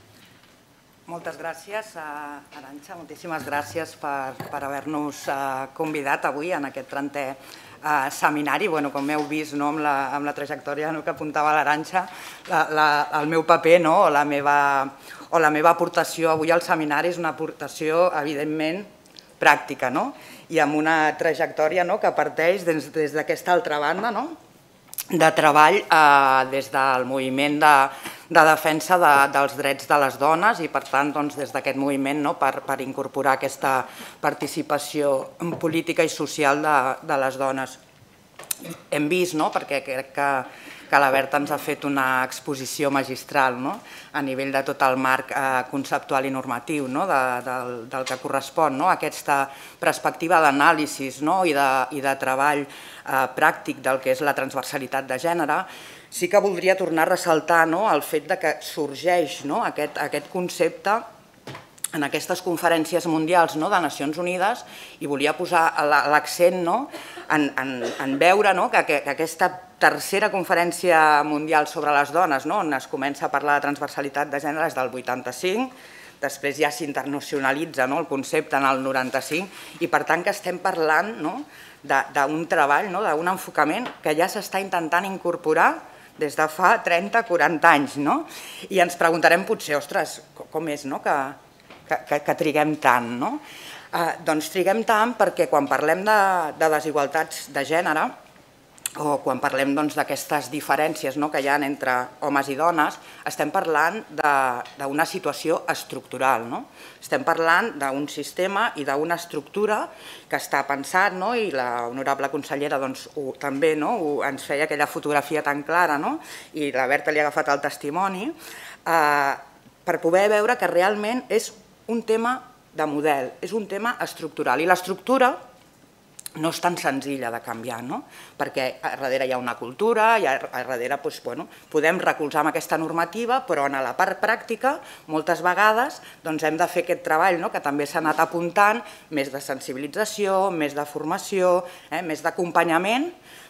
Moltes gràcies, Arantxa, moltíssimes gràcies per haver-nos convidat avui en aquest 30è seminari. Com heu vist amb la trajectòria que apuntava l'Arantxa, el meu paper o la meva aportació avui al seminari és una aportació evidentment pràctica i amb una trajectòria que parteix des d'aquesta altra banda de treball des del moviment de defensa dels drets de les dones i, per tant, des d'aquest moviment per incorporar aquesta participació política i social de les dones. Hem vist, perquè crec que la Berta ens ha fet una exposició magistral a nivell de tot el marc conceptual i normatiu del que correspon a aquesta perspectiva d'anàlisi i de treball pràctic del que és la transversalitat de gènere. Sí que voldria tornar a ressaltar el fet que sorgeix aquest concepte en aquestes conferències mundials de Nacions Unides i volia posar l'accent en veure que aquesta tercera conferència mundial sobre les dones, on es comença a parlar de transversalitat de gènere, és del 85, després ja s'internacionalitza el concepte en el 95 i per tant que estem parlant d'un treball, d'un enfocament que ja s'està intentant incorporar des de fa 30-40 anys. I ens preguntarem potser, ostres, com és que triguem tant? Doncs triguem tant perquè quan parlem de desigualtats de gènere o quan parlem d'aquestes diferències que hi ha entre homes i dones, estem parlant d'una situació estructural. Estem parlant d'un sistema i d'una estructura que està pensat, i la honorable consellera també ens feia aquella fotografia tan clara, i la Berta li ha agafat el testimoni, per poder veure que realment és un tema de model, és un tema estructural. I l'estructura no és tan senzilla de canviar, perquè a darrere hi ha una cultura, i a darrere podem recolzar amb aquesta normativa, però en la part pràctica moltes vegades hem de fer aquest treball que també s'ha anat apuntant, més de sensibilització, més de formació, més d'acompanyament,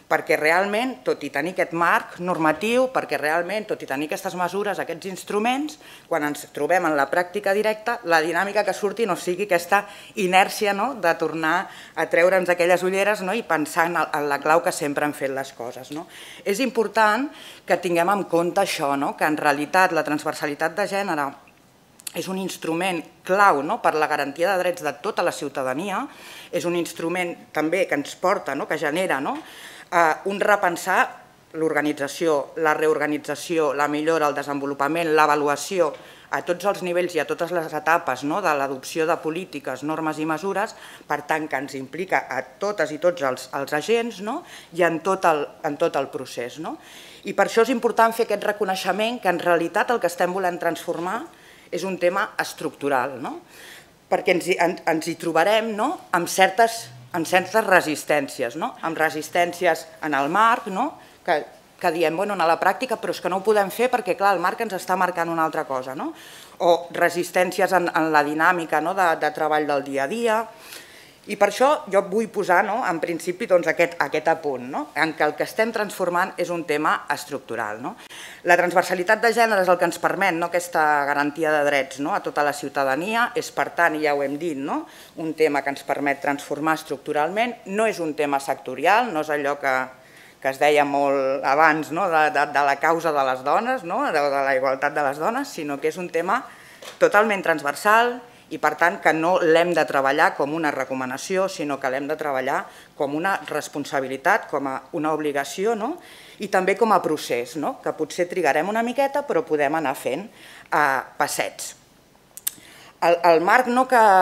perquè realment, tot i tenir aquest marc normatiu, perquè realment, tot i tenir aquestes mesures, aquests instruments, quan ens trobem en la pràctica directa, la dinàmica que surti no sigui aquesta inèrcia de tornar a treure'ns aquelles ulleres i pensar en la clau que sempre han fet les coses. És important que tinguem en compte això, que en realitat la transversalitat de gènere és un instrument clau per la garantia de drets de tota la ciutadania, és un instrument també que ens porta, que genera un repensar l'organització, la reorganització, la millora, el desenvolupament, l'avaluació a tots els nivells i a totes les etapes de l'adopció de polítiques, normes i mesures, per tant que ens implica a totes i tots els agents i en tot el procés. I per això és important fer aquest reconeixement que en realitat el que estem volent transformar és un tema estructural, perquè ens hi trobarem amb certes resistències, amb resistències en el marc, que diem a la pràctica, però és que no ho podem fer perquè el marc ens està marcant una altra cosa, o resistències en la dinàmica de treball del dia a dia. I per això jo vull posar en principi aquest apunt, en què el que estem transformant és un tema estructural. La transversalitat de gènere és el que ens permet aquesta garantia de drets a tota la ciutadania, és per tant, i ja ho hem dit, un tema que ens permet transformar estructuralment, no és un tema sectorial, no és allò que es deia molt abans de la causa de les dones, de la igualtat de les dones, sinó que és un tema totalment transversal, i per tant que no l'hem de treballar com una recomanació, sinó que l'hem de treballar com una responsabilitat, com una obligació i també com a procés, que potser trigarem una miqueta però podem anar fent passets. El marc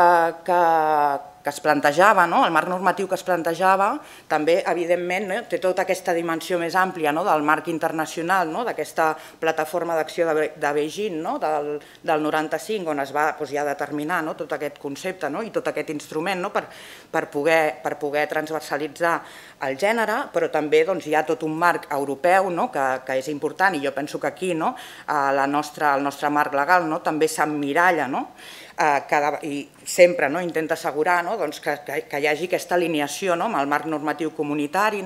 que es plantejava, el marc normatiu que es plantejava, també, evidentment, té tota aquesta dimensió més àmplia del marc internacional, d'aquesta plataforma d'acció de Beijing del 95, on es va ja determinar tot aquest concepte i tot aquest instrument per poder transversalitzar el gènere, però també hi ha tot un marc europeu que és important, i jo penso que aquí el nostre marc legal també s'emmiralla i sempre intenta assegurar que hi hagi aquesta alineació amb el marc normatiu comunitari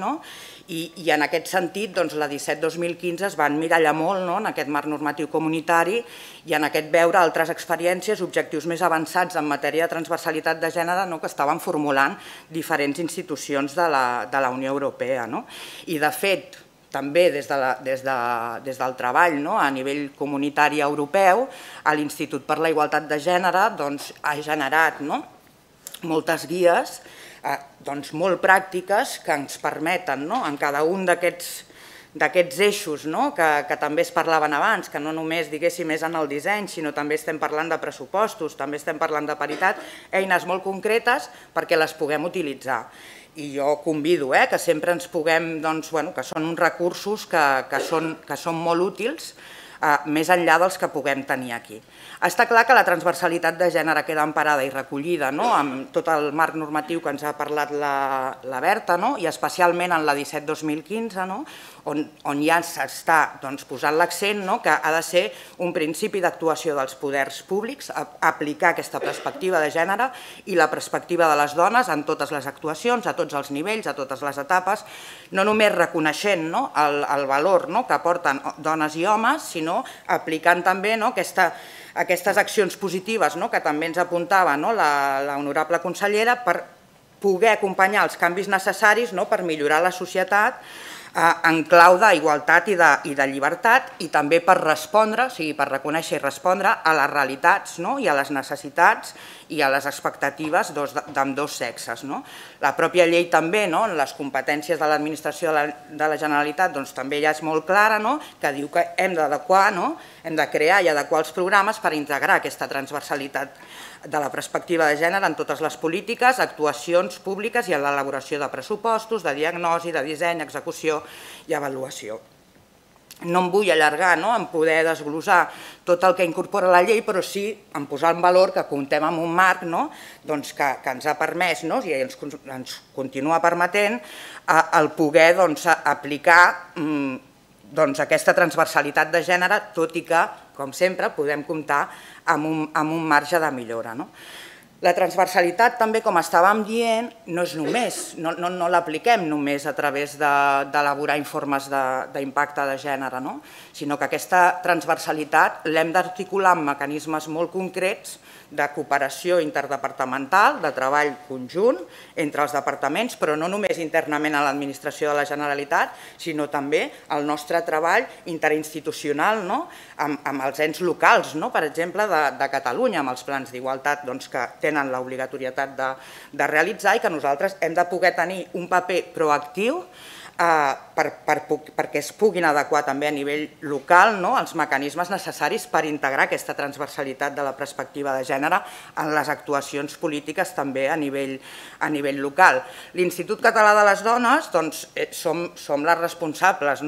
i en aquest sentit la 17-2015 es va emmirallar molt en aquest marc normatiu comunitari i en aquest veure altres experiències, objectius més avançats en matèria de transversalitat de gènere que estaven formulant diferents institucions de la Unió Europea. I de fet, també des del treball a nivell comunitari europeu, l'Institut per la Igualtat de Gènere ha generat moltes guies molt pràctiques que ens permeten en cada un d'aquests eixos que també es parlaven abans, que no només diguéssim és en el disseny, sinó també estem parlant de pressupostos, també estem parlant de paritat, eines molt concretes perquè les puguem utilitzar. I jo convido que sempre ens puguem, que són uns recursos que són molt útils, més enllà dels que puguem tenir aquí. Està clar que la transversalitat de gènere queda emparada i recollida amb tot el marc normatiu que ens ha parlat la Berta, i especialment en la 17-2015, on ja s'està posant l'accent que ha de ser un principi d'actuació dels poders públics, aplicar aquesta perspectiva de gènere i la perspectiva de les dones en totes les actuacions, a tots els nivells, a totes les etapes, no només reconeixent el valor que aporten dones i homes, sinó aplicant també aquestes accions positives que també ens apuntava l'honorable consellera per poder acompanyar els canvis necessaris per millorar la societat en clau d'igualtat i de llibertat i també per respondre, o sigui, per reconèixer i respondre a les realitats i a les necessitats i a les expectatives d'ambdós sexes. La pròpia llei també, en les competències de l'administració de la Generalitat, també ja és molt clara, que diu que hem d'adequar, hem de crear i adequar els programes per integrar aquesta transversalitat de la perspectiva de gènere en totes les polítiques, actuacions públiques i en l'elaboració de pressupostos, de diagnosi, de disseny, execució i avaluació. No em vull allargar en poder desglossar tot el que incorpora la llei, però sí en posar en valor que comptem amb un marc que ens ha permès i ens continua permetent el poder aplicar aquesta transversalitat de gènere, tot i que, com sempre, podem comptar amb un marge de millora. La transversalitat, també, com estàvem dient, no és només, no l'apliquem només a través d'elaborar informes d'impacte de gènere, sinó que aquesta transversalitat l'hem d'articular amb mecanismes molt concrets de cooperació interdepartamental, de treball conjunt entre els departaments, però no només internament a l'administració de la Generalitat, sinó també el nostre treball interinstitucional amb els ens locals, per exemple, de Catalunya, amb els plans d'igualtat que tenen l'obligatorietat de realitzar i que nosaltres hem de poder tenir un paper proactiu perquè es puguin adequar també a nivell local els mecanismes necessaris per integrar aquesta transversalitat de la perspectiva de gènere en les actuacions polítiques també a nivell local. L'Institut Català de les Dones som les responsables,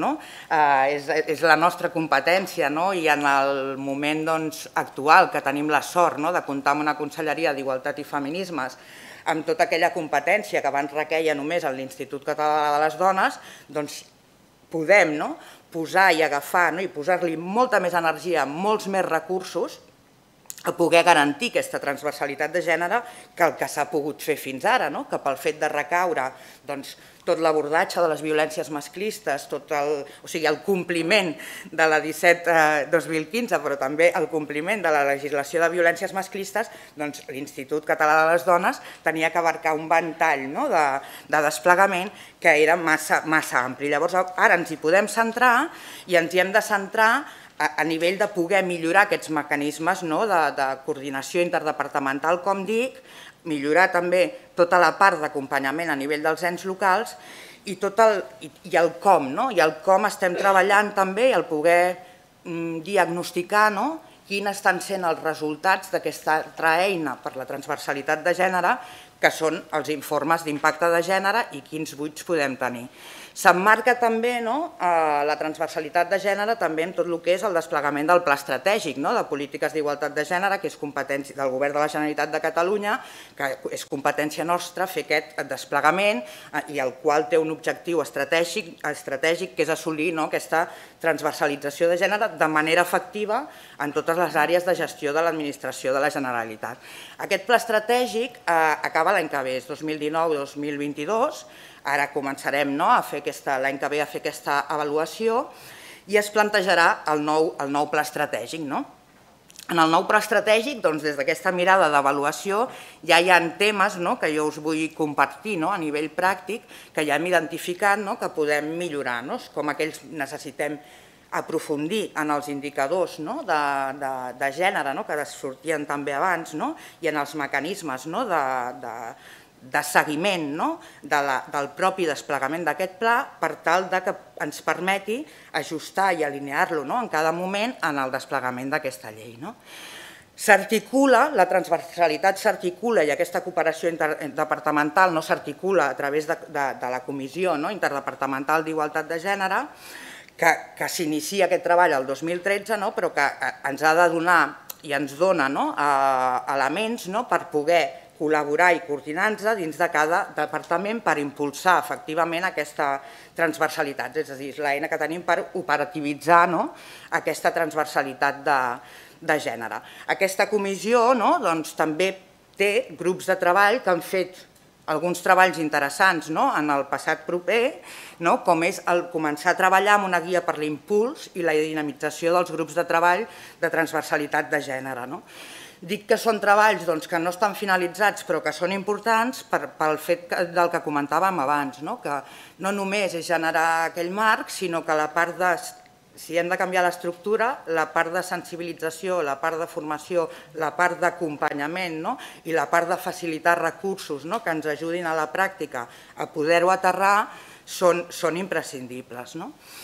és la nostra competència i en el moment actual que tenim la sort de comptar amb una Conselleria d'Igualtat i Feminismes amb tota aquella competència que abans requeia només a l'Institut Català de les Dones, doncs podem posar i agafar i posar-li molta més energia, molts més recursos a poder garantir aquesta transversalitat de gènere que el que s'ha pogut fer fins ara, que pel fet de recaure tot l'abordatge de les violències masclistes, o sigui, el compliment de la 17-2015, però també el compliment de la legislació de violències masclistes, doncs l'Institut Català de les Dones tenia que abarcar un ventall de desplegament que era massa ampli. Llavors, ara ens hi podem centrar i ens hi hem de centrar a nivell de poder millorar aquests mecanismes de coordinació interdepartamental, com dic, millorar també tota la part d'acompanyament a nivell dels ens locals i el com. I el com estem treballant també el poder diagnosticar quins estan sent els resultats d'aquesta altra eina per la transversalitat de gènere, que són els informes d'impacte de gènere i quins buits podem tenir. S'emmarca també la transversalitat de gènere també en tot el que és el desplegament del Pla Estratègic de Polítiques d'Igualtat de Gènere, que és competència del Govern de la Generalitat de Catalunya, que és competència nostra fer aquest desplegament i el qual té un objectiu estratègic, que és assolir aquesta transversalització de gènere de manera efectiva en totes les àrees de gestió de l'administració de la Generalitat. Aquest Pla Estratègic acaba l'any que ve, és 2019-2022, ara començarem l'any que ve a fer aquesta avaluació i es plantejarà el nou pla estratègic. En el nou pla estratègic, des d'aquesta mirada d'avaluació, ja hi ha temes que jo us vull compartir a nivell pràctic, que ja hem identificat que podem millorar, com aquells necessitem aprofundir en els indicadors de gènere, que sortien també abans, i en els mecanismes de seguiment del propi desplegament d'aquest pla per tal que ens permeti ajustar i alinear-lo en cada moment en el desplegament d'aquesta llei. S'articula, la transversalitat s'articula i aquesta cooperació interdepartamental no s'articula a través de la Comissió Interdepartamental d'Igualtat de Gènere, que s'inicia aquest treball el 2013, però que ens ha de donar i ens dona elements per poder col·laborar i coordinar-nos dins de cada departament per impulsar efectivament aquesta transversalitat, és a dir, és l'eina que tenim per operativitzar aquesta transversalitat de gènere. Aquesta comissió també té grups de treball que han fet alguns treballs interessants en el passat proper, com és començar a treballar amb una guia per l'impuls i la dinamització dels grups de treball de transversalitat de gènere. Dic que són treballs que no estan finalitzats però que són importants pel fet del que comentàvem abans, que no només és generar aquell marc, sinó que la part de, si hem de canviar l'estructura, la part de sensibilització, la part de formació, la part d'acompanyament i la part de facilitar recursos que ens ajudin a la pràctica a poder-ho aterrar són imprescindibles.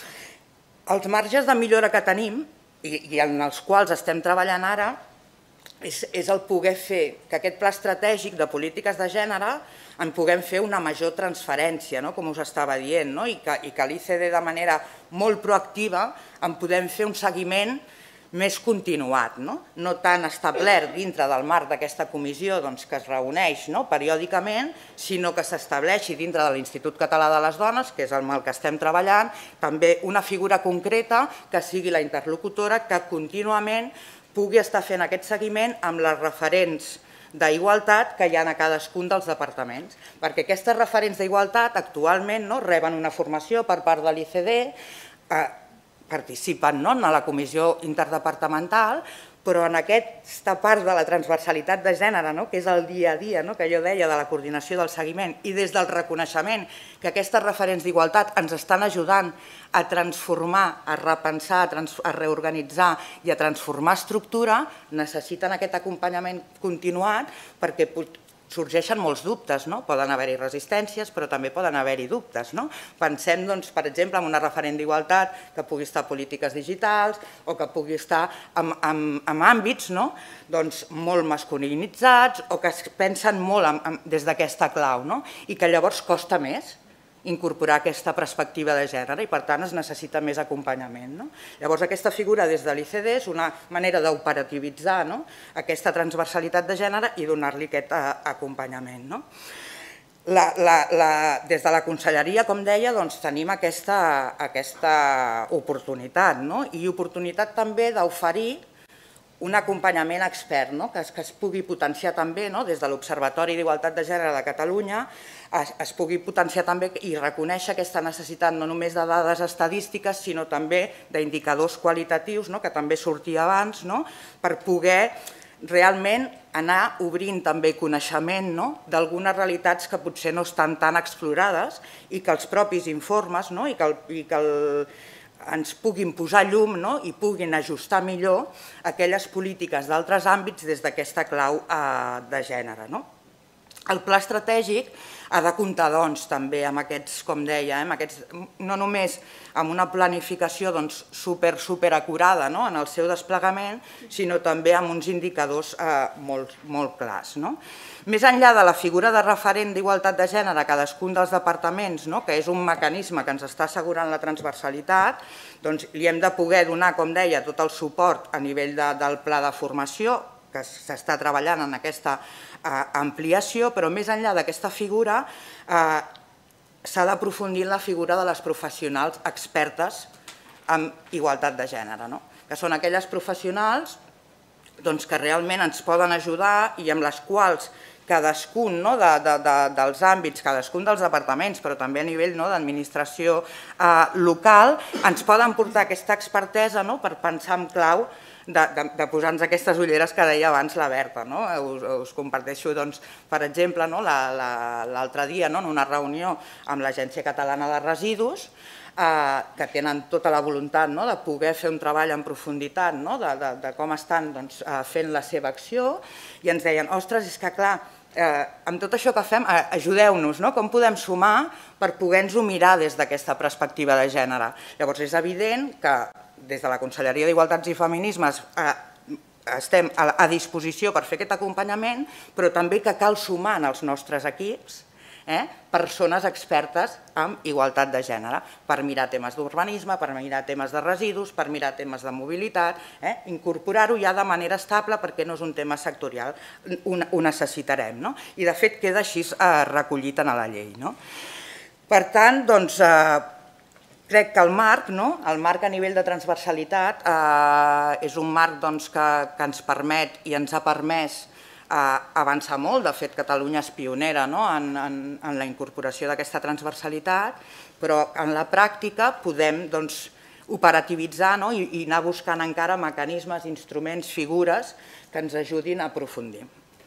Els marges de millora que tenim i en els quals estem treballant ara és el poder fer que aquest pla estratègic de polítiques de gènere en puguem fer una major transferència, com us estava dient, i que l'ICD de manera molt proactiva en podem fer un seguiment més continuat, no tan establert dintre del marc d'aquesta comissió que es reuneix periòdicament, sinó que s'estableixi dintre de l'Institut Català de les Dones, que és amb el que estem treballant, també una figura concreta que sigui la interlocutora que contínuament pugui estar fent aquest seguiment amb les referents d'igualtat que hi ha a cadascun dels departaments, perquè aquestes referents d'igualtat actualment reben una formació per part de l'ICD, participen en la comissió interdepartamental, però en aquesta part de la transversalitat de gènere, que és el dia a dia, que jo deia, de la coordinació del seguiment, i des del reconeixement que aquestes referents d'igualtat ens estan ajudant a transformar, a repensar, a reorganitzar i a transformar estructura, necessiten aquest acompanyament continuat perquè sorgeixen molts dubtes, poden haver-hi resistències, però també poden haver-hi dubtes. Pensem, per exemple, en una referent d'igualtat que pugui estar a polítiques digitals o que pugui estar en àmbits molt masculinitzats o que es pensen molt des d'aquesta clau i que llavors costa més incorporar aquesta perspectiva de gènere i per tant es necessita més acompanyament. Llavors aquesta figura des de l'ICD és una manera d'operativitzar aquesta transversalitat de gènere i donar-li aquest acompanyament. Des de la conselleria, com deia, tenim aquesta oportunitat i oportunitat també d'oferir un acompanyament expert que es pugui potenciar també des de l'Observatori d'Igualtat de Gènere de Catalunya, es pugui potenciar també i reconèixer aquesta necessitat no només de dades estadístiques, sinó també d'indicadors qualitatius, que també sortia abans, per poder realment anar obrint també coneixement d'algunes realitats que potser no estan tan explorades i que els propis informes i que ens puguin posar llum i puguin ajustar millor aquelles polítiques d'altres àmbits des d'aquesta clau de gènere. El pla estratègic ha de comptar també amb aquests, com deia, no només amb una planificació super acurada en el seu desplegament, sinó també amb uns indicadors molt clars. Més enllà de la figura de referent d'igualtat de gènere a cadascun dels departaments, que és un mecanisme que ens està assegurant la transversalitat, li hem de poder donar, com deia, tot el suport a nivell del pla de formació, que s'està treballant en aquesta ampliació, però més enllà d'aquesta figura s'ha d'aprofundir en la figura de les professionals expertes en igualtat de gènere, que són aquelles professionals que realment ens poden ajudar i amb les quals cadascun dels àmbits, cadascun dels departaments, però també a nivell d'administració local, ens poden portar aquesta expertesa per pensar en clau de posar-nos aquestes ulleres que deia abans la Berta. Us comparteixo, per exemple, l'altre dia en una reunió amb l'Agència Catalana de Residus, que tenen tota la voluntat de poder fer un treball en profunditat de com estan fent la seva acció, i ens deien, ostres, és que clar, amb tot això que fem, ajudeu-nos, com podem sumar per poder-nos-ho mirar des d'aquesta perspectiva de gènere. Llavors és evident que des de la Conselleria d'Igualtats i Feminismes estem a disposició per fer aquest acompanyament, però també que cal sumar en els nostres equips persones expertes en igualtat de gènere, per mirar temes d'urbanisme, per mirar temes de residus, per mirar temes de mobilitat, incorporar-ho ja de manera estable perquè no és un tema sectorial, ho necessitarem. I de fet queda així recollit en la llei. Per tant, doncs, crec que el marc a nivell de transversalitat és un marc que ens permet i ens ha permès avançar molt. De fet, Catalunya és pionera en la incorporació d'aquesta transversalitat, però en la pràctica podem operativitzar i anar buscant encara mecanismes, instruments, figures que ens ajudin a aprofundir.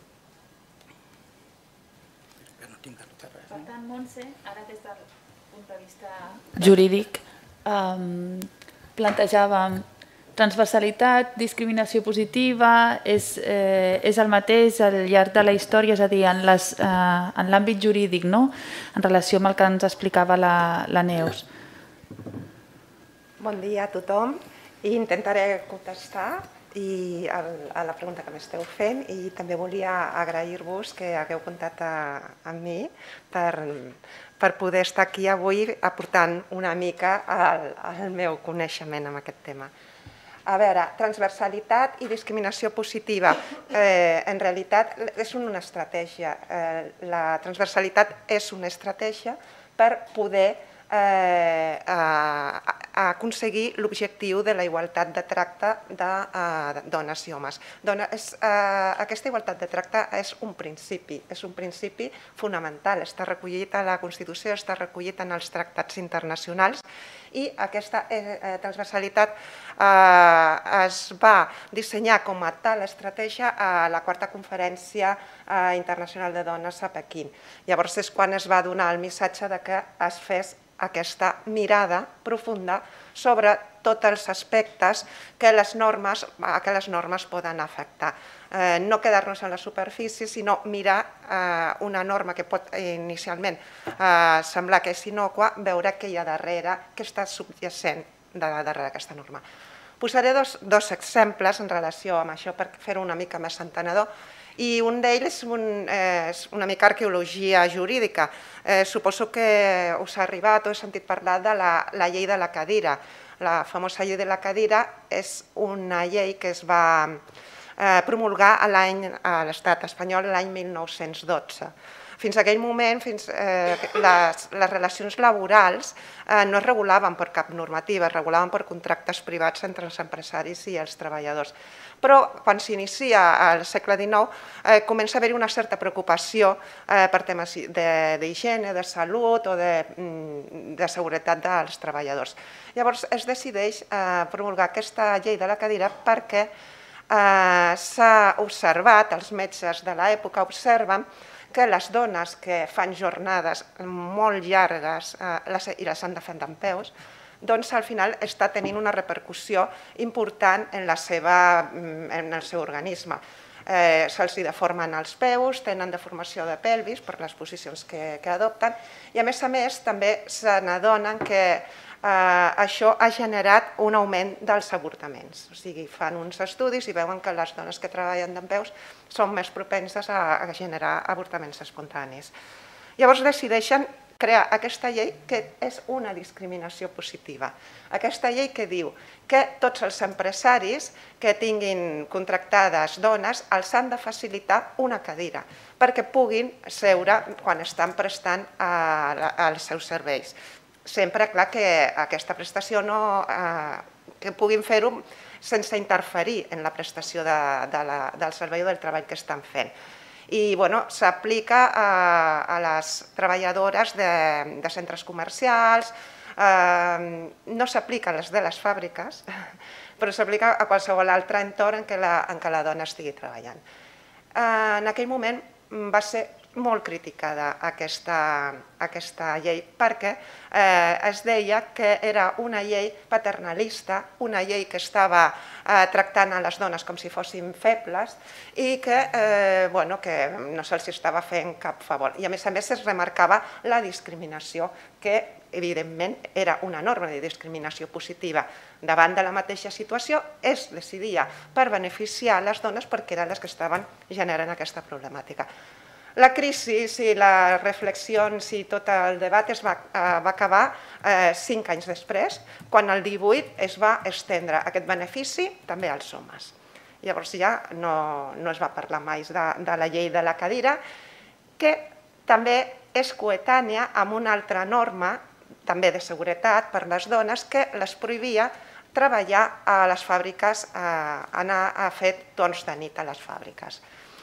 Per tant, Montse, ara des del punt de vista jurídic, plantejàvem transversalitat, discriminació positiva, és el mateix al llarg de la història, és a dir, en l'àmbit jurídic, en relació amb el que ens explicava la Neus. Bon dia a tothom. Intentaré contestar a la pregunta que m'esteu fent i també volia agrair-vos que hagueu comptat amb mi per poder estar aquí avui aportant una mica el meu coneixement en aquest tema. A veure, transversalitat i discriminació positiva. En realitat és una estratègia. La transversalitat és una estratègia per poder a aconseguir l'objectiu de la igualtat de tracte de dones i homes. Aquesta igualtat de tracte és un principi fonamental, està recollit a la Constitució, està recollit en els tractats internacionals i aquesta transversalitat es va dissenyar com a tal estratègia a la quarta conferència internacional de dones a Pequín. Llavors és quan es va donar el missatge que es fes aquesta mirada profunda sobre tots els aspectes que les normes poden afectar. No quedar-nos en la superfície, sinó mirar una norma que pot inicialment semblar que és innòcua, veure què hi ha darrere, què està subjacent darrere d'aquesta norma. Posaré dos exemples en relació amb això per fer-ho una mica més entenedor. I un d'ells és una mica arqueologia jurídica. Suposo que us ha arribat o he sentit parlar de la llei de la cadira. La famosa llei de la cadira és una llei que es va promulgar a l'estat espanyol l'any 1912. Fins aquell moment, les relacions laborals no es regulaven per cap normativa, es regulaven per contractes privats entre els empresaris i els treballadors. Però quan s'inicia al segle XIX comença a haver-hi una certa preocupació per temes d'higiene, de salut o de seguretat dels treballadors. Llavors es decideix promulgar aquesta llei de la cadira perquè s'ha observat, els metges de l'època observen que les dones que fan jornades molt llargues i les han de fer dempeus, doncs al final està tenint una repercussió important en el seu organisme. Se'ls deformen els peus, tenen deformació de pelvis per les posicions que adopten i a més també se n'adonen que això ha generat un augment dels avortaments. O sigui, fan uns estudis i veuen que les dones que treballen dempeus són més propenses a generar avortaments espontanis. Llavors decideixen crear aquesta llei que és una discriminació positiva. Aquesta llei que diu que tots els empresaris que tinguin contractades dones els han de facilitar una cadira perquè puguin seure quan estan prestant els seus serveis. Sempre, clar, que aquesta prestació que puguin fer-ho sense interferir en la prestació del servei o del treball que estan fent. I s'aplica a les treballadores de centres comercials, no s'aplica a les de les fàbriques, però s'aplica a qualsevol altre entorn en què la dona estigui treballant. En aquell moment va ser molt criticada aquesta llei perquè es deia que era una llei paternalista, una llei que estava tractant a les dones com si fossin febles i que no se'ls estava fent cap favor. I a més es remarcava la discriminació, que evidentment era una norma de discriminació positiva. Davant de la mateixa situació es decidia per beneficiar les dones perquè eren les que estaven generant aquesta problemàtica. La crisi i les reflexions i tot el debat va acabar 5 anys després, quan el 18 es va estendre aquest benefici també als homes. Llavors ja no es va parlar mai de la llei de la cadira, que també és coetània amb una altra norma, també de seguretat per les dones, que les prohibia treballar a les fàbriques, anar a fer torns de nit a les fàbriques.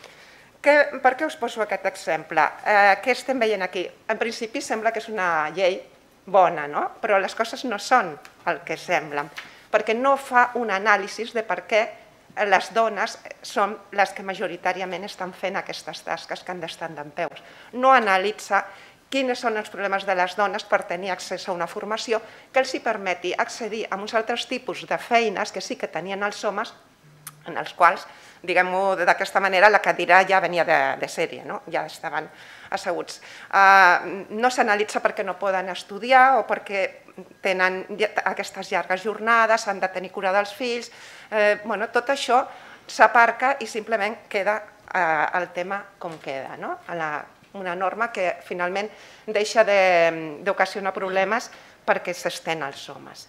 Per què us poso aquest exemple? Què estem veient aquí? En principi sembla que és una llei bona, però les coses no són el que semblen, perquè no fa un anàlisi de per què les dones són les que majoritàriament estan fent aquestes tasques que han d'estar dempeus. No analitza quins són els problemes de les dones per tenir accés a una formació que els permeti accedir a uns altres tipus de feines que sí que tenien els homes, en els quals, diguem-ho d'aquesta manera, la cadira ja venia de sèrie, ja estaven asseguts. No s'analitza perquè no poden estudiar o perquè tenen aquestes llargues jornades, han de tenir cura dels fills. Tot això s'aparca i simplement queda el tema com queda, una norma que finalment deixa d'ocasionar problemes perquè s'estén als homes.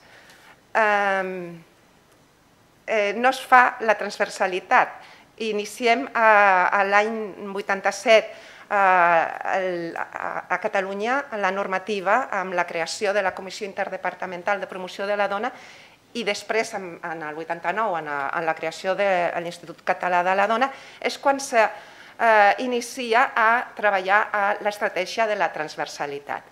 No es fa la transversalitat. Iniciem l'any 87 a Catalunya la normativa amb la creació de la Comissió Interdepartamental de Promoció de la Dona i després, en el 89, en la creació de l'Institut Català de la Dona, és quan s'inicia a treballar a l'estratègia de la transversalitat.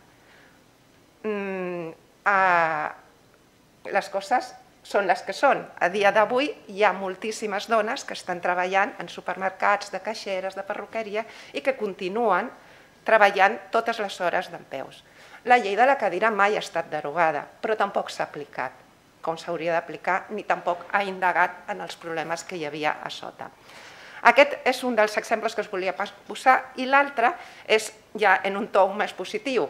Les coses són les que són. A dia d'avui hi ha moltíssimes dones que estan treballant en supermercats, de caixeres, de perruqueria i que continuen treballant totes les hores dempeus. La llei de la cadira mai ha estat derogada, però tampoc s'ha aplicat com s'hauria d'aplicar, ni tampoc ha indagat en els problemes que hi havia a sota. Aquest és un dels exemples que us volia posar i l'altre és ja en un to més positiu.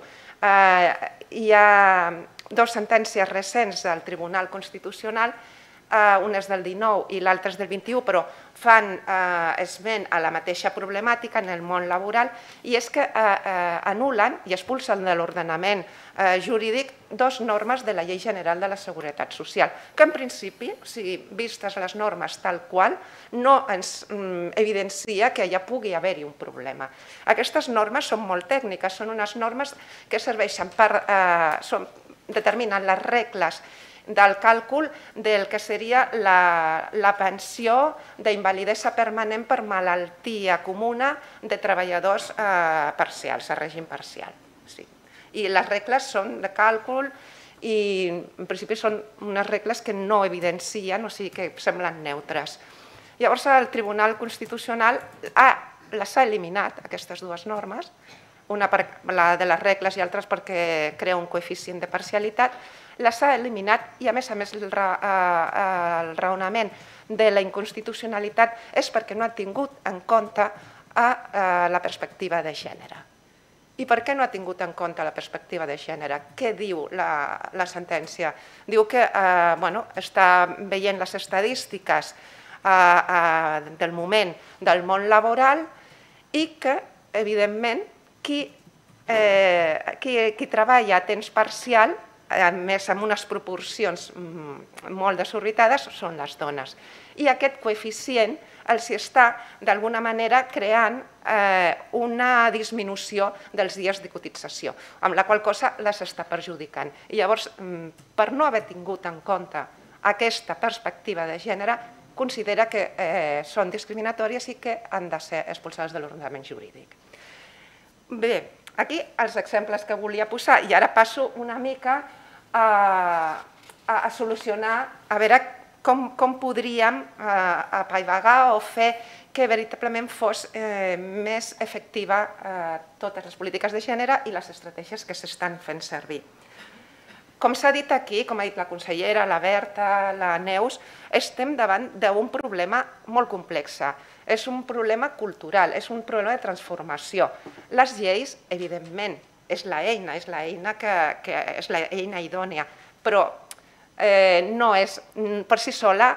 Hi ha dues sentències recents del Tribunal Constitucional, una és del 19 i l'altra és del 21, però fan esment a la mateixa problemàtica en el món laboral, i és que anul·len i expulsen de l'ordenament jurídic dues normes de la Llei General de la Seguretat Social, que en principi, si vistes les normes tal qual, no ens evidencia que ja pugui haver-hi un problema. Aquestes normes són molt tècniques, són unes normes que serveixen per determinar les regles del càlcul del que seria la pensió d'invalidesa permanent per malaltia comuna de treballadors parcials, a règim parcial. I les regles són de càlcul i en principi són unes regles que no evidencien, o sigui que semblen neutres. Llavors el Tribunal Constitucional les ha eliminat, aquestes dues normes, una per la de les regles i altres perquè crea un coeficient de parcialitat, les ha eliminat i a més el raonament de la inconstitucionalitat és perquè no ha tingut en compte la perspectiva de gènere. I per què no ha tingut en compte la perspectiva de gènere? Què diu la sentència? Diu que està veient les estadístiques del moment del món laboral i que, evidentment, qui treballa a temps parcial, a més amb unes proporcions molt desorbitades, són les dones. I aquest coeficient els està, d'alguna manera, creant una disminució dels dies de cotització, amb la qual cosa les està perjudicant. I llavors, per no haver tingut en compte aquesta perspectiva de gènere, considera que són discriminatòries i que han de ser expulsades de l'ordenament jurídic. Bé, aquí els exemples que volia posar, i ara passo una mica a solucionar, a veure com podríem apaivagar o fer que veritablement fos més efectiva totes les polítiques de gènere i les estratègies que s'estan fent servir. Com s'ha dit aquí, com ha dit la consellera, la Berta, la Neus, estem davant d'un problema molt complex. És un problema cultural, és un problema de transformació. Les lleis, evidentment, és l'eina idònia, però per si sola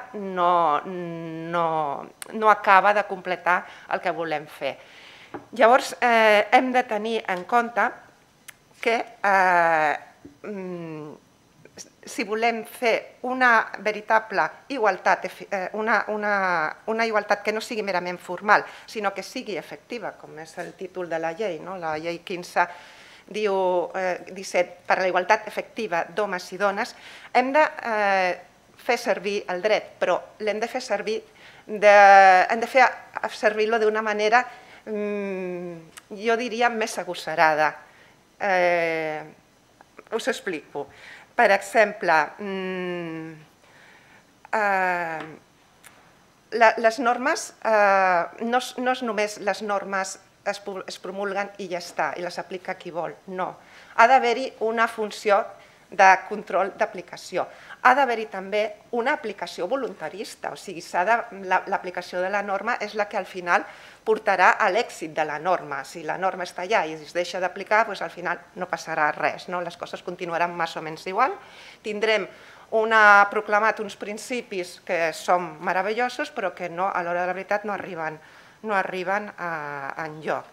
no acaba de completar el que volem fer. Llavors, hem de tenir en compte que si volem fer una veritable igualtat, una igualtat que no sigui merament formal, sinó que sigui efectiva, com és el títol de la llei, la llei 15 diu 17, per a la igualtat efectiva d'homes i dones, hem de fer servir el dret, però l'hem de fer servir-lo d'una manera, jo diria, més agosarada. Us explico. Per exemple, les normes, no és només les normes es promulguen i ja està, i les aplica qui vol, no. Ha d'haver-hi una funció de control d'aplicació. Ha d'haver-hi també una aplicació voluntarista, o sigui, l'aplicació de la norma és la que al final portarà a l'èxit de la norma. Si la norma està allà i es deixa d'aplicar, al final no passarà res, les coses continuaran més o menys igual. Tindrem proclamat uns principis que són meravellosos, però que a l'hora de la veritat no arriben enlloc.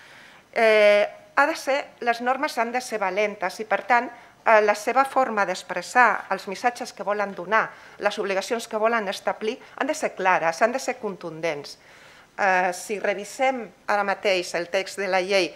Les normes han de ser valentes i, per tant, la seva forma d'expressar els missatges que volen donar, les obligacions que volen establir, han de ser clares, han de ser contundents. Si revisem ara mateix el text de la llei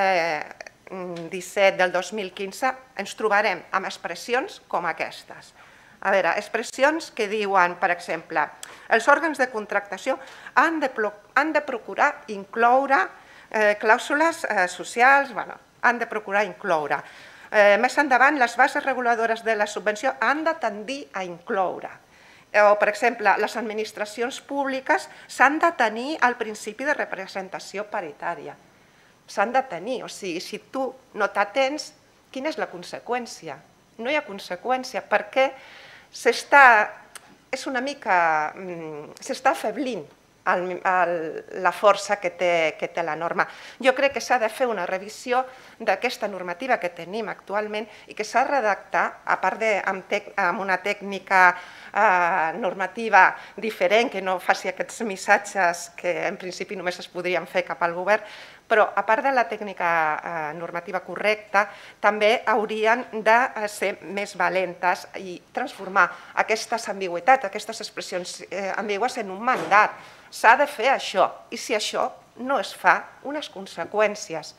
17 del 2015, ens trobarem amb expressions com aquestes. A veure, expressions que diuen, per exemple, els òrgans de contractació han de procurar incloure clàusules socials, han de procurar incloure. Més endavant, les bases reguladores de la subvenció han de tendir a incloure. O, per exemple, les administracions públiques s'han de tenir el principi de representació paritària. S'han de tenir, o sigui, si tu no t'atens, quina és la conseqüència? No hi ha conseqüència, perquè s'està afeblint la força que té la norma. Jo crec que s'ha de fer una revisió d'aquesta normativa que tenim actualment i que s'ha de redactar, a part amb una tècnica normativa diferent, que no faci aquests missatges que en principi només es podrien fer cap al govern, però a part de la tècnica normativa correcta, també haurien de ser més valentes i transformar aquestes ambigüitats, aquestes expressions ambigües en un mandat. S'ha de fer això, i si això no es fa, unes conseqüències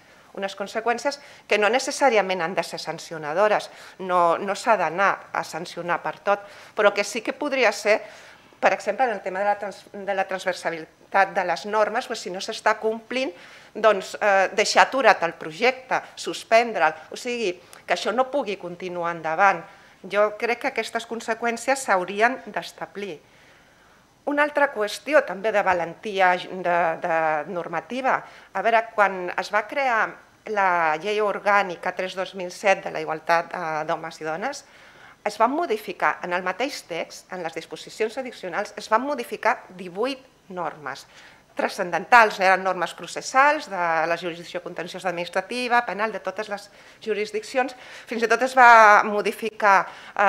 que no necessàriament han de ser sancionadores, no s'ha d'anar a sancionar per tot, però que sí que podria ser, per exemple, en el tema de la transversalitat de les normes, si no s'està complint, doncs deixar aturat el projecte, suspendre'l, o sigui, que això no pugui continuar endavant. Jo crec que aquestes conseqüències s'haurien d'establir. Una altra qüestió també de valentia normativa. A veure, quan es va crear la llei orgànica 3/2007 de la igualtat d'homes i dones, es van modificar en el mateix text, en les disposicions addicionals, es van modificar 18 normes transcendentals, eren normes processals de la jurisdicció contenciosa administrativa, penal, de totes les jurisdiccions. Fins i tot es va modificar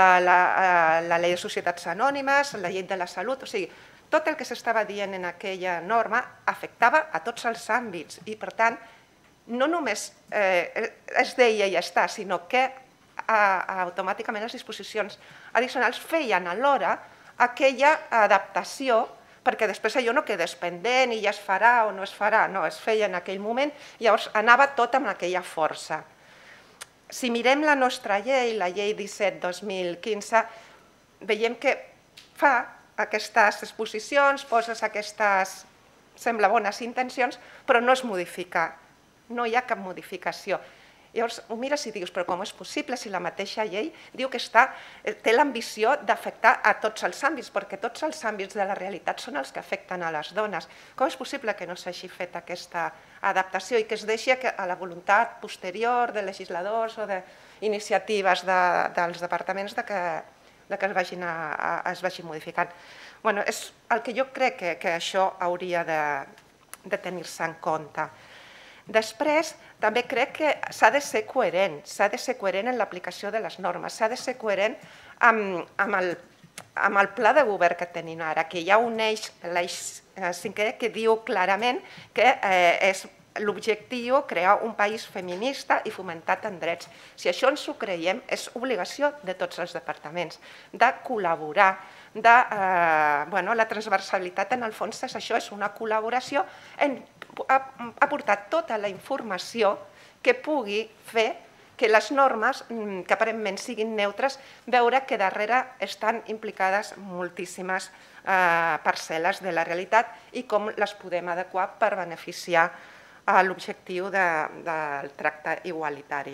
la llei de societats anònimes, la llei de la salut, o sigui, tot el que s'estava dient en aquella norma afectava a tots els àmbits i, per tant, no només es deia i ja està, sinó que automàticament les disposicions addicionals feien alhora aquella adaptació perquè després allò no quedés pendent i ja es farà o no es farà, no, es feia en aquell moment, llavors anava tot amb aquella força. Si mirem la nostra llei, la llei 17/2015, veiem que fa aquestes exposicions, poses aquestes, sembla, bones intencions, però no es modifica, no hi ha cap modificació. Llavors, ho mires i dius, però com és possible si la mateixa llei diu que té l'ambició d'afectar a tots els àmbits, perquè tots els àmbits de la realitat són els que afecten a les dones. Com és possible que no s'hagi fet aquesta adaptació i que es deixi a la voluntat posterior de legisladors o d'iniciatives dels departaments que es vagin modificant? És el que jo crec que això hauria de tenir-se en compte. Després, també crec que s'ha de ser coherent en l'aplicació de les normes, s'ha de ser coherent amb el pla de govern que tenim ara, que hi ha un eix, l'eix 5è, que diu clarament que és l'objectiu crear un país feminista i fomentat en drets. Si això ens ho creiem, és obligació de tots els departaments de col·laborar. La transversalitat, en el fons, és això, és una col·laboració en aportar tota la informació que pugui fer que les normes, que aparentment siguin neutres, veure que darrere estan implicades moltíssimes parcel·les de la realitat i com les podem adequar per beneficiar l'objectiu del tracte igualitari.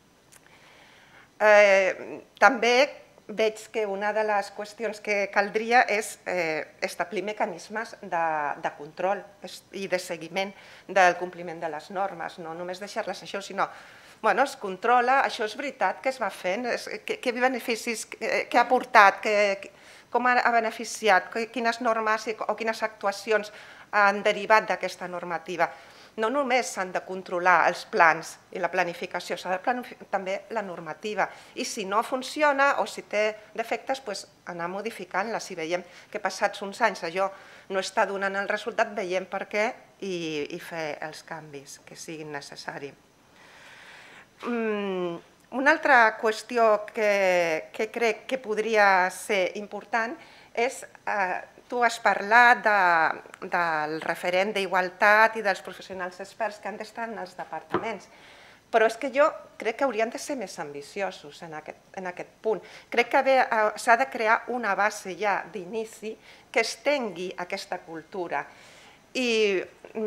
També veig que una de les qüestions que caldria és establir mecanismes de control i de seguiment del compliment de les normes, no només deixar-les això, sinó es controla, això és veritat que es va fent, què beneficis, què ha aportat, com ha beneficiat, quines normes o quines actuacions han derivat d'aquesta normativa. No només s'han de controlar els plans i la planificació, s'ha de planificar també la normativa. I si no funciona o si té defectes, anar modificant-la. Si veiem que passats uns anys allò no està donant el resultat, veiem per què i fer els canvis que siguin necessaris. Una altra qüestió que crec que podria ser important és, tu has parlat del referent d'igualtat i dels professionals experts que han d'estar en els departaments, però és que jo crec que haurien de ser més ambiciosos en aquest punt. Crec que s'ha de crear una base ja d'inici que estengui aquesta cultura i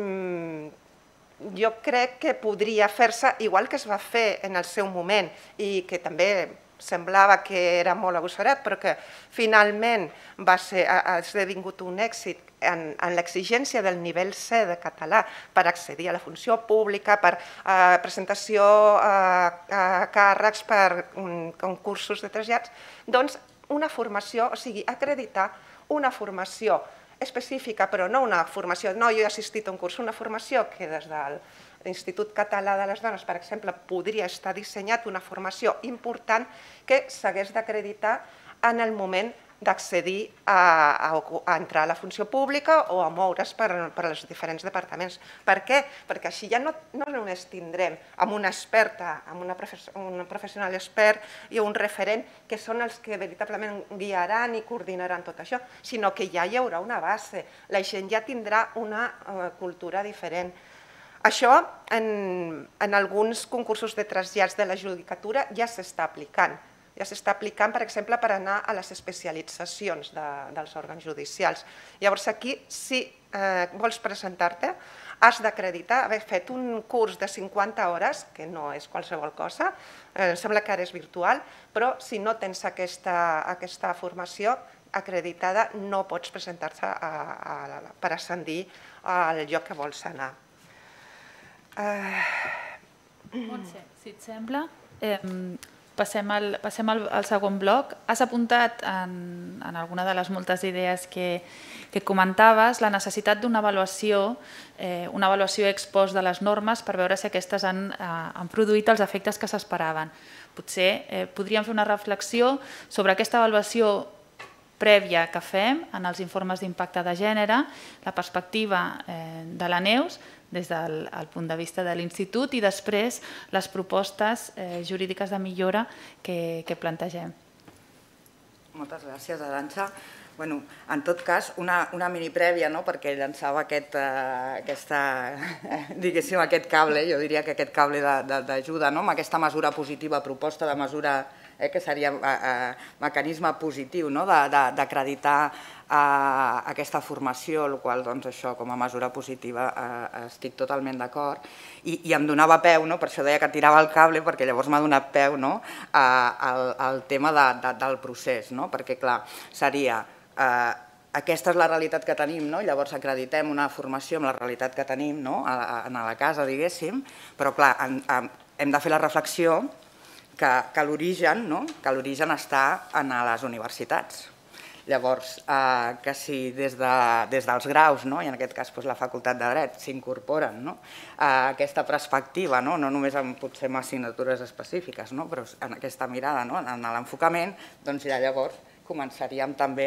jo crec que podria fer-se igual que es va fer en el seu moment i que també semblava que era molt agossarat, però que finalment ha esdevingut un èxit en l'exigència del nivell C de català per accedir a la funció pública, per presentació a càrrecs, per concursos de trasllats, doncs una formació, o sigui, acreditar una formació específica, però no una formació, no, jo he assistit a un curs, una formació que des de l'Institut Català de les Dones, per exemple, podria estar dissenyat una formació important que s'hagués d'acreditar en el moment d'accedir a entrar a la funció pública o a moure's per als diferents departaments. Per què? Perquè així ja no només tindrem amb una experta, amb un professional expert i un referent que són els que veritablement guiaran i coordinaran tot això, sinó que ja hi haurà una base, la gent ja tindrà una cultura diferent. Això en alguns concursos de trasllats de la judicatura ja s'està aplicant. Ja s'està aplicant, per exemple, per anar a les especialitzacions dels òrgans judicials. Llavors aquí, si vols presentar-te, has d'acreditar haver fet un curs de 50 hores, que no és qualsevol cosa, em sembla que ara és virtual, però si no tens aquesta formació acreditada no pots presentar-te per ascendir al lloc que vols anar. Montse, si et sembla, passem al segon bloc. Has apuntat en alguna de les moltes idees que comentaves la necessitat d'una avaluació ex post de les normes per veure si aquestes han produït els efectes que s'esperaven. Potser podríem fer una reflexió sobre aquesta avaluació prèvia que fem en els informes d'impacte de gènere, la perspectiva de la Neus des del punt de vista de l'Institut i després les propostes jurídiques de millora que plantegem. Moltes gràcies, Arantxa. En tot cas, una mini prèvia, perquè llançava aquest cable, jo diria que aquest cable d'ajuda, amb aquesta mesura positiva, proposta de mesura, que seria mecanisme positiu d'acreditar aquesta formació, el qual com a mesura positiva estic totalment d'acord, i em donava peu, per això deia que tirava el cable, perquè llavors m'ha donat peu al tema del procés, perquè clar, seria aquesta és la realitat que tenim, llavors acreditem una formació amb la realitat que tenim a la casa, diguéssim, però clar, hem de fer la reflexió que l'origen està en les universitats. Llavors, que si des dels graus, i en aquest cas la Facultat de Dret, s'incorporen aquesta perspectiva, no només potser amb assignatures específiques, però en aquesta mirada, en l'enfocament, doncs ja llavors començaríem també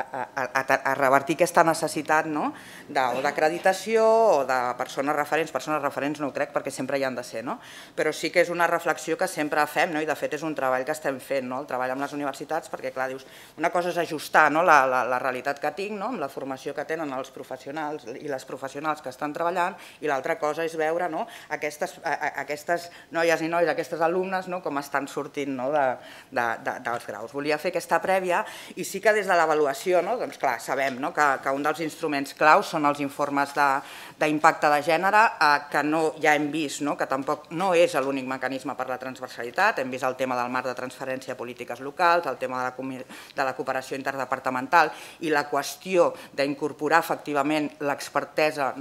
a revertir aquesta necessitat d'acreditació o de persones referents. Persones referents no ho crec perquè sempre hi han de ser, però sí que és una reflexió que sempre fem i de fet és un treball que estem fent, el treball amb les universitats, perquè clar, dius, una cosa és ajustar la realitat que tinc amb la formació que tenen els professionals i les professionals que estan treballant i l'altra cosa és veure aquestes noies i nois, aquestes alumnes com estan sortint dels graus. Volia fer aquesta prèvia i sí que des de l'avaluació, doncs clar, sabem que un dels instruments claus són els informes d'impacte de gènere, que ja hem vist que tampoc no és l'únic mecanisme per la transversalitat, hem vist el tema del marc de transferència a polítiques locals, el tema de la cooperació interdepartamental i la qüestió d'incorporar efectivament l'expertesa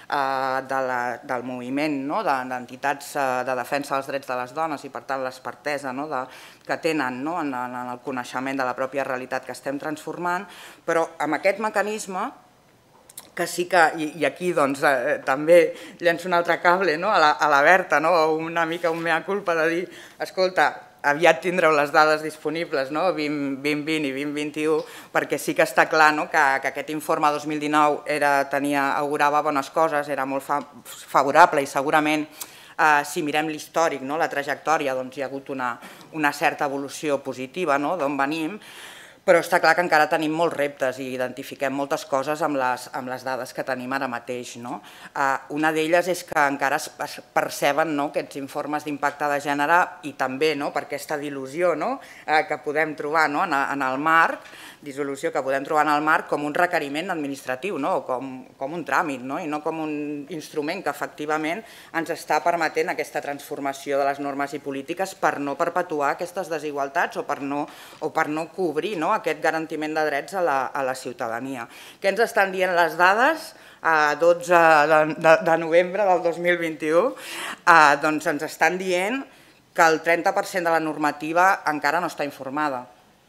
del moviment d'entitats de defensa dels drets de les dones i per tant l'expertesa que tenen en el coneixement de la pròpia realitat que estem transformant, però amb aquest mecanisme que sí que, i aquí també llenço un altre cable a la Berta, una mica un mea culpa de dir, escolta, aviat tindreu les dades disponibles, 2020 i 2021, perquè sí que està clar que aquest informe 2019 augurava bones coses, era molt favorable i segurament si mirem l'històric, la trajectòria, hi ha hagut una certa evolució positiva d'on venim, però està clar que encara tenim molts reptes i identifiquem moltes coses amb les dades que tenim ara mateix. Una d'elles és que encara es perceben aquests informes d'impacte de gènere i també per aquesta dilució que podem trobar en el marc, dissolució que podem trobar en el marc com un requeriment administratiu, com un tràmit i no com un instrument que efectivament ens està permetent aquesta transformació de les normes i polítiques per no perpetuar aquestes desigualtats o per no cobrir aquest garantiment de drets a la ciutadania. Què ens estan dient les dades? A 12 de novembre del 2021 ens estan dient que el 30% de la normativa encara no està informada.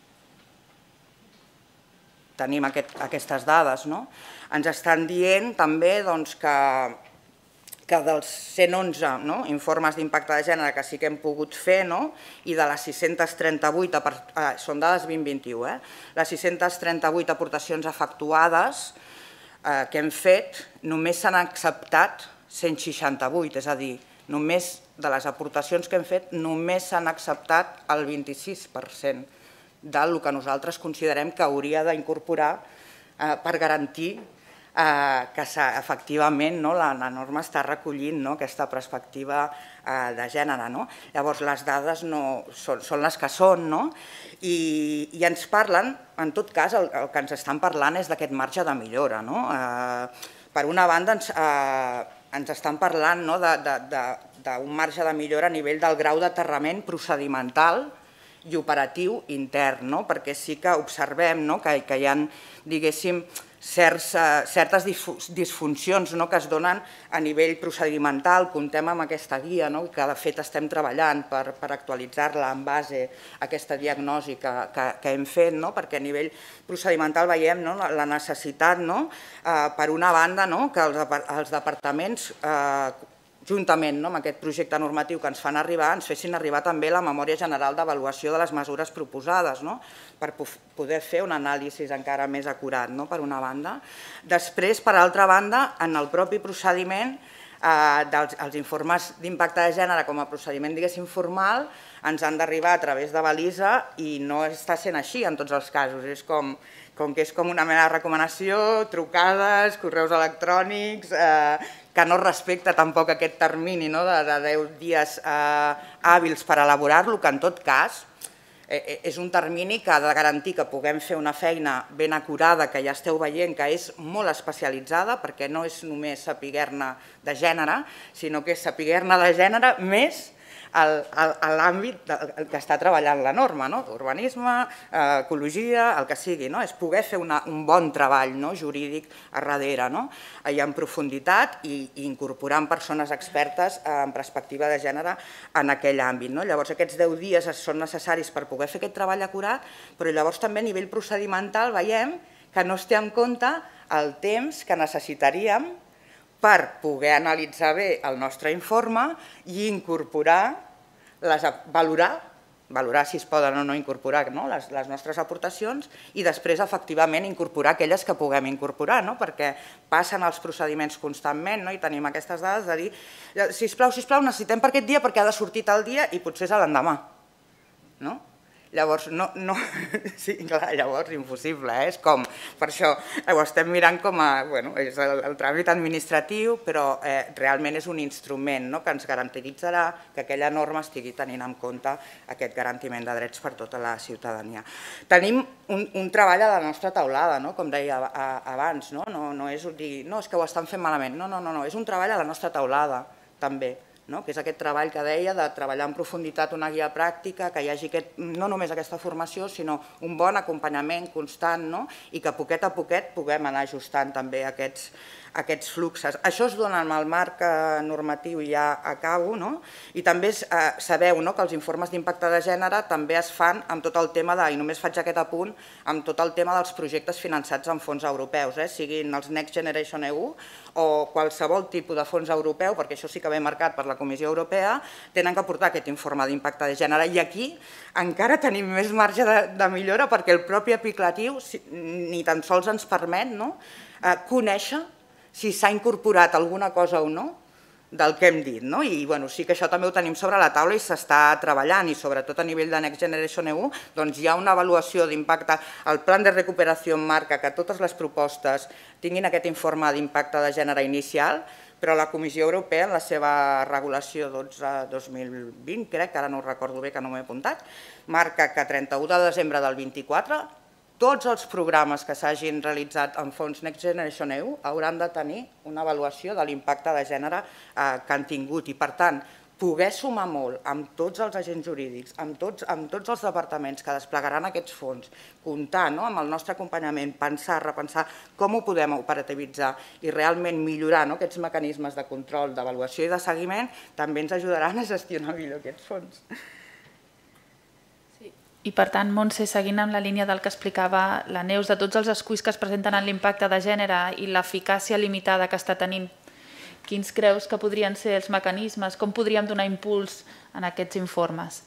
Tenim aquestes dades. Ens estan dient també que dels 111 informes d'impacte de gènere que sí que hem pogut fer i de les 638, són dades 2021, les 638 aportacions efectuades que hem fet, només s'han acceptat 168, és a dir, només de les aportacions que hem fet, només s'han acceptat el 26% del que nosaltres considerem que hauria d'incorporar per garantir que efectivament la norma està recollint aquesta perspectiva de gènere. Llavors, les dades són les que són i ens parlen, en tot cas, el que ens estan parlant és d'aquest marge de millora. Per una banda, ens estan parlant d'un marge de millora a nivell del grau d'aterrament procedimental i operatiu intern, perquè sí que observem que hi ha, diguéssim, certes disfuncions que es donen a nivell procedimental. Comptem amb aquesta guia que de fet estem treballant per actualitzar-la en base a aquesta diagnosi que hem fet, perquè a nivell procedimental veiem la necessitat, per una banda, que els departaments juntament amb aquest projecte normatiu que ens fan arribar, ens fessin arribar també la memòria general d'avaluació de les mesures proposades, per poder fer un anàlisi encara més acurat, per una banda. Després, per altra banda, en el propi procediment, els informes d'impacte de gènere com a procediment, diguéssim, formal, ens han d'arribar a través de balisa i no està sent així en tots els casos. És com que és com una mena de recomanació, trucades, correus electrònics, que no respecta tampoc aquest termini de 10 dies hàbils per elaborar-lo, que en tot cas és un termini que ha de garantir que puguem fer una feina ben acurada, que ja esteu veient que és molt especialitzada, perquè no és només saber-ne de gènere, sinó que és saber-ne de gènere més a l'àmbit que està treballant la norma, urbanisme, ecologia, el que sigui, és poder fer un bon treball jurídic a darrere i en profunditat i incorporant persones expertes en perspectiva de gènere en aquell àmbit. Llavors aquests 10 dies són necessaris per poder fer aquest treball acurat, però llavors també a nivell procedimental veiem que no es té en compte el temps que necessitaríem per poder analitzar bé el nostre informe i incorporar, valorar si es poden o no incorporar les nostres aportacions i després efectivament incorporar aquelles que puguem incorporar, perquè passen els procediments constantment i tenim aquestes dades de dir sisplau, necessitem per aquest dia perquè ha de sortir tal dia i potser és l'endemà. Llavors, sí, clar, llavors impossible, és com, per això ho estem mirant com a, és el tràmit administratiu, però realment és un instrument que ens garantitzarà que aquella norma estigui tenint en compte aquest garantiment de drets per tota la ciutadania. Tenim un treball a la nostra taulada, com deia abans, no és dir, no, és que ho estan fent malament, no, és un treball a la nostra taulada, també, que és aquest treball que deia de treballar en profunditat una guia pràctica, que hi hagi no només aquesta formació, sinó un bon acompanyament constant i que poquet a poquet puguem anar ajustant també aquests fluxos. Això es dona amb el marc normatiu i ja acabo, i també sabeu que els informes d'impacte de gènere també es fan amb tot el tema i només faig aquest apunt, amb tot el tema dels projectes finançats amb fons europeus, siguin els Next Generation EU o qualsevol tipus de fons europeu, perquè això sí que ve marcat per la Comissió Europea, tenen que portar aquest informe d'impacte de gènere i aquí encara tenim més marge de millora perquè el propi aplicatiu ni tan sols ens permet conèixer si s'ha incorporat alguna cosa o no del que hem dit. I sí que això també ho tenim sobre la taula i s'està treballant, i sobretot a nivell de Next Generation EU hi ha una avaluació d'impacte. El Plan de Recuperació marca que totes les propostes tinguin aquest informe d'impacte de gènere inicial, però la Comissió Europea, en la seva regulació 12-2020, crec, ara no ho recordo bé que no m'ho he apuntat, marca que 31 de desembre del 24 tots els programes que s'hagin realitzat en fons Next Generation EU hauran de tenir una avaluació de l'impacte de gènere que han tingut i, per tant, poder sumar molt amb tots els agents jurídics, amb tots els departaments que desplegaran aquests fons, comptar amb el nostre acompanyament, pensar, repensar com ho podem operativitzar i realment millorar aquests mecanismes de control, d'avaluació i de seguiment, també ens ajudaran a gestionar millor aquests fons. I per tant, Montse, seguint amb la línia del que explicava la Neus, de tots els esculls que es presenten en l'impacte de gènere i l'eficàcia limitada que està tenint, quins creus que podrien ser els mecanismes? Com podríem donar impuls en aquests informes?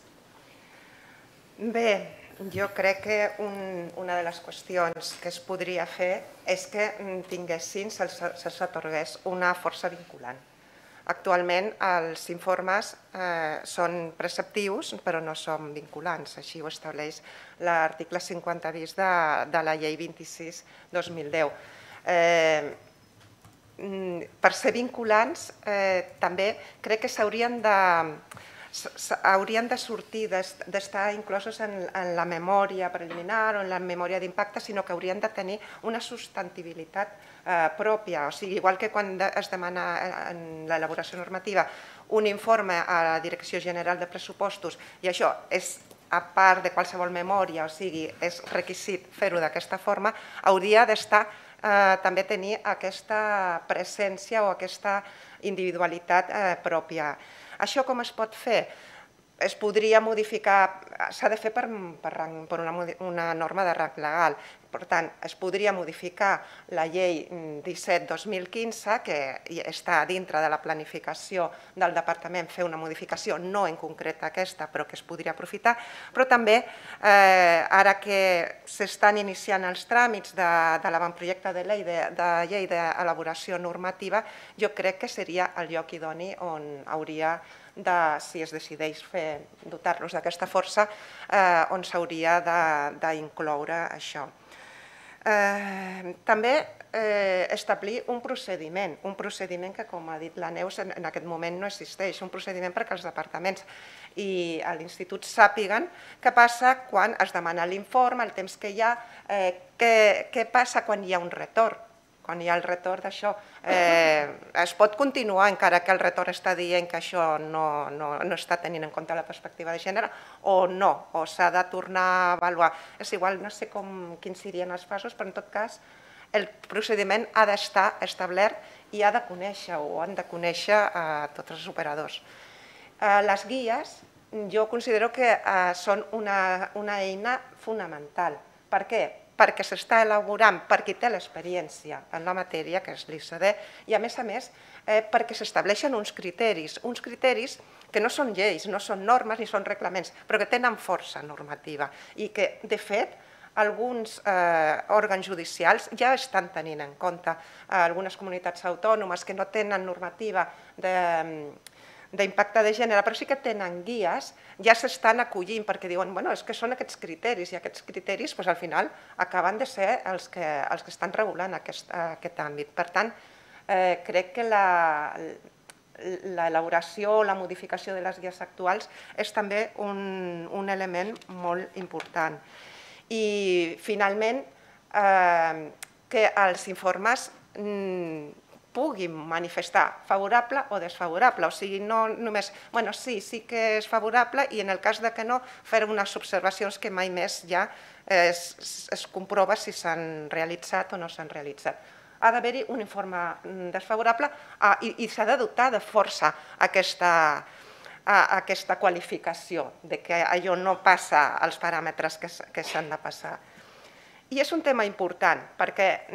Bé, jo crec que una de les qüestions que es podria fer és que tinguessin, se'ls atorgués una força vinculant. Actualment els informes són preceptius però no són vinculants, així ho estableix l'article 50 bis de la llei 26/2010. Per ser vinculants també crec que haurien de sortir, d'estar inclosos en la memòria preliminar o en la memòria d'impacte, sinó que haurien de tenir una substantibilitat pròpia. O sigui, igual que quan es demana en l'elaboració normativa un informe a la Direcció General de Pressupostos, i això és a part de qualsevol memòria, o sigui, és requisit fer-ho d'aquesta forma, hauria d'estar també tenir aquesta presència o aquesta individualitat pròpia. Això com es pot fer? Es podria modificar, s'ha de fer per una norma de rang legal. Per tant, es podria modificar la llei 17/2015, que està dintre de la planificació del departament, fer una modificació, no en concret aquesta, però que es podria aprofitar. Però també, ara que s'estan iniciant els tràmits de l'avantprojecte de llei d'elaboració normativa, jo crec que seria el lloc idoni on hauria de, si es decideix dotar-los d'aquesta força, on s'hauria d'incloure això. També establir un procediment que, com ha dit la Neus, en aquest moment no existeix, un procediment perquè els departaments i l'Institut sàpiguen què passa quan es demana l'informe, el temps que hi ha, què passa quan hi ha un retorn. Quan hi ha el retorn d'això, es pot continuar encara que el retorn està dient que això no està tenint en compte la perspectiva de gènere o no, o s'ha de tornar a avaluar. És igual, no sé quins serien els passos, però en tot cas el procediment ha d'estar establert i ha de conèixer o han de conèixer tots els operadors. Les guies jo considero que són una eina fonamental. Per què? Perquè s'està elaborant per qui té l'experiència en la matèria, que és l'ICD, i a més perquè s'estableixen uns criteris que no són lleis, no són normes ni són reglaments, però que tenen força normativa i que, de fet, alguns òrgans judicials ja estan tenint en compte. Algunes comunitats autònomes que no tenen normativa d'impacte de gènere, però sí que tenen guies, ja s'estan acollint perquè diuen és que són aquests criteris i aquests criteris al final acaben de ser els que estan regulant aquest àmbit. Per tant, crec que l'elaboració o la modificació de les guies actuals és també un element molt important. I finalment, que els informes puguin manifestar favorable o desfavorable, o sigui, no només, sí que és favorable i en el cas que no, fer unes observacions que mai més ja es comprova si s'han realitzat o no s'han realitzat. Ha d'haver-hi un informe desfavorable i s'ha de dotar de força aquesta qualificació de que allò no passa als paràmetres que s'han de passar. I és un tema important perquè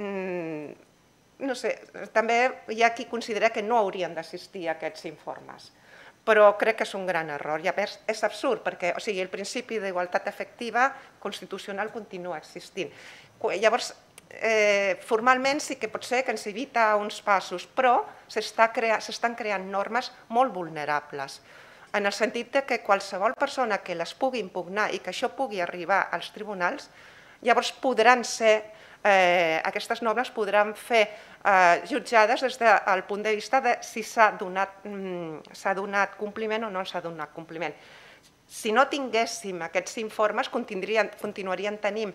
no sé, també hi ha qui considera que no haurien d'assistir a aquests informes, però crec que és un gran error. I a més, és absurd, perquè el principi d'igualtat efectiva constitucional continua existint. Llavors, formalment sí que pot ser que ens evita uns passos, però s'estan creant normes molt vulnerables, en el sentit que qualsevol persona que les pugui impugnar i que això pugui arribar als tribunals, llavors podran ser, aquestes normes podran fer jutjades des del punt de vista de si s'ha donat compliment o no s'ha donat compliment. Si no tinguéssim aquests informes, continuaríem tenint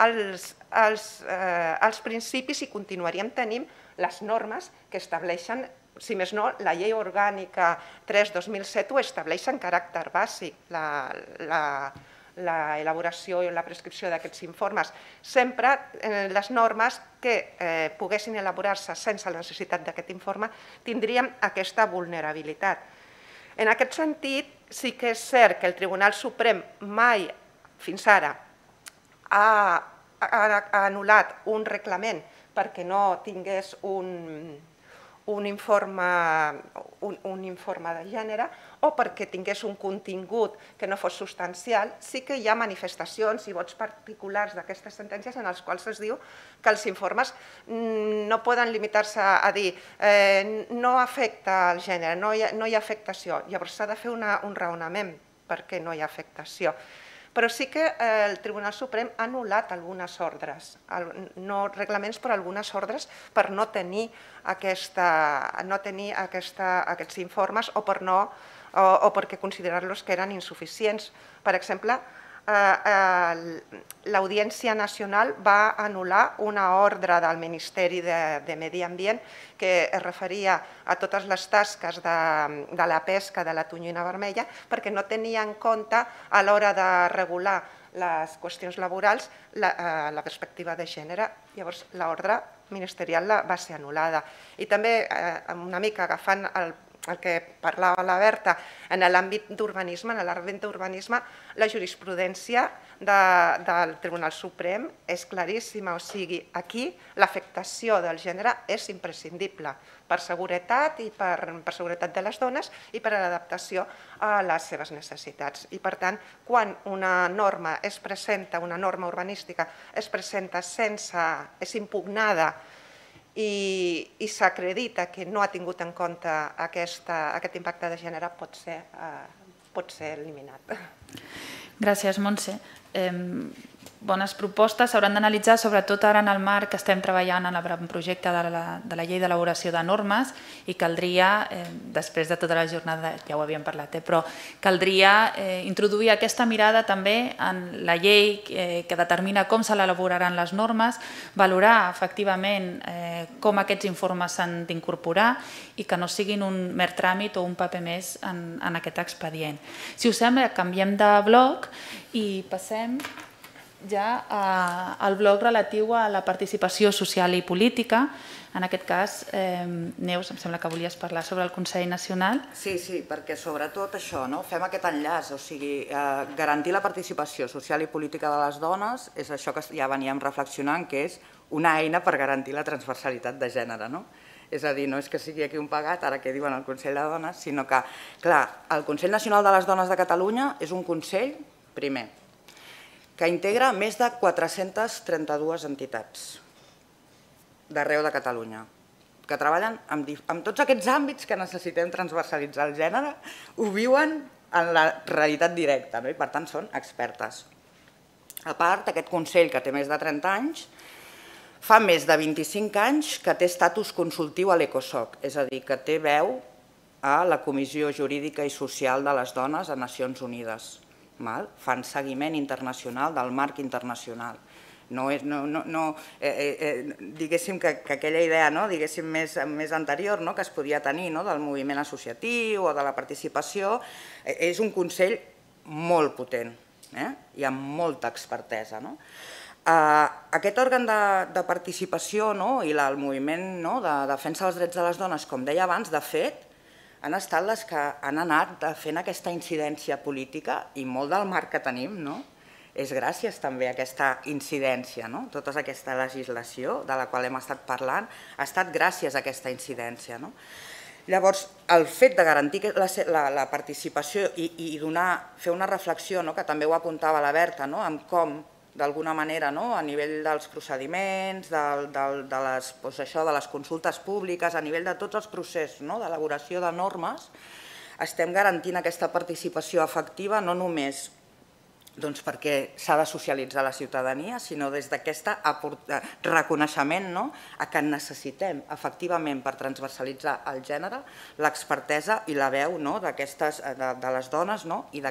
els principis i continuaríem tenint les normes que estableixen, si més no, la llei orgànica 3/2007 ho estableix en caràcter bàsic, l'elaboració i la prescripció d'aquests informes. Sempre les normes que poguessin elaborar-se sense la necessitat d'aquest informe tindríem aquesta vulnerabilitat. En aquest sentit, sí que és cert que el Tribunal Suprem mai, fins ara, ha anul·lat un reglament perquè no tingués un informe de gènere o perquè tingués un contingut que no fos substancial. Sí que hi ha manifestacions i vots particulars d'aquestes sentències en els quals es diu que els informes no poden limitar-se a dir no afecta el gènere, no hi ha afectació. Llavors s'ha de fer un raonament perquè no hi ha afectació. Però sí que el Tribunal Suprem ha anul·lat algunes ordres, no reglaments, però algunes ordres per no tenir aquests informes o perquè considerar-los que eren insuficients. Per exemple, l'Audiència Nacional va anul·lar una ordre del Ministeri de Medi Ambient que es referia a totes les tasques de la pesca de la tonyina vermella perquè no tenia en compte a l'hora de regular les qüestions laborals la perspectiva de gènere. Llavors l'ordre ministerial va ser anul·lada. I també, una mica agafant el que parlava la Berta, en l'àmbit d'urbanisme, la jurisprudència del Tribunal Suprem és claríssima, o sigui, aquí l'afectació del gènere és imprescindible per seguretat i per seguretat de les dones i per a l'adaptació a les seves necessitats. I per tant, quan una norma es presenta, una norma urbanística es presenta és impugnada i s'acredita que no ha tingut en compte aquest impacte de gènere, pot ser eliminat. Gràcies, Montse. Bones propostes. S'hauran d'analitzar, sobretot ara en el marc que estem treballant en l'avantprojecte de la llei d'elaboració de normes i caldria, després de tota la jornada, ja ho havíem parlat, però caldria introduir aquesta mirada també en la llei que determina com se l'elaboraran les normes, valorar efectivament com aquests informes s'han d'incorporar i que no siguin un mer tràmit o un paper més en aquest expedient. Si us sembla, canviem de bloc i passem ja al bloc relatiu a la participació social i política. En aquest cas, Neus, em sembla que volies parlar sobre el Consell Nacional. Sí, perquè sobretot això, fem aquest enllaç, o sigui, garantir la participació social i política de les dones és això que ja veníem reflexionant, que és una eina per garantir la transversalitat de gènere, no? És a dir, no és que sigui aquí un pagat, ara que diuen el Consell de Dones, sinó que, clar, el Consell Nacional de les Dones de Catalunya és un consell, primer, que integra més de 432 entitats d'arreu de Catalunya, que treballen en tots aquests àmbits que necessitem transversalitzar el gènere, ho viuen en la realitat directa, i per tant són expertes. A part, aquest Consell, que té més de 30 anys, fa més de 25 anys que té estatus consultiu a l'ECOSOC, és a dir, que té veu a la Comissió Jurídica i Social de les Dones a Nacions Unides. Fan seguiment internacional del marc internacional. Diguéssim que aquella idea més anterior que es podia tenir del moviment associatiu o de la participació és un consell molt potent i amb molta expertesa. Aquest òrgan de participació i el moviment de defensa dels drets de les dones, com deia abans, de fet, han estat les que han anat fent aquesta incidència política i molt del marc que tenim és gràcies també a aquesta incidència. Tota aquesta legislació de la qual hem estat parlant ha estat gràcies a aquesta incidència. Llavors, el fet de garantir la participació i fer una reflexió, que també ho apuntava la Berta, en com d'alguna manera, a nivell dels procediments, de les consultes públiques, a nivell de tots els processos d'elaboració de normes, estem garantint aquesta participació efectiva no només perquè s'ha de socialitzar la ciutadania, sinó des d'aquest reconeixement que necessitem efectivament per transversalitzar el gènere, l'expertesa i la veu de les dones i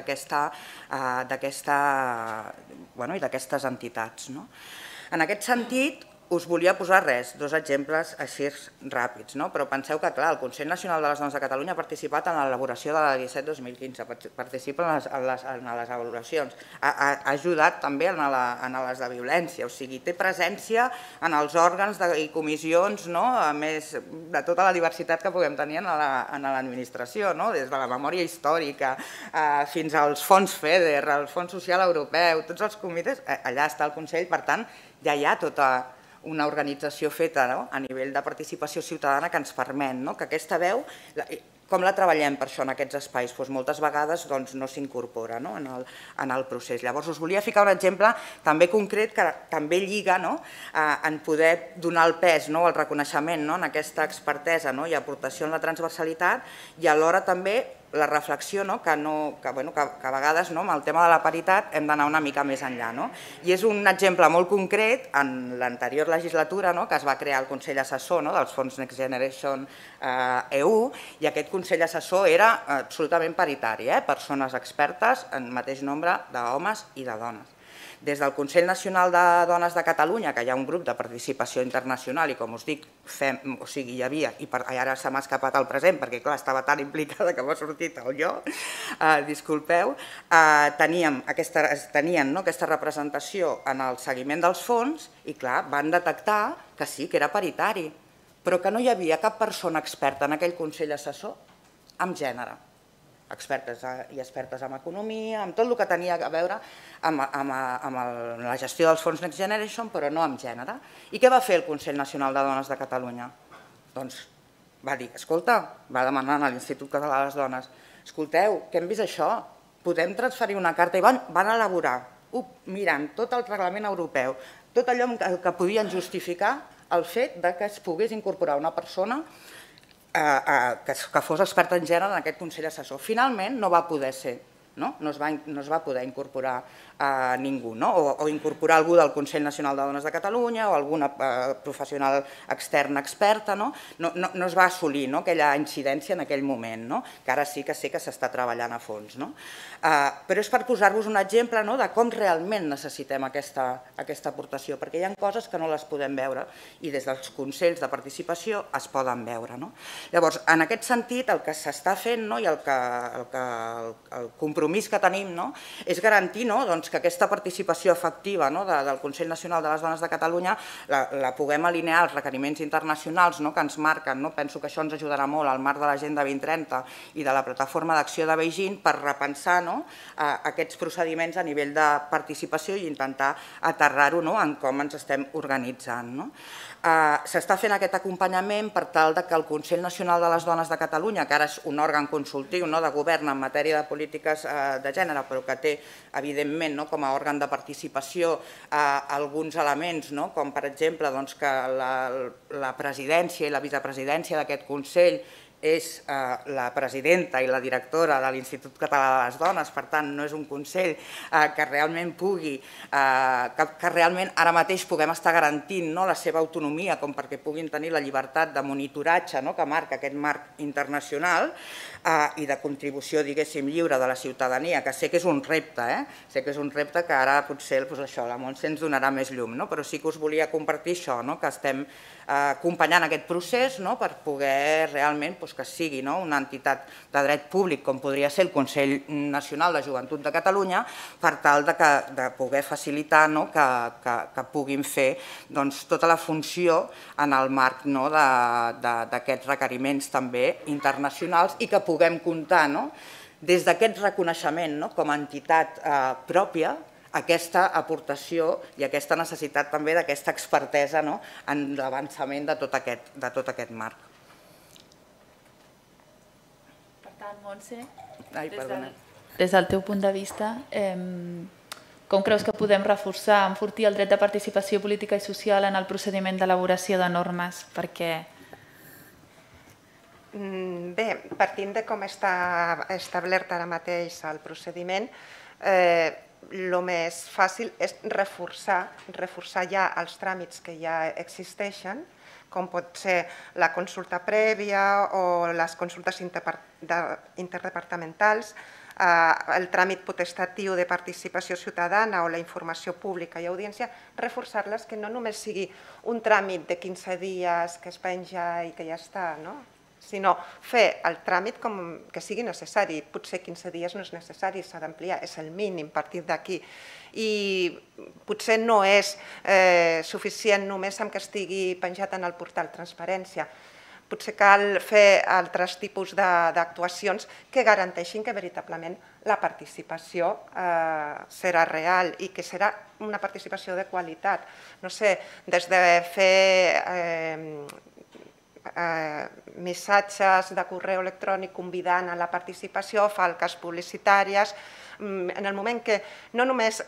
d'aquestes entitats. En aquest sentit, us volia posar dos exemples així ràpids, però penseu que el Consell Nacional de les Dones de Catalunya ha participat en l'elaboració de la 17-2015, participa en les avaluacions, ha ajudat també en les de violència, o sigui, té presència en els òrgans i comissions, a més de tota la diversitat que puguem tenir en l'administració, des de la memòria històrica fins als fons FEDER, el Fons Social Europeu, tots els comitès, allà està el Consell, per tant, ja hi ha tota una organització feta a nivell de participació ciutadana que ens permet que aquesta veu, com la treballem per això en aquests espais? Moltes vegades no s'incorpora en el procés. Llavors us volia ficar un exemple també concret que també lliga en poder donar el pes, el reconeixement en aquesta expertesa i aportació en la transversalitat i alhora també la reflexió que a vegades amb el tema de la paritat hem d'anar una mica més enllà. I és un exemple molt concret en l'anterior legislatura que es va crear el Consell Assessor dels fons Next Generation EU i aquest Consell Assessor era absolutament paritari, persones expertes en mateix nombre d'homes i de dones. Des del Consell Nacional de Dones de Catalunya, que hi ha un grup de participació internacional i, com us dic, hi havia, i ara se m'ha escapat el present perquè, clar, estava tan implicada que m'ha sortit el jo, disculpeu, tenien aquesta representació en el seguiment dels fons i, clar, van detectar que sí, que era paritari, però que no hi havia cap persona experta en aquell Consell Assessor en gènere. Expertes i expertes en economia, amb tot el que tenia a veure amb la gestió dels fons Next Generation, però no amb gènere. I què va fer el Consell Nacional de Dones de Catalunya? Doncs va dir, escolta, va demanar a l'Institut Català de les Dones, escolteu, que hem vist això, podem transferir una carta, i van elaborar, mirant tot el reglament europeu, tot allò que podien justificar el fet que es pogués incorporar una persona que fos experta en gènere en aquest Consell Assessor. Finalment no va poder ser, no es va poder incorporar ningú, o incorporar algú del Consell Nacional de Dones de Catalunya o alguna professional externa experta, no es va assolir aquella incidència en aquell moment, que ara sí que sé que s'està treballant a fons. Però és per posar-vos un exemple de com realment necessitem aquesta aportació, perquè hi ha coses que no les podem veure i des dels consells de participació es poden veure. Llavors, en aquest sentit, el que s'està fent i el compromís que tenim és garantir que aquesta participació efectiva del Consell Nacional de les Dones de Catalunya la puguem alinear als requeriments internacionals que ens marquen. Penso que això ens ajudarà molt al marc de l'Agenda 2030 i de la Plataforma d'Acció de Beijing per repensar aquests procediments a nivell de participació i intentar aterrar-ho en com ens estem organitzant. S'està fent aquest acompanyament per tal que el Consell Nacional de les Dones de Catalunya, que ara és un òrgan consultiu de govern en matèria de polítiques de gènere, però que té, evidentment, com a òrgan de participació alguns elements, com per exemple que la presidència i la vicepresidència d'aquest Consell és la presidenta i la directora de l'Institut Català de les Dones, per tant no és un Consell que realment pugui, que realment ara mateix puguem estar garantint la seva autonomia com perquè puguin tenir la llibertat de monitoratge que marca aquest marc internacional i de contribució, diguéssim, lliure de la ciutadania, que sé que és un repte, sé que és un repte que ara potser la Montse ens donarà més llum, però sí que us volia compartir això, que estem acompanyant aquest procés per poder realment que sigui una entitat de dret públic com podria ser el Consell Nacional de Joventut de Catalunya per tal de poder facilitar que puguin fer tota la funció en el marc d'aquests requeriments també internacionals i que puguem comptar des d'aquest reconeixement com a entitat pròpia aquesta aportació i aquesta necessitat també d'aquesta expertesa en l'avançament de tot aquest marc. Per tant, Montse, des del teu punt de vista, Com creus que podem reforçar, enfortir el dret de participació política i social en el procediment d'elaboració de normes? Perquè... Bé, partint de com està establert ara mateix el procediment, el més fàcil és reforçar ja els tràmits que ja existeixen, com pot ser la consulta prèvia o les consultes interdepartamentals, el tràmit potestatiu de participació ciutadana o la informació pública i audiència, reforçar-les, que no només sigui un tràmit de 15 dies que es penja i que ja està, sinó fer el tràmit que sigui necessari. Potser 15 dies no és necessari, s'ha d'ampliar, és el mínim a partir d'aquí. I potser no és suficient només amb que estigui penjat en el portal Transparència. Potser cal fer altres tipus d'actuacions que garanteixin que veritablement la participació serà real i que serà una participació de qualitat. No sé, des de fer missatges de correu electrònic convidant a la participació, falques publicitàries, en el moment que no només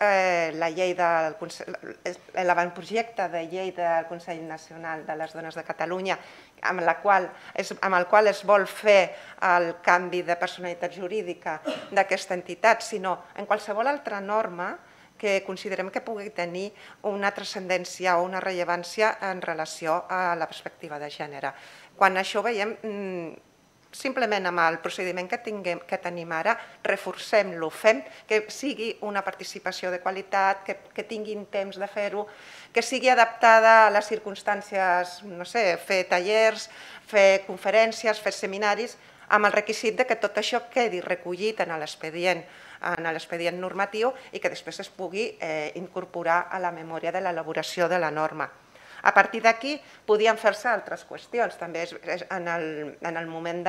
l'avantprojecte de llei del Consell Nacional de les Dones de Catalunya, amb el qual es vol fer el canvi de personalitat jurídica d'aquesta entitat, sinó en qualsevol altra norma que considerem que pugui tenir una transcendència o una rellevància en relació a la perspectiva de gènere. Quan això ho veiem, simplement amb el procediment que tenim ara, reforcem-lo, fem que sigui una participació de qualitat, que tinguin temps de fer-ho, que sigui adaptada a les circumstàncies, no sé, fer tallers, fer conferències, fer seminaris, amb el requisit que tot això quedi recollit en l'expedient normatiu i que després es pugui incorporar a la memòria de l'elaboració de la norma. A partir d'aquí podien fer-se altres qüestions. També en el moment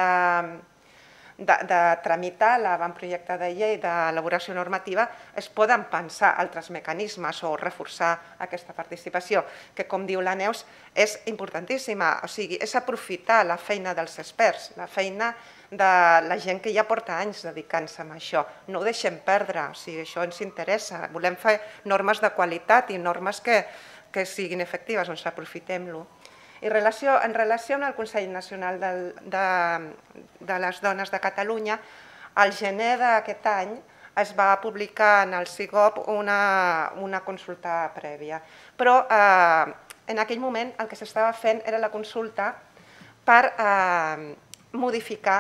de tramitar l'avantprojecte de llei d'elaboració normativa es poden pensar altres mecanismes o reforçar aquesta participació, que com diu la Neus és importantíssima. O sigui, és aprofitar la feina dels experts, la feina de la gent que ja porta anys dedicant-se a això. No ho deixem perdre, o sigui, això ens interessa. Volem fer normes de qualitat i normes que siguin efectives, doncs aprofitem-lo. En relació amb el Consell Nacional de les Dones de Catalunya, al gener d'aquest any es va publicar en el CIGOP una consulta prèvia, però en aquell moment el que s'estava fent era la consulta per modificar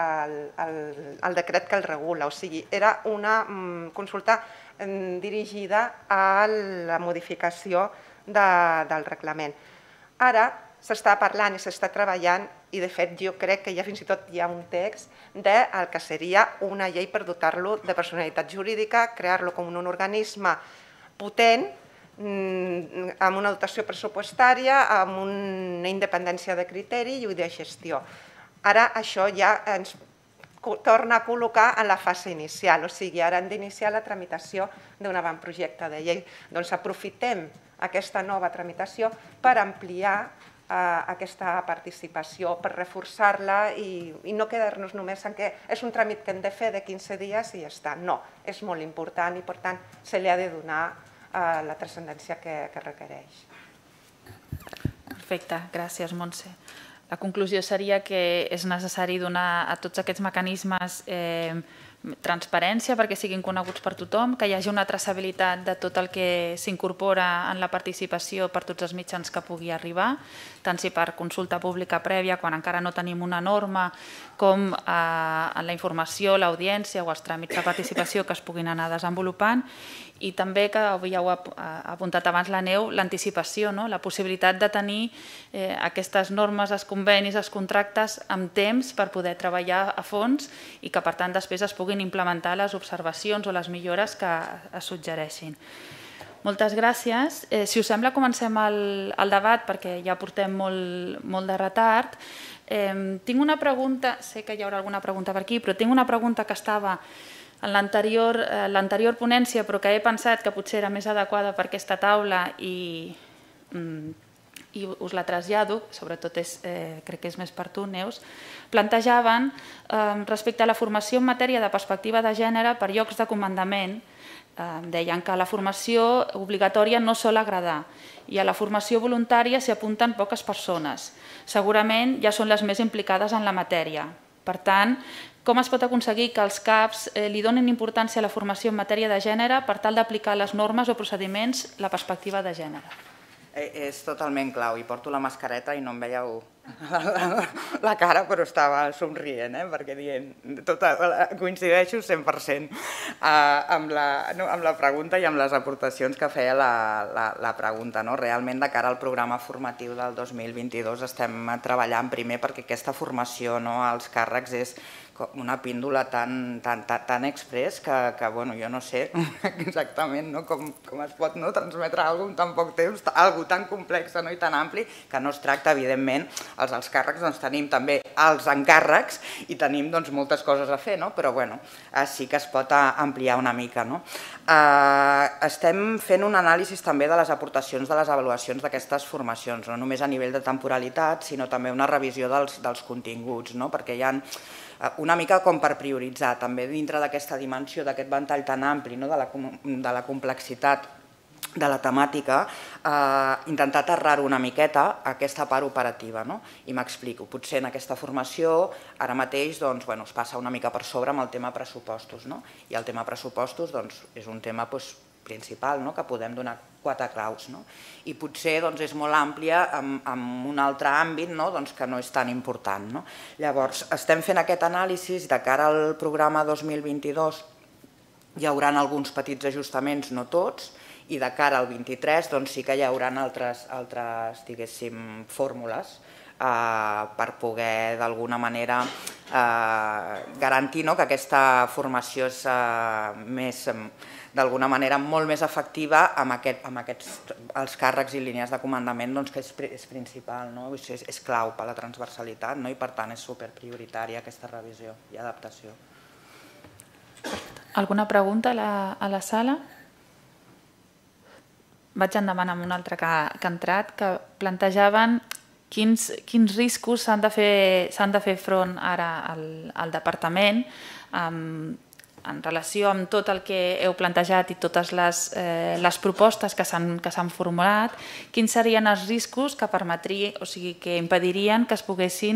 el decret que el regula, o sigui, era una consulta dirigida a la modificació del reglament. Ara s'està parlant i s'està treballant i de fet jo crec que ja fins i tot hi ha un text del que seria una llei per dotar-lo de personalitat jurídica, crear-lo com un organisme potent, amb una dotació pressupostària, amb una independència de criteri i de gestió. Ara això ja ens torna a col·locar en la fase inicial, o sigui, ara hem d'iniciar la tramitació d'un avantprojecte de llei. Doncs aprofitem aquesta nova tramitació per ampliar aquesta participació, per reforçar-la i no quedar-nos només en que és un tràmit que hem de fer de 15 dies i ja està. No, és molt important i per tant se li ha de donar la transcendència que requereix. Perfecte, gràcies Montse. La conclusió seria que és necessari donar a tots aquests mecanismes transparència perquè siguin coneguts per tothom, que hi hagi una traçabilitat de tot el que s'incorpora en la participació per tots els mitjans que pugui arribar, tant si per consulta pública prèvia, quan encara no tenim una norma, com en la informació, l'audiència o els tràmits de participació que es puguin anar desenvolupant, i també, que ja ho ha apuntat abans la Neu, l'anticipació, la possibilitat de tenir aquestes normes, els convenis, els contractes amb temps per poder treballar a fons i que per tant després es puguin implementar les observacions o les millores que es suggereixin. Moltes gràcies. Si us sembla, comencem el debat perquè ja portem molt de retard. Tinc una pregunta, sé que hi haurà alguna pregunta per aquí, però tinc una pregunta que estava en l'anterior ponència però que he pensat que potser era més adequada per aquesta taula i i us la trasllado, sobretot crec que és més per tu, Neus, plantejaven respecte a la formació en matèria de perspectiva de gènere per llocs de comandament, deien que la formació obligatòria no sol agradar i a la formació voluntària s'hi apunten poques persones. Segurament ja són les més implicades en la matèria. Per tant, com es pot aconseguir que els CAPs li donin importància a la formació en matèria de gènere per tal d'aplicar les normes o procediments la perspectiva de gènere? És totalment clau, i porto la mascareta i no em veieu la cara, però estava somrient, perquè coincideixo 100% amb la pregunta i amb les aportacions que feia la pregunta. Realment, de cara al programa formatiu del 2022, estem treballant primer perquè aquesta formació als càrrecs és una píndola tan express que jo no sé exactament com es pot transmetre alguna cosa en tan poc temps, alguna cosa tan complexa i tan ampli, que no es tracta, evidentment, els alts càrrecs tenim també els encàrrecs i tenim moltes coses a fer, però sí que es pot ampliar una mica. Estem fent un anàlisi també de les aportacions de les avaluacions d'aquestes formacions, no només a nivell de temporalitat, sinó també una revisió dels continguts, perquè hi ha una mica com per prioritzar, també dintre d'aquesta dimensió, d'aquest ventall tan ampli, de la complexitat de la temàtica, intentar aterrar-ho una miqueta a aquesta part operativa. I m'explico. Potser en aquesta formació ara mateix es passa una mica per sobre amb el tema pressupostos. I el tema pressupostos és un tema principal, que podem donar 4 claus. I potser és molt àmplia en un altre àmbit que no és tan important. Llavors, estem fent aquest anàlisi i de cara al programa 2022 hi haurà alguns petits ajustaments, no tots, i de cara al 23 sí que hi haurà altres, diguéssim, fórmules per poder d'alguna manera garantir que aquesta formació és d'alguna manera molt més efectiva amb els càrrecs i línies de comandament, que és principal, és clau per a la transversalitat i per tant és superprioritària aquesta revisió i adaptació. Alguna pregunta a la sala? Vaig endavant amb un altre que ha entrat, que plantejaven quins riscos s'han de fer front ara al departament en relació amb tot el que heu plantejat i totes les propostes que s'han formulat, quins serien els riscos que que impedirien que es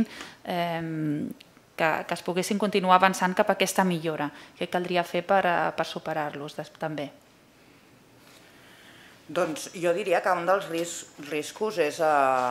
poguessin continuar avançant cap a aquesta millora? Què caldria fer per superar-los també? Doncs jo diria que un dels riscos és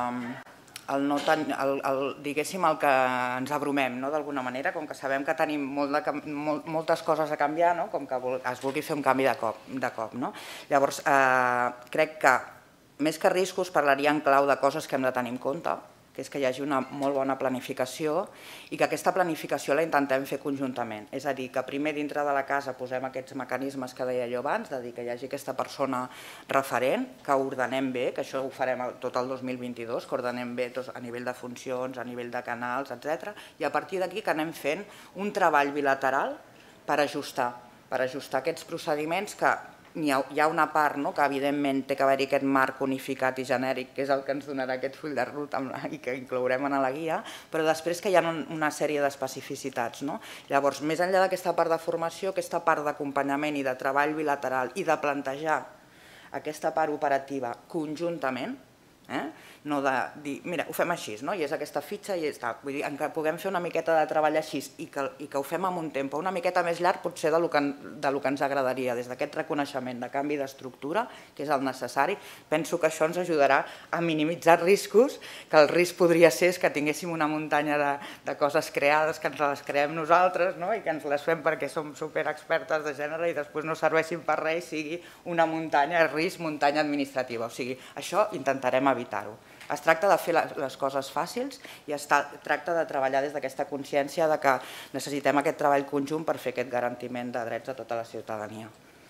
diguéssim, el que ens abrumem, d'alguna manera, com que sabem que tenim moltes coses a canviar, com que es vulgui fer un canvi de cop. Llavors, crec que més que riscos parlaria en clau de coses que hem de tenir en compte, que és que hi hagi una molt bona planificació i que aquesta planificació la intentem fer conjuntament. És a dir, que primer dintre de la casa posem aquests mecanismes que deia jo abans, de dir que hi hagi aquesta persona referent, que ordenem bé, que això ho farem tot el 2022, que ordenem bé a nivell de funcions, a nivell de canals, etc. I a partir d'aquí que anem fent un treball bilateral per ajustar aquests procediments que hi ha una part que evidentment té que haver-hi aquest marc unificat i genèric, que és el que ens donarà aquest full de ruta i que inclourem en la guia, però després que hi ha una sèrie d'especificitats. Llavors, més enllà d'aquesta part de formació, aquesta part d'acompanyament i de treball bilateral i de plantejar aquesta part operativa conjuntament, no de dir, mira, ho fem així, i és aquesta fitxa i està. Vull dir, que puguem fer una miqueta de treball així i que ho fem amb un temps una miqueta més llarg potser del que ens agradaria, des d'aquest reconeixement de canvi d'estructura, que és el necessari. Penso que això ens ajudarà a minimitzar riscos, que el risc podria ser que tinguéssim una muntanya de coses creades, que ens les creem nosaltres i que ens les fem perquè som superexpertes de gènere i després no serveixin per res i sigui una muntanya de risc, muntanya administrativa. O sigui, això intentarem evitar-ho. Es tracta de fer les coses fàcils i es tracta de treballar des d'aquesta consciència que necessitem aquest treball conjunt per fer aquest garantiment de drets a tota la ciutadania.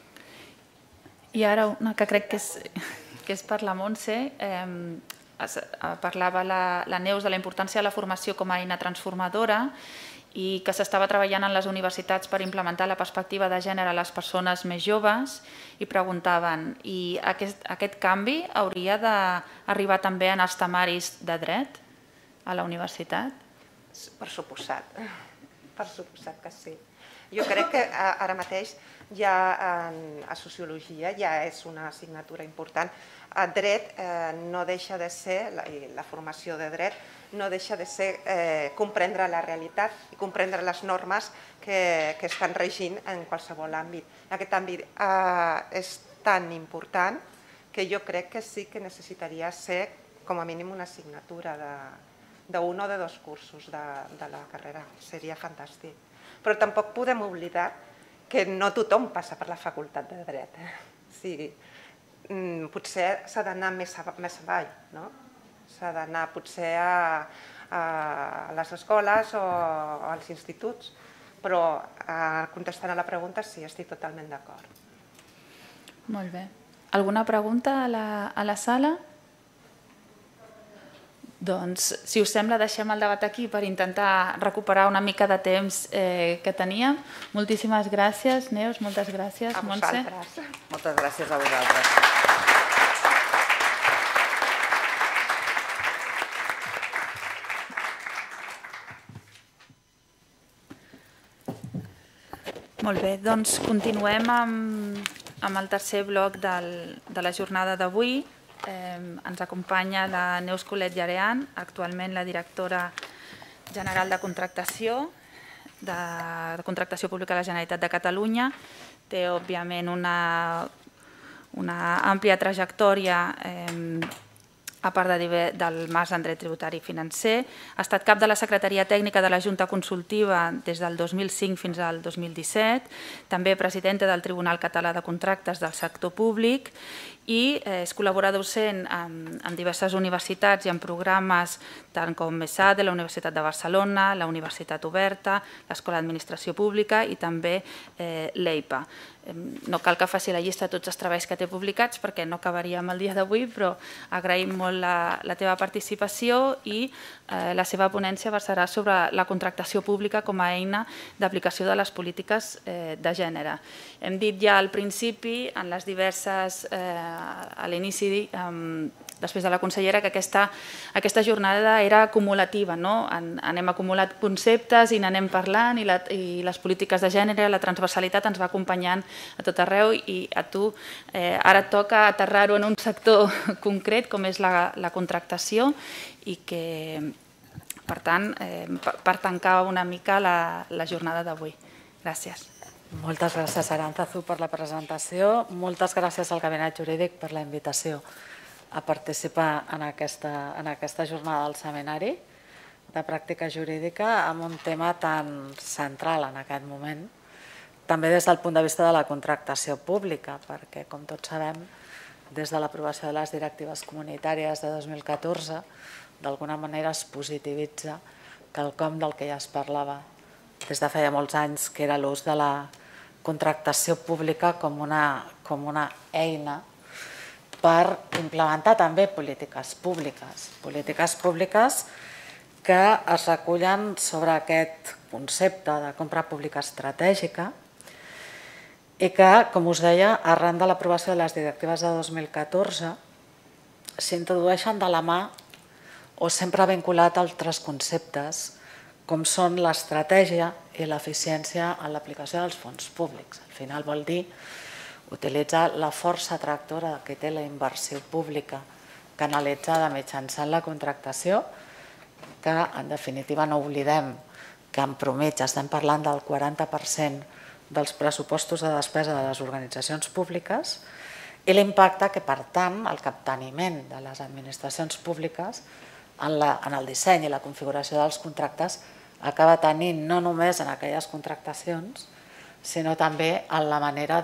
I ara una que crec que és per la Montse, parlava la Neus de la importància de la formació com a eina transformadora i que s'estava treballant en les universitats per implementar la perspectiva de gènere a les persones més joves i preguntaven, i aquest canvi hauria d'arribar també en els temaris de dret a la universitat? Per suposat que sí. Jo crec que ara mateix ja a Sociologia ja és una assignatura important. El dret no deixa de ser, la formació de dret, no deixa de ser comprendre la realitat i comprendre les normes que estan regint en qualsevol àmbit. Aquest àmbit és tan important que jo crec que sí que necessitaria ser com a mínim una assignatura d'un o de dos cursos de la carrera. Seria fantàstic. Però tampoc podem oblidar que no tothom passa per la facultat de dret. Potser s'ha d'anar més avall, no? S'ha d'anar potser a les escoles o als instituts, però contestant a la pregunta sí, estic totalment d'acord. Molt bé. Alguna pregunta a la sala? Doncs, si us sembla, deixem el debat aquí per intentar recuperar una mica de temps que teníem. Moltíssimes gràcies, Neus, moltes gràcies, Montse. A vosaltres. Moltes gràcies a vosaltres. Molt bé, doncs continuem amb el tercer bloc de la jornada d'avui. Ens acompanya la Neus Colet Llarean, actualment la directora general de contractació pública de la Generalitat de Catalunya. Té, òbviament, una àmplia trajectòria a part del màster en dret tributari i financer. Ha estat cap de la Secretaria Tècnica de la Junta Consultiva des del 2005 fins al 2017, també presidenta del Tribunal Català de Contractes del Sector Públic i és col·laborador docent en diverses universitats i en programes tant com MESAD, la Universitat de Barcelona, la Universitat Oberta, l'Escola d'Administració Pública i també l'EIPA. No cal que faci la llista de tots els treballs que té publicats perquè no acabaríem el dia d'avui, però agraïm molt la teva participació i la seva ponència versarà sobre la contractació pública com a eina d'aplicació de les polítiques de gènere. Hem dit ja al principi, en les diverses, a l'inici, després de la consellera, que aquesta jornada era acumulativa. Anem acumulant conceptes i n'anem parlant i les polítiques de gènere, la transversalitat ens va acompanyant a tot arreu i a tu ara et toca aterrar-ho en un sector concret com és la contractació i que, per tant, per tancar una mica la jornada d'avui. Gràcies. Moltes gràcies, Arantzazu, per la presentació. Moltes gràcies al Gabinet Jurídic per la invitació a participar en aquesta jornada del seminari de pràctica jurídica amb un tema tan central en aquest moment, també des del punt de vista de la contractació pública, perquè, com tots sabem, des de l'aprovació de les directives comunitàries de 2014, d'alguna manera es positivitza quelcom del que ja es parlava des de feia molts anys, que era l'ús de la contractació pública com una eina per implementar també polítiques públiques que es recullen sobre aquest concepte de compra pública estratègica i que, com us deia, arran de l'aprovació de les directives de 2014 s'introdueixen de la mà o sempre vinculat a altres conceptes com són l'estratègia i l'eficiència en l'aplicació dels fons públics. Al final vol dir utilitzar la força atractora que té la inversió pública canalitzada mitjançant la contractació, que en definitiva no oblidem que en mitjana estem parlant del 40% dels pressupostos de despesa de les organitzacions públiques i l'impacte que, per tant, el capteniment de les administracions públiques en el disseny i la configuració dels contractes acaba tenint no només en aquelles contractacions, sinó també en la manera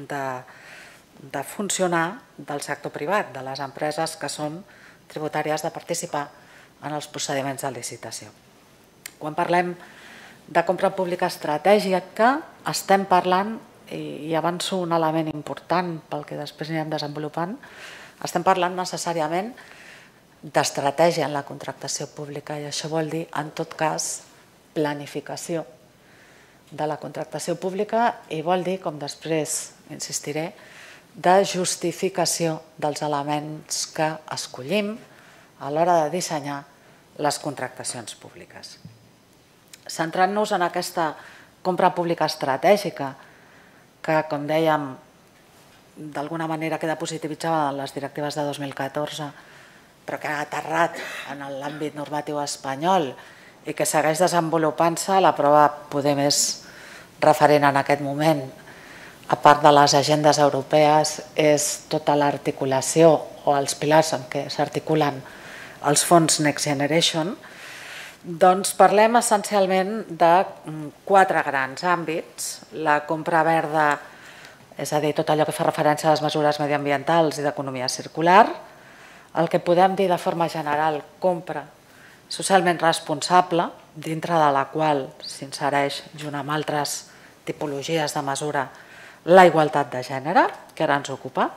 de funcionar del sector privat, de les empreses que són tributàries de participar en els procediments de licitació. Quan parlem de compra pública estratègica, estem parlant, i avanço un element important pel que després anirem desenvolupant, estem parlant necessàriament d'estratègia en la contractació pública i això vol dir, en tot cas, planificació de la contractació pública i vol dir, com després insistiré, de justificació dels elements que escollim a l'hora de dissenyar les contractacions públiques. Centrant-nos en aquesta compra pública estratègica, que, com dèiem, d'alguna manera queda positivitzada en les directives de 2014, però que ha aterrat en l'àmbit normatiu espanyol i que segueix desenvolupant-se, la prova poder més referent en aquest moment, a part de les agendes europees, és tota l'articulació o els pilars en què s'articulen els fons Next Generation. Doncs parlem essencialment de 4 grans àmbits. La compra verda, és a dir, tot allò que fa referència a les mesures mediambientals i d'economia circular. El que podem dir de forma general, compra socialment responsable, dintre de la qual s'insereix, junt amb altres tipologies de mesura, la igualtat de gènere, que ara ens ocupa.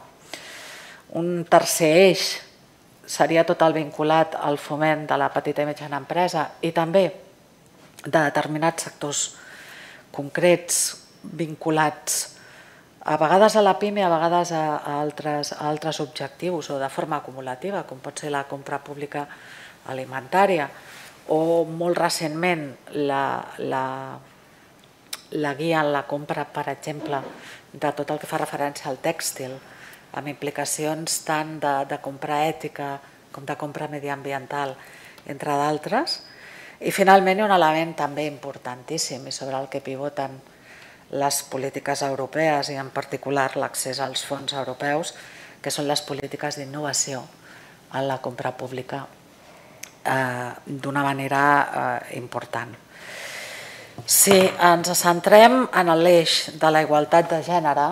Un tercer eix seria tot el vinculat al foment de la petita i mitjana empresa i també de determinats sectors concrets vinculats a vegades a la PIME, a vegades a altres objectius o de forma acumulativa, com pot ser la compra pública alimentària o molt recentment la guia en la compra, per exemple, de tot el que fa referència al tèxtil, amb implicacions tant de compra ètica com de compra mediambiental, entre d'altres. I finalment hi ha un element també importantíssim i sobre el que pivoten les polítiques europees i en particular l'accés als fons europeus, que són les polítiques d'innovació en la compra pública d'una manera important. Si ens centrem en l'eix de la igualtat de gènere,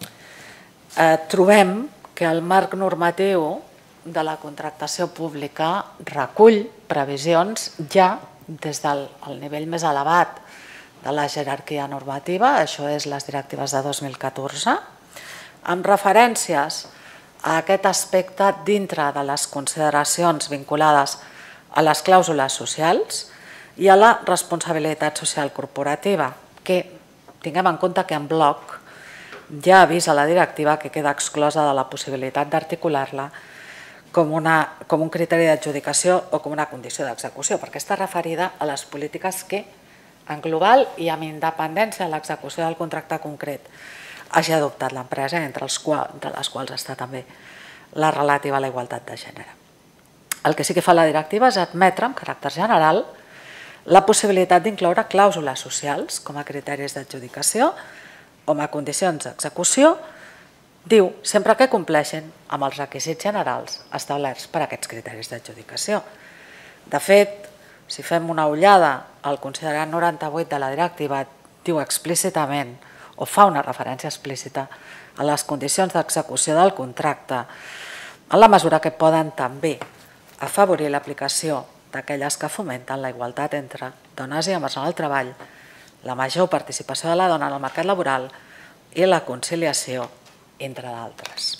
trobem que el marc normatiu de la contractació pública recull previsions ja des del nivell més elevat de la jerarquia normativa, això és les directives de 2014, amb referències a aquest aspecte dintre de les consideracions vinculades a les clàusules socials i a la responsabilitat social corporativa, que tinguem en compte que en bloc ja avisa la directiva que queda exclosa de la possibilitat d'articular-la com un criteri d'adjudicació o com una condició d'execució, perquè està referida a les polítiques que, en global i amb independència de l'execució del contracte concret, hagi adoptat l'empresa, entre les quals està també la relativa a la igualtat de gènere. El que sí que fa la directiva és admetre, amb caràcter general, la possibilitat d'incloure clàusules socials com a criteris d'adjudicació o com a condicions d'execució, diu, sempre que compleixin amb els requisits generals establerts per a aquests criteris d'adjudicació. De fet, si fem una ullada al considerant 98 de la directiva, diu explícitament o fa una referència explícita a les condicions d'execució del contracte en la mesura que poden també afavorir l'aplicació d'aquelles que fomenten la igualtat entre dones i homes en el treball, la major participació de la dona en el mercat laboral i la conciliació, entre d'altres.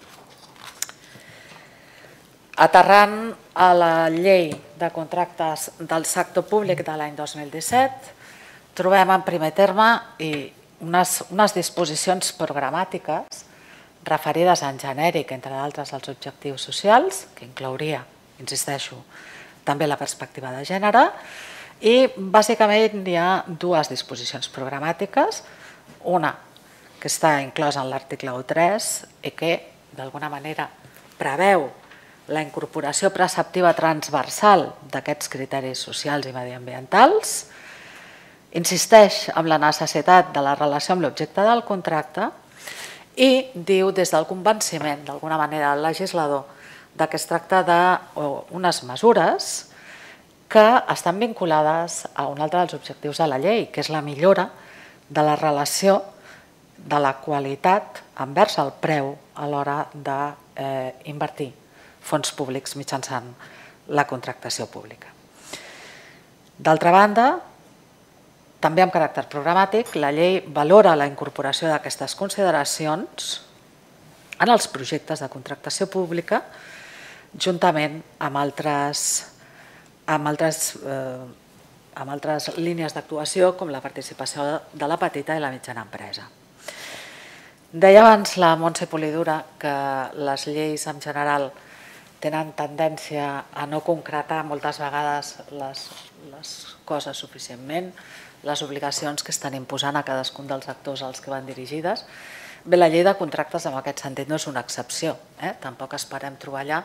Aterrant a la llei de contractes del sector públic de l'any 2017, trobem en primer terme unes disposicions programàtiques referides en genèric, entre d'altres, als objectius socials, que inclouria, insisteixo, també la perspectiva de gènere, i bàsicament hi ha 2 disposicions programàtiques, una que està inclosa en l'article 1.3 i que, d'alguna manera, preveu la incorporació preceptiva transversal d'aquests criteris socials i mediambientals, insisteix en la necessitat de la relació amb l'objecte del contracte i diu des del convenciment, d'alguna manera, del legislador, que es tracta d'unes mesures que estan vinculades a un altre dels objectius de la llei, que és la millora de la relació de la qualitat envers el preu a l'hora d'invertir fons públics mitjançant la contractació pública. D'altra banda, també amb caràcter programàtic, la llei valora la incorporació d'aquestes consideracions en els projectes de contractació pública juntament amb altres amb altres línies d'actuació com la participació de la petita i la mitjana empresa. Deia abans la Montse Polidura que les lleis en general tenen tendència a no concretar moltes vegades les coses suficientment, les obligacions que estan imposant a cadascun dels actors als que van dirigides. Bé, la llei de contractes en aquest sentit no és una excepció. Tampoc esperem trobar allà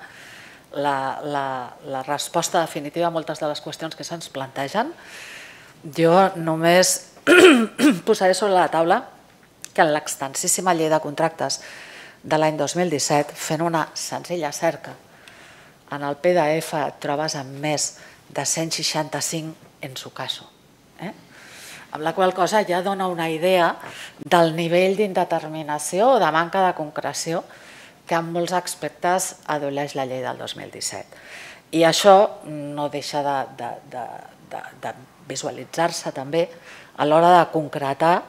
la resposta definitiva a moltes de les qüestions que se'ns plantegen. Jo només posaré sobre la taula que en l'extensíssima llei de contractes de l'any 2017, fent una senzilla cerca, en el PDF et trobes amb més de 165 en su caso. Amb la qual cosa ja dona una idea del nivell d'indeterminació o de manca de concreció que en molts aspectes adoleix la llei del 2017. I això no deixa de visualitzar-se també a l'hora de concretar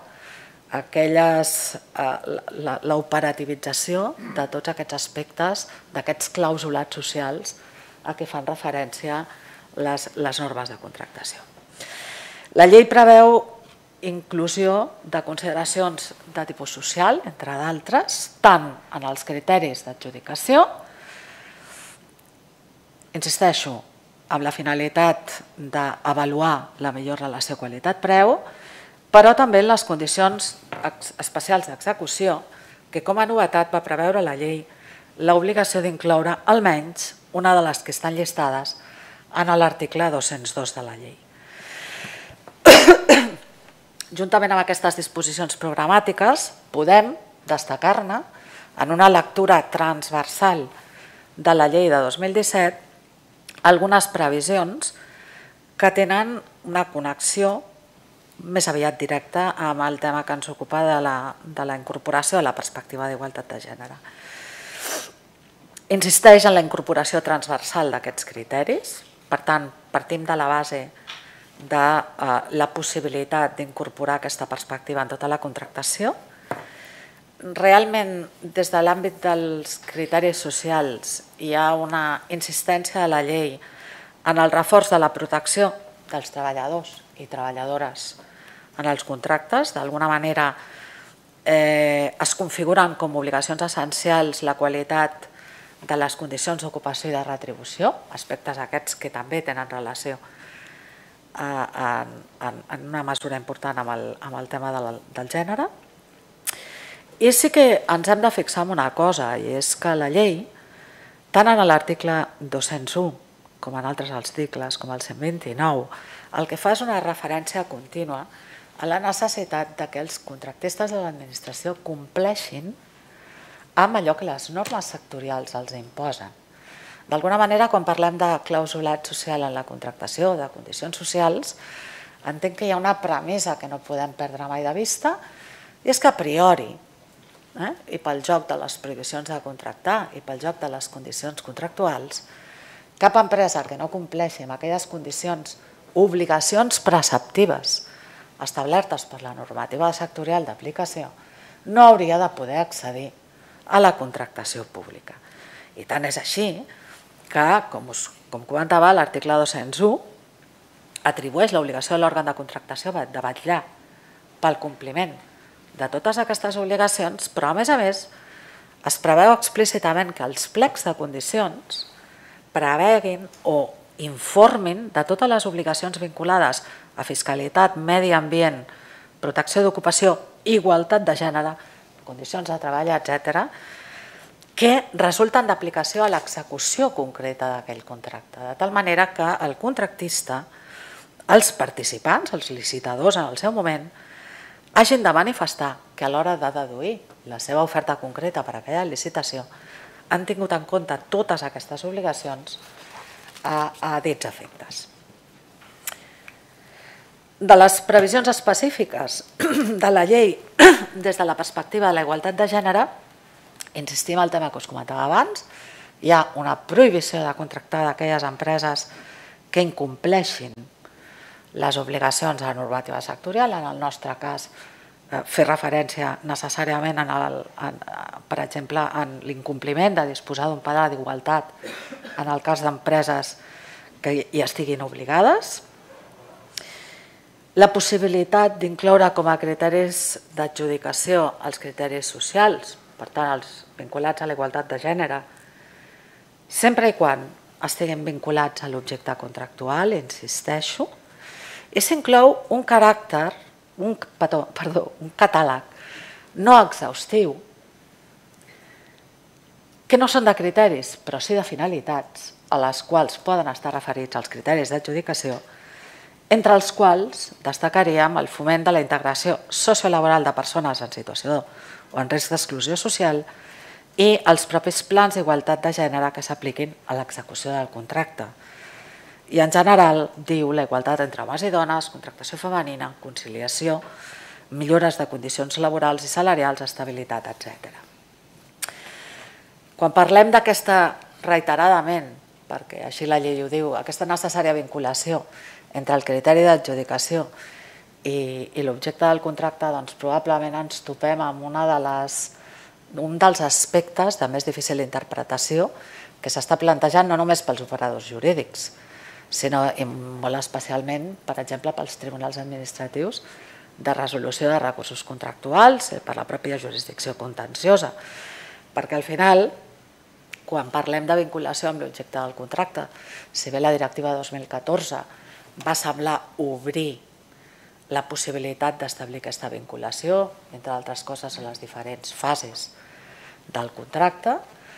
l'operativització de tots aquests aspectes, d'aquests clausulats socials a què fan referència les normes de contractació. La llei preveu inclusió de consideracions de tipus social, entre d'altres, tant en els criteris d'adjudicació, insisteixo, amb la finalitat d'avaluar la millor relació qualitat-preu, però també en les condicions especials d'execució, que com a novetat va preveure la llei l'obligació d'incloure almenys una de les que estan llistades en l'article 202 de la llei. Juntament amb aquestes disposicions programàtiques, podem destacar-ne, en una lectura transversal de la llei de 2017, algunes previsions que tenen una connexió més aviat directa amb el tema que ens ocupa de la incorporació de la perspectiva d'igualtat de gènere. Insisteix en la incorporació transversal d'aquests criteris, per tant, partim de la base de la possibilitat d'incorporar aquesta perspectiva en tota la contractació. Realment, des de l'àmbit dels criteris socials, hi ha una insistència de la llei en el reforç de la protecció dels treballadors i treballadores en els contractes. D'alguna manera es configuren com obligacions essencials la qualitat de les condicions d'ocupació i de retribució, aspectes aquests que també tenen relació en una mesura important amb el tema del gènere. I sí que ens hem de fixar en una cosa, i és que la llei, tant en l'article 201 com en altres articles, com el 129, el que fa és una referència contínua a la necessitat que els contractistes de l'administració compleixin amb allò que les normes sectorials els imposen. D'alguna manera, quan parlem de clausulat social en la contractació, de condicions socials, entenc que hi ha una premissa que no podem perdre mai de vista, i és que a priori, i pel joc de les prohibicions de contractar i pel joc de les condicions contractuals, cap empresa que no compleixi amb aquelles condicions, obligacions preceptives establertes per la normativa sectorial d'aplicació, no hauria de poder accedir a la contractació pública. I tant és així que, com comentava, l'article 201 atribueix l'obligació de l'òrgan de contractació de vetllar pel compliment de totes aquestes obligacions, però a més es preveu explícitament que els plecs de condicions preveguin o informin de totes les obligacions vinculades a fiscalitat, medi ambient, protecció d'ocupació, igualtat de gènere, condicions de treball, etc., que resulten d'aplicació a l'execució concreta d'aquell contracte, de tal manera que el contractista, els participants, els licitadors en el seu moment, hagin de manifestar que a l'hora de deduir la seva oferta concreta per a aquella licitació han tingut en compte totes aquestes obligacions a dits efectes. De les previsions específiques de la llei des de la perspectiva de la igualtat de gènere, insistim en el tema que us comentava abans, hi ha una prohibició de contractar d'aquelles empreses que incompleixin les obligacions de la normativa sectorial, en el nostre cas fer referència necessàriament, per exemple, en l'incompliment de disposar d'un padró d'igualtat en el cas d'empreses que hi estiguin obligades. la possibilitat d'incloure com a criteris d'adjudicació els criteris socials, per tant, els vinculats a la igualtat de gènere, sempre i quan estiguin vinculats a l'objecte contractual, insisteixo, i s'inclou un catàleg no exhaustiu, que no són de criteris, però sí de finalitats, a les quals poden estar referits els criteris d'adjudicació, entre els quals destacaríem el foment de la integració sociolaboral de persones en situació o en risc d'exclusió social i els propis plans d'igualtat de gènere que s'apliquin a l'execució del contracte. I en general diu la igualtat entre homes i dones, contractació femenina, conciliació, millores de condicions laborals i salarials, estabilitat, etc. Quan parlem d'aquesta, reiteradament, perquè així la llei ho diu, aquesta necessària vinculació entre el criteri d'adjudicació i l'objecte del contracte, doncs probablement ens topem amb un dels aspectes de més difícil interpretació que s'està plantejant no només pels operadors jurídics, sinó molt especialment, per exemple, pels tribunals administratius de resolució de recursos contractuals, per la pròpia jurisdicció contenciosa, perquè al final, quan parlem de vinculació amb l'objecte del contracte, si bé la directiva 2014 va semblar obrir la possibilitat d'establir aquesta vinculació, entre altres coses, a les diferents fases del contracte,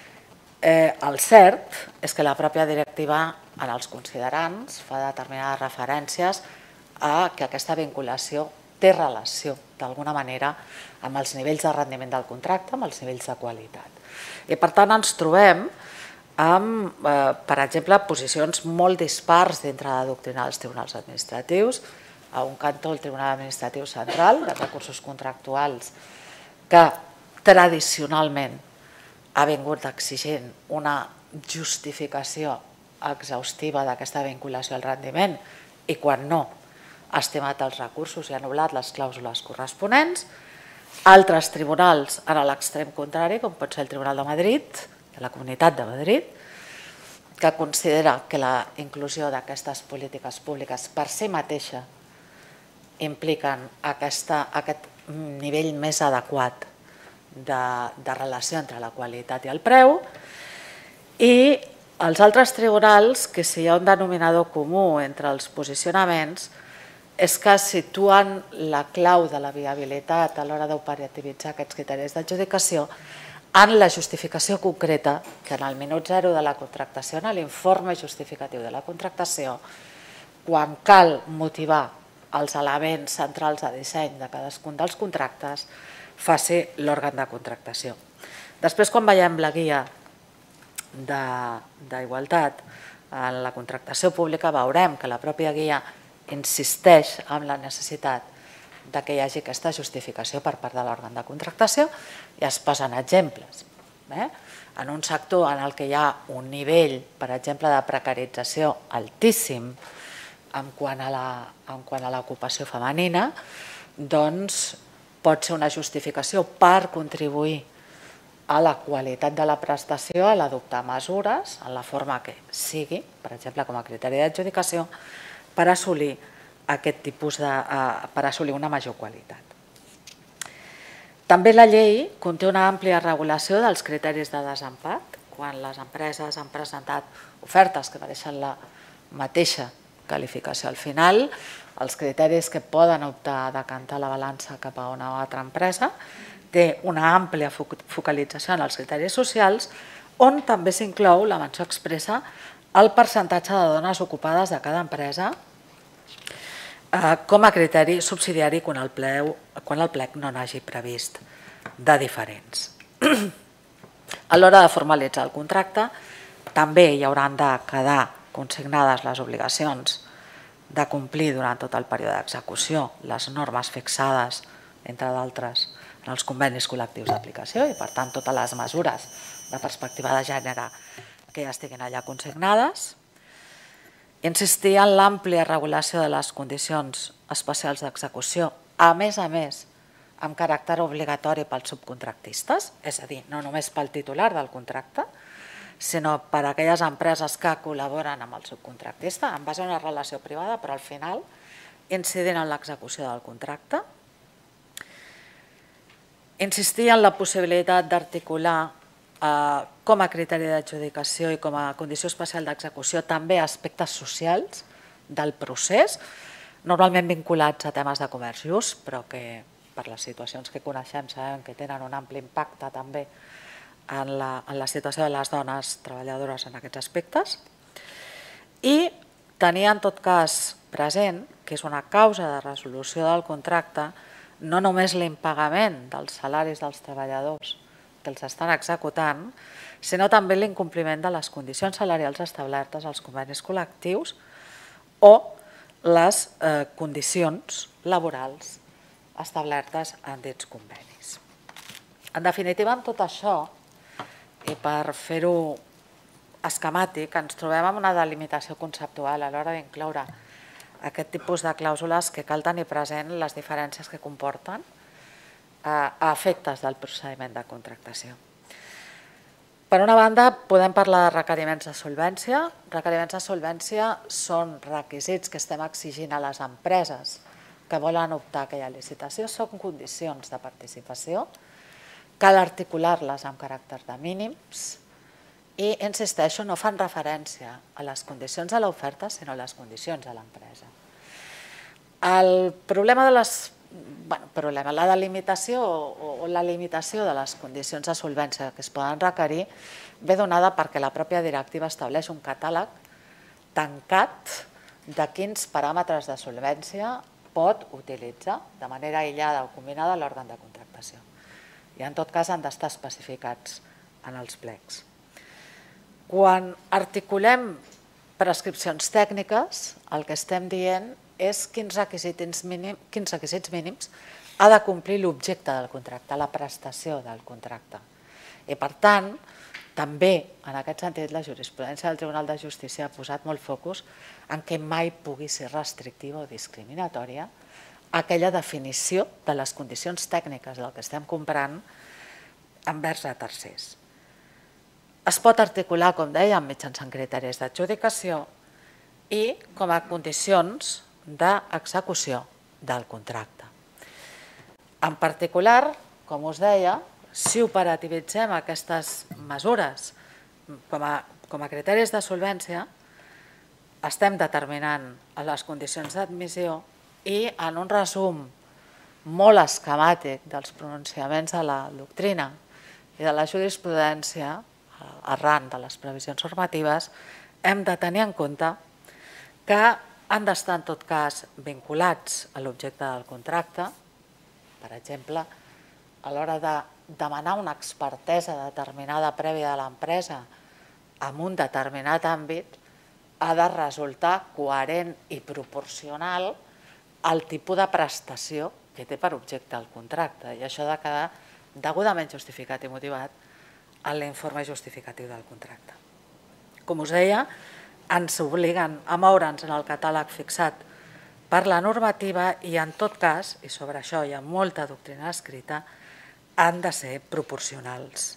el cert és que la pròpia directiva en els considerants fa determinades referències a que aquesta vinculació té relació, d'alguna manera, amb els nivells de rendiment del contracte, amb els nivells de qualitat. I per tant ens trobem amb, per exemple, posicions molt dispars dintre de la doctrina dels tribunals administratius. A un cantó el Tribunal Administratiu Central de Recursos Contractuals, que tradicionalment ha vingut exigint una justificació exhaustiva d'aquesta vinculació al rendiment i quan no ha estimat els recursos i ha anul·lat les clàusules corresponents. Altres tribunals en l'extrem contrari, com pot ser el Tribunal de Madrid, de la Comunitat de Madrid, que considera que la inclusió d'aquestes polítiques públiques per si mateixa impliquen aquest nivell més adequat de relació entre la qualitat i el preu, i els altres tribunals, que si hi ha un denominador comú entre els posicionaments, és que situen la clau de la viabilitat a l'hora d'operativitzar aquests criteris d'adjudicació en la justificació concreta, que en el minut zero de la contractació, en l'informe justificatiu de la contractació, quan cal motivar els elements centrals de disseny de cadascun dels contractes, faci l'òrgan de contractació. Després, quan veiem la guia d'igualtat en la contractació pública, veurem que la pròpia guia insisteix en la necessitat que hi hagi aquesta justificació per part de l'òrgan de contractació i es posen exemples. En un sector en el que hi ha un nivell, per exemple, de precarització altíssim en quant a l'ocupació femenina, doncs pot ser una justificació per contribuir a la qualitat de la prestació, a l'adoptar mesures en la forma que sigui, per exemple, com a criteri d'adjudicació, per assolir aquest tipus per assolir una major qualitat. També la llei conté una àmplia regulació dels criteris de desempat, quan les empreses han presentat ofertes que mereixen la mateixa qualificació al final, els criteris que poden optar a decantar la balança cap a una altra empresa, té una àmplia focalització en els criteris socials, on també s'inclou la menció expressa el percentatge de dones ocupades de cada empresa com a criteri subsidiari quan el plec no n'hagi previst de diferents. A l'hora de formalitzar el contracte, també hi hauran de quedar consignades les obligacions de complir durant tot el període d'execució les normes fixades, entre d'altres, en els convenis col·lectius d'aplicació i, per tant, totes les mesures de perspectiva de gènere que ja estiguin allà consignades. Insistir en l'àmplia regulació de les condicions especials d'execució, a més, amb caràcter obligatori pels subcontractistes, és a dir, no només pel titular del contracte, sinó per a aquelles empreses que col·laboren amb el subcontractista en base a una relació privada, però al final incidint en l'execució del contracte, insistir en la possibilitat d'articular com a criteri d'adjudicació i com a condició especial d'execució també aspectes socials del procés, normalment vinculats a temes de comerç just, però que per les situacions que coneixem sabem que tenen un ampli impacte també en la situació de les dones treballadores en aquests aspectes, i tenir en tot cas present que és una causa de resolució del contracte no només l'impagament dels salaris dels treballadors que els estan executant, sinó també l'incompliment de les condicions salarials establertes als convenis col·lectius o les condicions laborals establertes en dits convenis. En definitiva, amb tot això, i per fer-ho esquemàtic, ens trobem amb una delimitació conceptual a l'hora d'incloure aquest tipus de clàusules que cal tenir present les diferències que comporten a efectes del procediment de contractació. Per una banda, podem parlar de requeriments de solvència. Requeriments de solvència són requisits que estem exigint a les empreses que volen optar a aquella licitació, són condicions de participació, cal articular-les amb caràcter de mínims i, insisteixo, no fan referència a les condicions de l'oferta, sinó a les condicions de l'empresa. El problema de la delimitació o la limitació de les condicions de solvència que es poden requerir ve donada perquè la pròpia directiva estableix un catàleg tancat de quins paràmetres de solvència pot utilitzar de manera aïllada o combinada l'òrgan de contractació. I en tot cas han d'estar especificats en els plecs. Quan articulem prescripcions tècniques, el que estem dient és quins requisits mínims ha de complir l'objecte del contracte, la prestació del contracte. I per tant, també en aquest sentit la jurisprudència del Tribunal de Justícia ha posat molt focus en què mai pugui ser restrictiva o discriminatòria aquella definició de les condicions tècniques del que estem comprant envers a tercers. Es pot articular, com dèiem, mitjançant criteris d'adjudicació i com a condicions d'execució del contracte. En particular, com us deia, si operativitzem aquestes mesures com a criteris de solvència, estem determinant les condicions d'admissió i en un resum molt esquemàtic dels pronunciaments de la doctrina i de la jurisprudència, arran de les previsions normatives, hem de tenir en compte que han d'estar en tot cas vinculats a l'objecte del contracte. Per exemple, a l'hora de demanar una expertesa determinada prèvia de l'empresa en un determinat àmbit, ha de resultar coherent i proporcional al tipus de prestació que té per objecte el contracte. I això ha de quedar degudament justificat i motivat en l'informe justificatiu del contracte. Com us deia, ens obliguen a moure'ns en el catàleg fixat per la normativa i en tot cas, i sobre això hi ha molta doctrina escrita, han de ser proporcionals.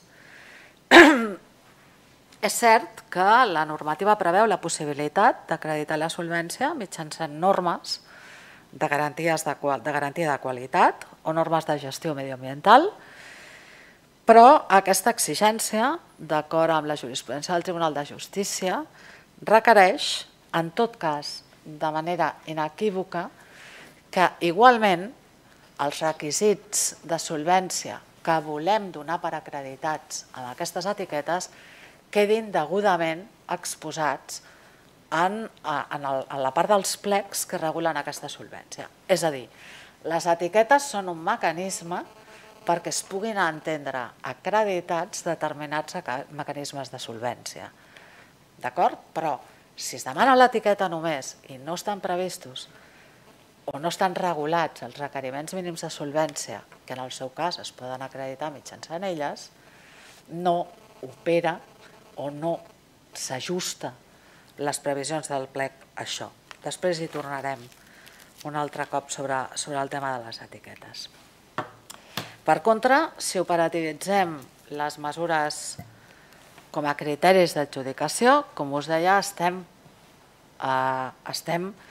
És cert que la normativa preveu la possibilitat d'acreditar la solvència mitjançant normes de garantia de qualitat o normes de gestió mediambiental, però aquesta exigència, d'acord amb la jurisprudència del Tribunal de Justícia, requereix, en tot cas, de manera inequívoca, que igualment els requisits de solvència que volem donar per acreditats amb aquestes etiquetes quedin degudament exposats en la part dels plecs que regulen aquesta solvència. És a dir, les etiquetes són un mecanisme perquè es puguin entendre acreditats determinats mecanismes de solvència. D'acord? Però si es demana l'etiqueta només i no estan previstos o no estan regulats els requeriments mínims de solvència, que en el seu cas es poden acreditar mitjançant elles, no opera o no s'ajusta les previsions del plec a això. Després hi tornarem un altre cop sobre el tema de les etiquetes. Per contra, si operativitzem les mesures com a criteris d'adjudicació, com us deia, estem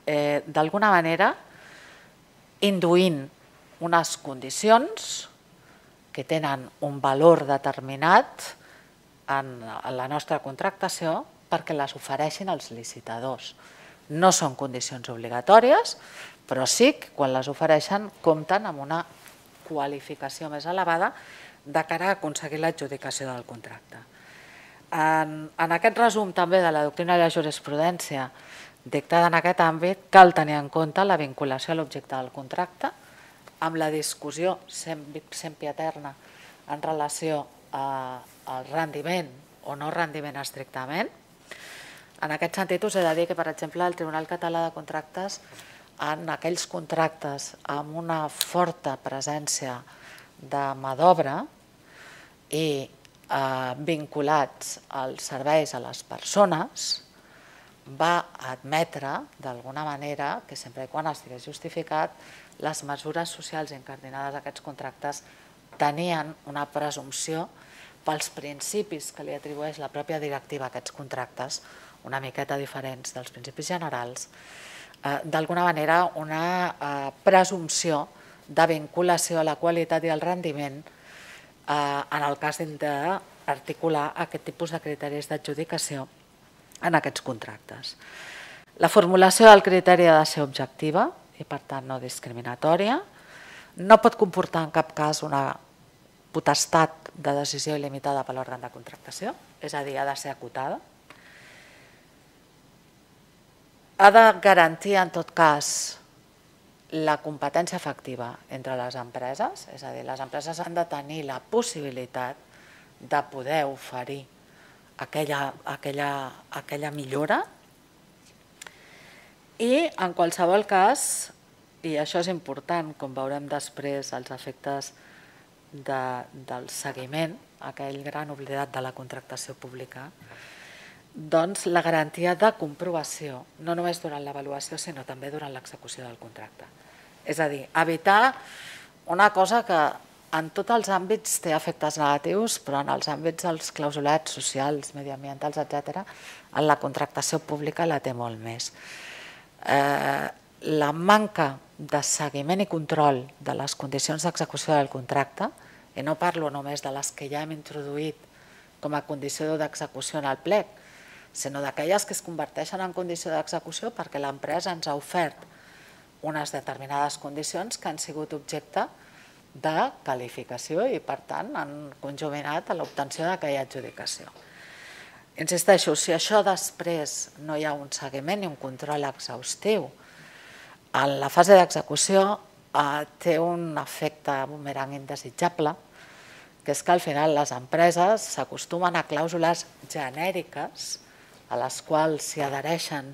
d'alguna manera, induint unes condicions que tenen un valor determinat en la nostra contractació perquè les ofereixin els licitadors. No són condicions obligatòries, però sí que quan les ofereixen compten amb una qualificació més elevada de cara a aconseguir l'adjudicació del contracte. En aquest resum també de la doctrina i la jurisprudència dictada en aquest àmbit, cal tenir en compte la vinculació a l'objecte del contracte, amb la discussió sempre eterna en relació al rendiment o no rendiment estrictament. En aquest sentit us he de dir que, per exemple, el Tribunal Català de Contractes, en aquells contractes amb una forta presència de mà d'obra i vinculats als serveis a les persones, va admetre, d'alguna manera, que sempre i quan estigués justificat, les mesures socials incardinades a aquests contractes tenien una presumpció pels principis que li atribueix la pròpia directiva a aquests contractes, una miqueta diferents dels principis generals, d'alguna manera una presumpció de vinculació a la qualitat i al rendiment en el cas d'articular aquest tipus de criteris d'adjudicació en aquests contractes. La formulació del criteri ha de ser objectiva i, per tant, no discriminatòria. No pot comportar en cap cas una potestat de decisió il·limitada per l'òrgan de contractació, és a dir, ha de ser acotada. Ha de garantir, en tot cas, la competència efectiva entre les empreses, és a dir, les empreses han de tenir la possibilitat de poder oferir aquella millora i, en qualsevol cas, i això és important, com veurem després, els efectes del seguiment, aquell gran oblidat de la contractació pública, doncs la garantia de comprovació, no només durant l'avaluació, sinó també durant l'execució del contracte. És a dir, evitar una cosa que en tots els àmbits té efectes negatius, però en els àmbits dels clausulats socials, mediambientals, etc., en la contractació pública la té molt més. La manca de seguiment i control de les condicions d'execució del contracte, i no parlo només de les que ja hem introduït com a condició d'execució en el plec, sinó d'aquelles que es converteixen en condició d'execució perquè l'empresa ens ha ofert unes determinades condicions que han sigut objecte de qualificació i, per tant, han conjuminat a l'obtenció d'aquella adjudicació. Insisteixo, si això després no hi ha un seguiment ni un control exhaustiu, en la fase d'execució té un efecte bumerang indesitjable, que és que al final les empreses s'acostumen a clàusules genèriques a les quals s'hi adhereixen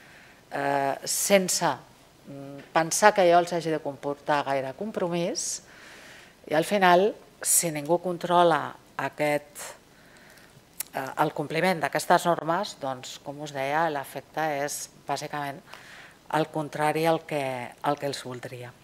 sense pensar que allò els hagi de comportar gaire compromís i al final, si ningú controla el compliment d'aquestes normes, doncs, com us deia, l'efecte és bàsicament el contrari al que els voldria.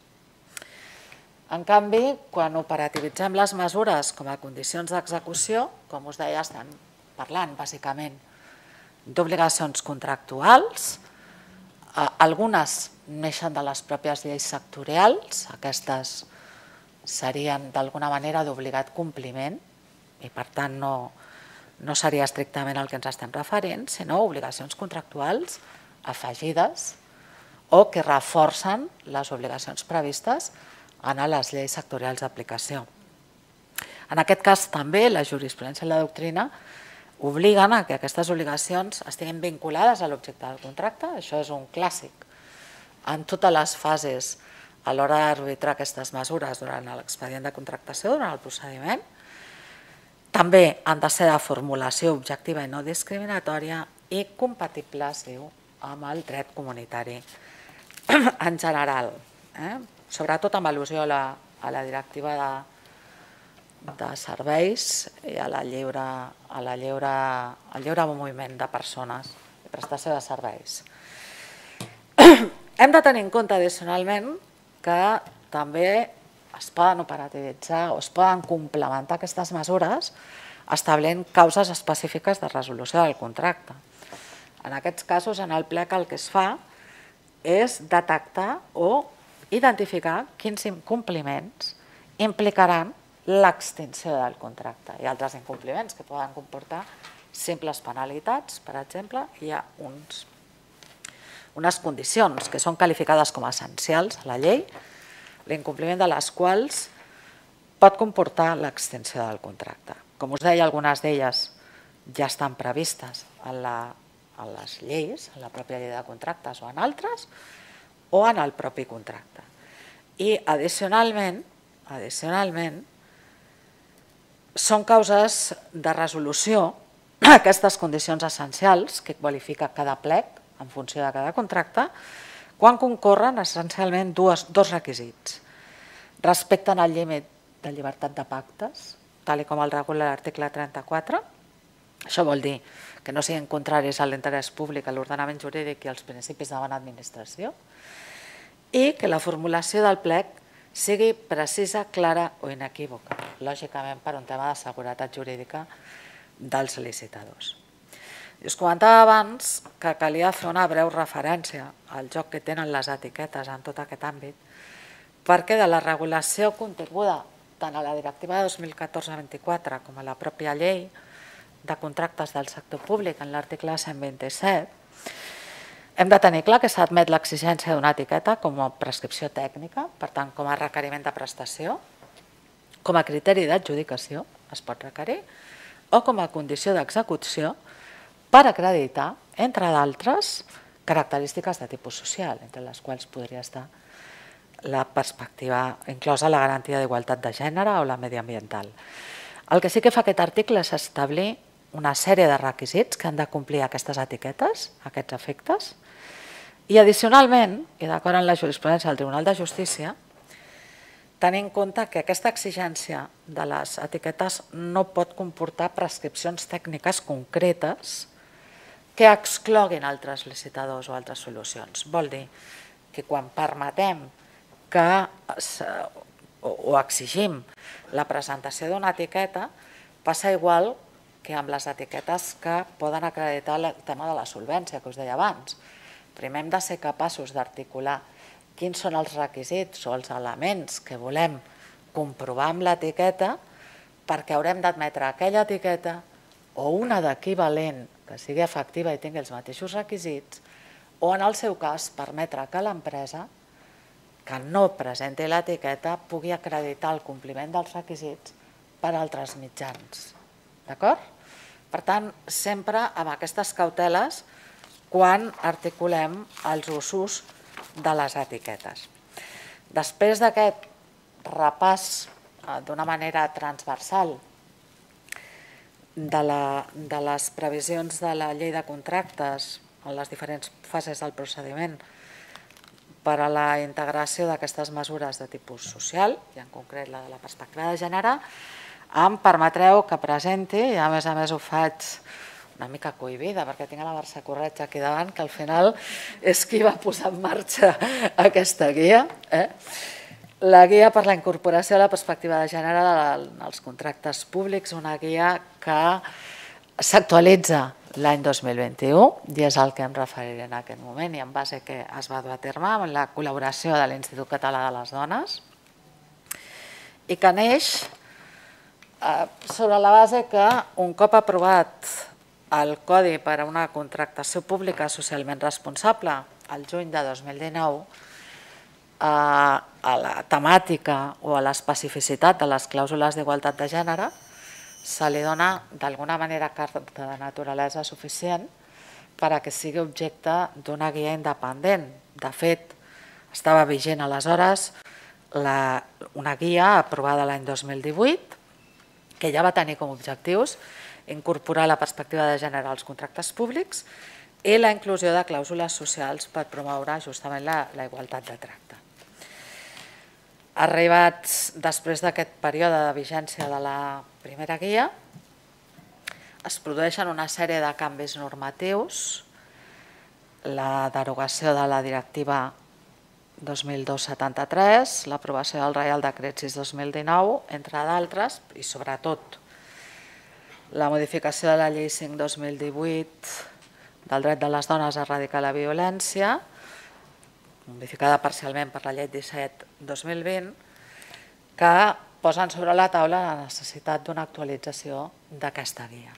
En canvi, quan operativitzem les mesures com a condicions d'execució, com us deia, estem parlant bàsicament d'obligacions contractuals, algunes neixen de les pròpies lleis sectorials, aquestes serien d'alguna manera d'obligat compliment i per tant no seria estrictament el que ens estem referint, sinó obligacions contractuals afegides o que reforcen les obligacions previstes en les lleis sectorials d'aplicació. En aquest cas també la jurisprudència i la doctrina obliguen a que aquestes obligacions estiguin vinculades a l'objecte del contracte, això és un clàssic en totes les fases a l'hora d'arbitrar aquestes mesures durant l'expedient de contractació, durant el procediment. També han de ser de formulació objectiva i no discriminatòria i compatibles, diu, amb el dret comunitari en general, sobretot amb al·lusió a la directiva de serveis i al lliure moviment de persones i prestació de serveis. Hem de tenir en compte addicionalment que també es poden operativitzar o es poden complementar aquestes mesures establint causes específiques de resolució del contracte. En aquests casos, en el plec el que es fa és detectar o identificar quins incompliments implicaran l'extinció del contracte. Hi ha altres incompliments que poden comportar simples penalitats, per exemple, hi ha unes condicions que són qualificades com a essencials a la llei, l'incompliment de les quals pot comportar l'extinció del contracte. Com us deia, algunes d'elles ja estan previstes a les lleis, en la pròpia llei de contractes o en altres, o en el propi contracte. I addicionalment, són causes de resolució aquestes condicions essencials que qualifica cada plec en funció de cada contracte quan concorren essencialment dos requisits. Respecten el límit de llibertat de pactes, tal com el regula l'article 34. Això vol dir que no siguin contraris a l'interès públic, a l'ordenament jurídic i als principis de bona administració, i que la formulació del plec sigui precisa, clara o inequívoca, lògicament per un tema de seguretat jurídica dels licitadors. Us comentava abans que calia fer una breu referència al joc que tenen les etiquetes en tot aquest àmbit, perquè de la regulació continguda tant a la Directiva 2014-24 com a la pròpia llei de contractes del sector públic en l'article 127, hem de tenir clar que s'admet l'exigència d'una etiqueta com a prescripció tècnica, per tant, com a requeriment de prestació, com a criteri d'adjudicació, es pot requerir, o com a condició d'execució per acreditar, entre d'altres, característiques de tipus social, entre les quals podria estar la perspectiva inclosa la garantia d'igualtat de gènere o la mediambiental. El que sí que fa aquest article és establir una sèrie de requisits que han de complir aquestes etiquetes, aquests efectes, i addicionalment, i d'acord amb la jurisprudència del Tribunal de Justícia, tenir en compte que aquesta exigència de les etiquetes no pot comportar prescripcions tècniques concretes que excloguin altres licitadors o altres solucions. Vol dir que quan permetem o exigim la presentació d'una etiqueta, passa igual que amb les etiquetes que poden acreditar el tema de la solvència, que us deia abans. Primer hem de ser capaços d'articular quins són els requisits o els elements que volem comprovar amb l'etiqueta, perquè haurem d'admetre aquella etiqueta o una d'equivalent que sigui efectiva i tingui els mateixos requisits, o en el seu cas permetre que l'empresa que no presenti l'etiqueta pugui acreditar el compliment dels requisits per altres mitjans. D'acord? Per tant, sempre amb aquestes cauteles quan articulem els usos de les etiquetes. Després d'aquest repàs d'una manera transversal de les previsions de la llei de contractes en les diferents fases del procediment per a la integració d'aquestes mesures de tipus social, i en concret la de la perspectiva de gènere, em permetreu que presenti, i a més ho faig una mica cohibida, perquè tinc la Mercè Corretja aquí davant, que al final és qui va posar en marxa aquesta guia, la guia per la incorporació de la perspectiva de gènere als contractes públics, una guia que s'actualitza l'any 2021, i és al que em referiré en aquest moment, i en base que es va dur a terme amb la col·laboració de l'Institut Català de les Dones, i que neix sobre la base que un cop aprovat el Codi per a una contractació pública socialment responsable el juny de 2019, a la temàtica o a l'especificitat de les clàusules d'igualtat de gènere se li dona d'alguna manera carta de naturalesa suficient per a que sigui objecte d'una guia independent. De fet, estava vigent aleshores una guia aprovada l'any 2018 que ja va tenir com a objectius incorporar la perspectiva de gènere als contractes públics i la inclusió de clàusules socials per promoure justament la igualtat de tracte. Arribats després d'aquest període de vigència de la primera guia, es produeixen una sèrie de canvis normatius, la derogació de la Directiva 2002/73, l'aprovació del Reial Decret 6/2019, entre d'altres, i sobretot la modificació de la Llei 5/2018 del dret de les dones a erradicar la violència modificada parcialment per la llei 17/2020, que posen sobre la taula la necessitat d'una actualització d'aquesta guia.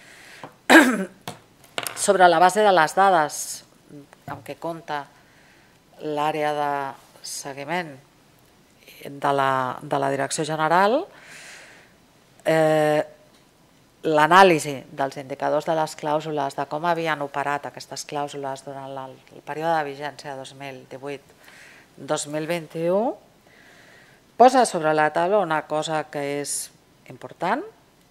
Sobre la base de les dades amb què compta l'àrea de seguiment de la Direcció General, l'anàlisi dels indicadors de les clàusules, de com havien operat aquestes clàusules durant el període de vigència 2018-2021, posa sobre la taula una cosa que és important.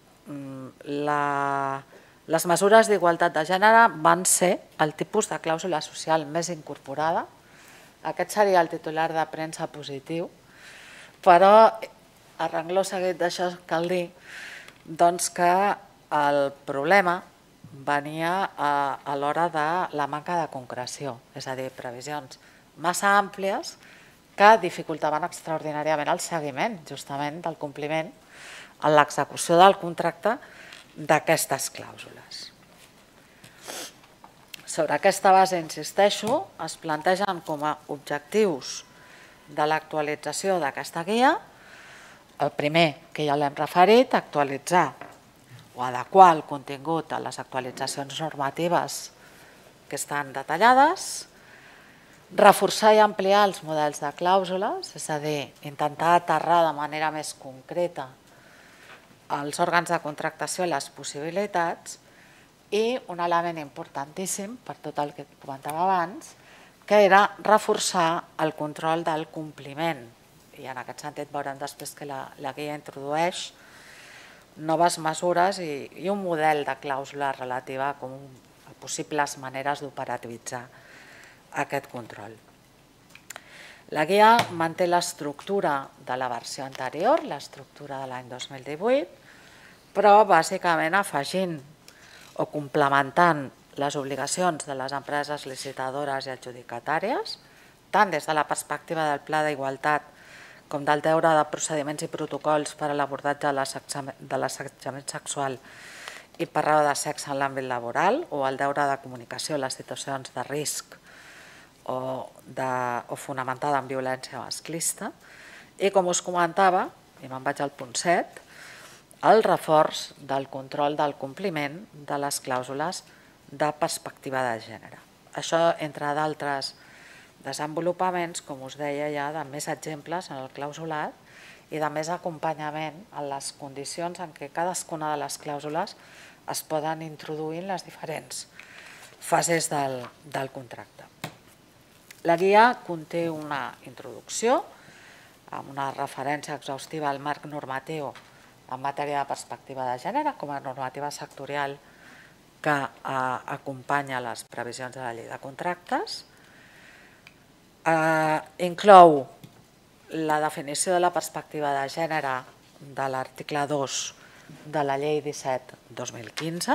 Les mesures d'igualtat de gènere van ser el tipus de clàusula social més incorporada. Aquest seria el titular de premsa positiu, però a rengló seguit d'això cal dir que el problema venia a l'hora de la manca de concreció, és a dir, previsions massa àmplies que dificultaven extraordinàriament el seguiment justament del compliment en l'execució del contracte d'aquestes clàusules. Sobre aquesta base, insisteixo, es plantegen com a objectius de l'actualització d'aquesta guia el primer, que ja l'hem referit, actualitzar o adequar el contingut a les actualitzacions normatives que estan detallades, reforçar i ampliar els models de clàusules, és a dir, intentar aterrar de manera més concreta els òrgans de contractació i les possibilitats, i un element importantíssim per tot el que comentava abans, que era reforçar el control del compliment. I en aquest sentit veurem després que la guia introdueix noves mesures i un model de clàusula relativa a possibles maneres d'operativitzar aquest control. La guia manté l'estructura de la versió anterior, l'estructura de l'any 2018, però bàsicament afegint o complementant les obligacions de les empreses licitadores i adjudicatàries, tant des de la perspectiva del Pla d'Igualtat com del deure de procediments i protocols per a l'abordatge de l'assetjament sexual i per raó de sexe en l'àmbit laboral, o el deure de comunicació a les situacions de risc o fonamentada en violència masclista, i com us comentava, i me'n vaig al punt 7, el reforç del control del compliment de les clàusules de perspectiva de gènere. Això, entre d'altres desenvolupaments, com us deia ja, de més exemples en el clausulat i de més acompanyament en les condicions en què cadascuna de les clàusules es poden introduir en les diferents fases del contracte. La guia conté una introducció amb una referència exhaustiva al marc normatiu en matèria de perspectiva de gènere com a normativa sectorial que acompanya les previsions de la llei de contractes. Inclou la definició de la perspectiva de gènere de l'article 2 de la llei 17/2015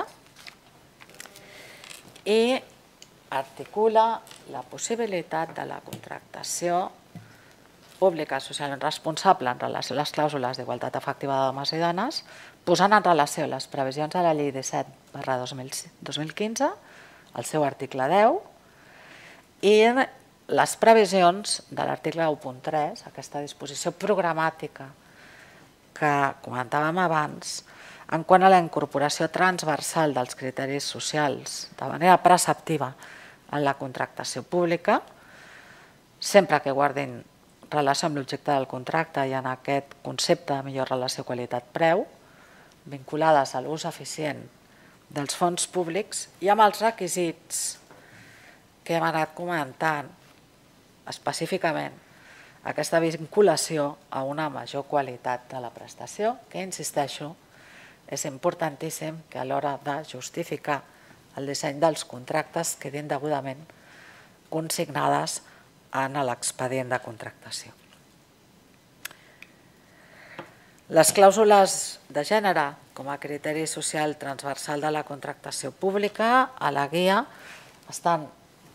i articula la possibilitat de la contractació pública socialment responsable en relació a les clàusules d'igualtat efectiva de homes i dones, posant en relació les previsions de la llei 17/2015, el seu article 10, i les previsions de l'article 1.3, aquesta disposició programàtica que comentàvem abans, en quant a la incorporació transversal dels criteris socials de manera preceptiva en la contractació pública, sempre que guardin relació amb l'objecte del contracte i en aquest concepte de millor relació qualitat-preu, vinculades a l'ús eficient dels fons públics i amb els requisits que hem anat comentant específicament aquesta vinculació a una major qualitat de la prestació, que, insisteixo, és importantíssim que a l'hora de justificar el disseny dels contractes quedin degudament consignades en l'expedient de contractació. Les clàusules de gènere com a criteri social transversal de la contractació pública a la guia estan,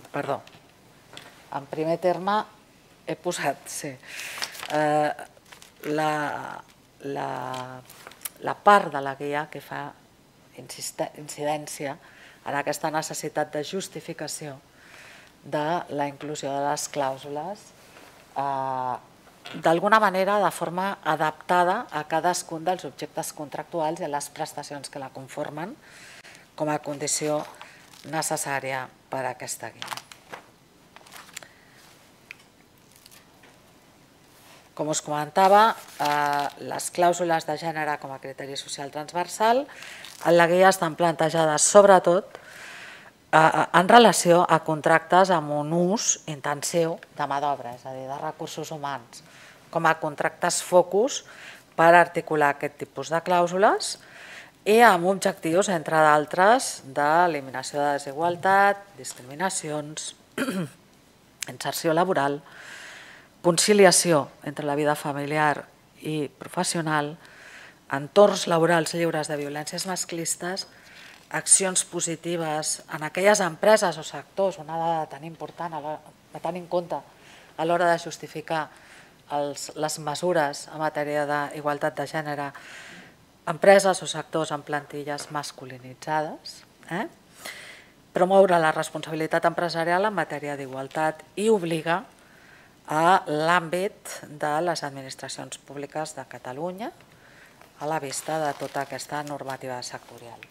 en primer terme he posat la part de la guia que fa incidència en aquesta necessitat de justificació de la inclusió de les clàusules d'alguna manera de forma adaptada a cadascun dels objectes contractuals i a les prestacions que la conformen com a condició necessària per a aquesta guia. Com us comentava, les clàusules de gènere com a criteri social transversal en la guia estan plantejades sobretot en relació a contractes amb un ús intensiu de mà d'obra, és a dir, de recursos humans, com a contractes focus per articular aquest tipus de clàusules i amb objectius, entre d'altres, d'eliminació de desigualtat, discriminacions, inserció laboral, conciliació entre la vida familiar i professional, entorns laborals lliures de violències masclistes, accions positives en aquelles empreses o sectors, una dada tan important a tenir en compte a l'hora de justificar les mesures en matèria d'igualtat de gènere, empreses o sectors amb plantilles masculinitzades, promoure la responsabilitat empresarial en matèria d'igualtat i obliga a l'àmbit de les administracions públiques de Catalunya a la vista de tota aquesta normativa sectorial.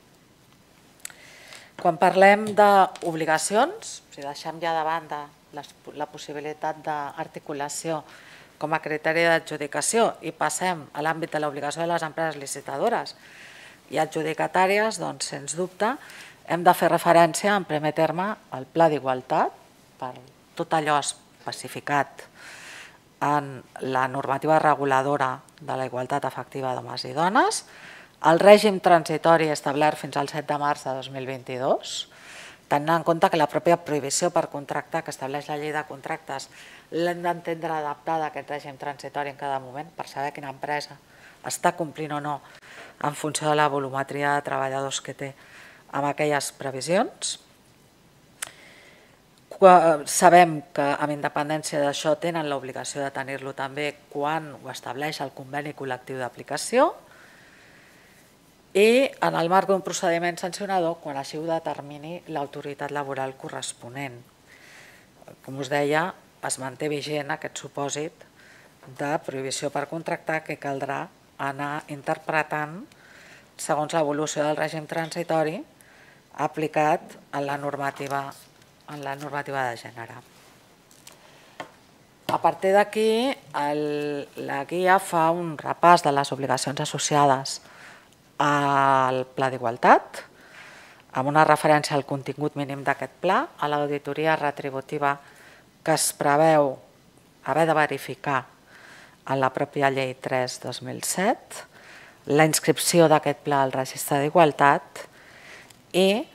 Quan parlem d'obligacions, si deixem ja de banda la possibilitat d'articulació com a criteri d'adjudicació i passem a l'àmbit de l'obligació de les empreses licitadores i adjudicatàries, doncs, sens dubte, hem de fer referència en primer terme al Pla d'Igualtat, per tot allò especificat en la normativa reguladora de la igualtat efectiva d'homes i dones, el règim transitori establert fins al 7 de març de 2022, tenint en compte que la pròpia prohibició per contractar que estableix la llei de contractes l'hem d'entendre adaptada a aquest règim transitori en cada moment per saber quina empresa està complint o no en funció de la volumetria de treballadors que té amb aquelles previsions. Sabem que, amb independència d'això, tenen l'obligació de tenir-lo també quan ho estableix el conveni col·lectiu d'aplicació i en el marc d'un procediment sancionador quan així ho determini l'autoritat laboral corresponent. Com us deia, es manté vigent aquest supòsit de prohibició per contractar que caldrà anar interpretant segons l'evolució del règim transitori aplicat en la normativa de gènere. A partir d'aquí, la guia fa un repàs de les obligacions associades al Pla d'Igualtat, amb una referència al contingut mínim d'aquest pla, a l'auditoria retributiva que es preveu haver de verificar en la pròpia llei 3/2007, la inscripció d'aquest pla al registre d'Igualtat i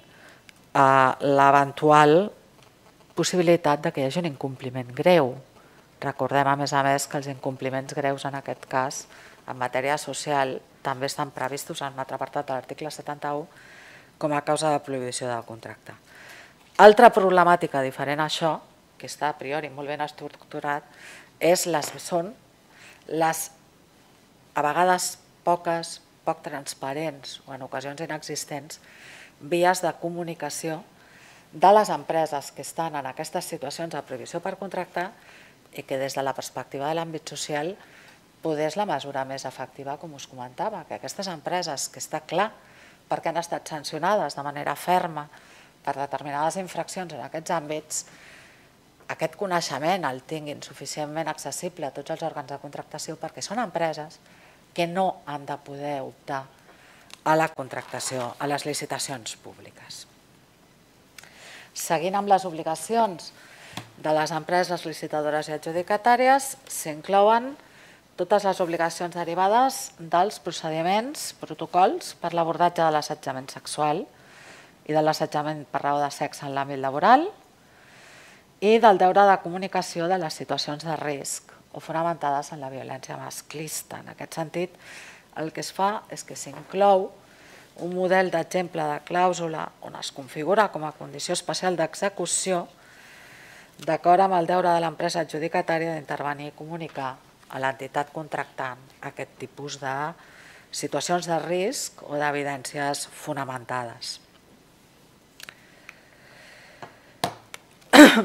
l'eventual possibilitat que hi hagi un incompliment greu. Recordem, a més, que els incompliments greus en aquest cas, en matèria social, també estan previstos en un altre apartat de l'article 71 com a causa de prohibició del contracte. Altra problemàtica diferent a això, que està a priori molt ben estructurat, són les a vegades poc transparents o en ocasions inexistents vies de comunicació de les empreses que estan en aquestes situacions de prohibició per contractar i que des de la perspectiva de l'àmbit social poder és la mesura més efectiva, com us comentava, que aquestes empreses que està clar perquè han estat sancionades de manera ferma per determinades infraccions en aquests àmbits, aquest coneixement el tinguin suficientment accessible a tots els òrgans de contractació perquè són empreses que no han de poder optar a la contractació, a les licitacions públiques. Seguint amb les obligacions de les empreses licitadores i adjudicatàries, s'inclouen totes les obligacions derivades dels procediments, protocols per l'abordatge de l'assetjament sexual i de l'assetjament per raó de sexe en l'àmbit laboral i del deure de comunicació de les situacions de risc o fonamentades en la violència masclista. En aquest sentit, el que es fa és que s'inclou un model d'exemple de clàusula on es configura com a condició especial d'execució d'acord amb el deure de l'empresa adjudicatària d'intervenir i comunicar a l'entitat contractant aquest tipus de situacions de risc o d'evidències fonamentades.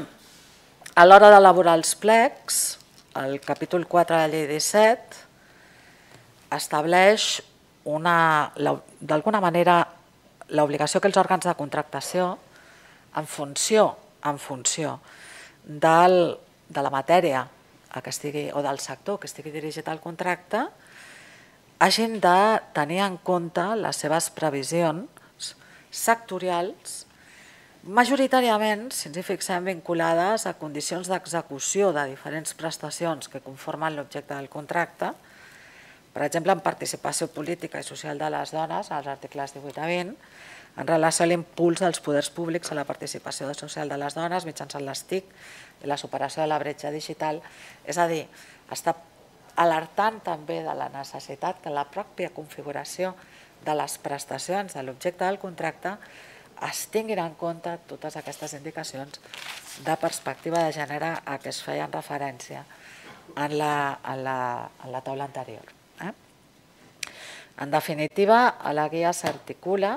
A l'hora d'elaborar els plecs, el capítol 4 de la llei 17 estableix d'alguna manera l'obligació que els òrgans de contractació, en funció de la matèria o del sector que estigui dirigit al contracte, hagin de tenir en compte les seves previsions sectorials, majoritàriament, si ens hi fixem, vinculades a condicions d'execució de diferents prestacions que conformen l'objecte del contracte, per exemple, en participació política i social de les dones, als articles 18 a 20, en relació a l'impuls dels poders públics a la participació social de les dones mitjançant les TIC i la superació de la bretxa digital. És a dir, està alertant també de la necessitat que la pròpia configuració de les prestacions de l'objecte del contracte es tinguin en compte totes aquestes indicacions de perspectiva de gènere a què es feien referència en la taula anterior. En definitiva, a la guia s'articula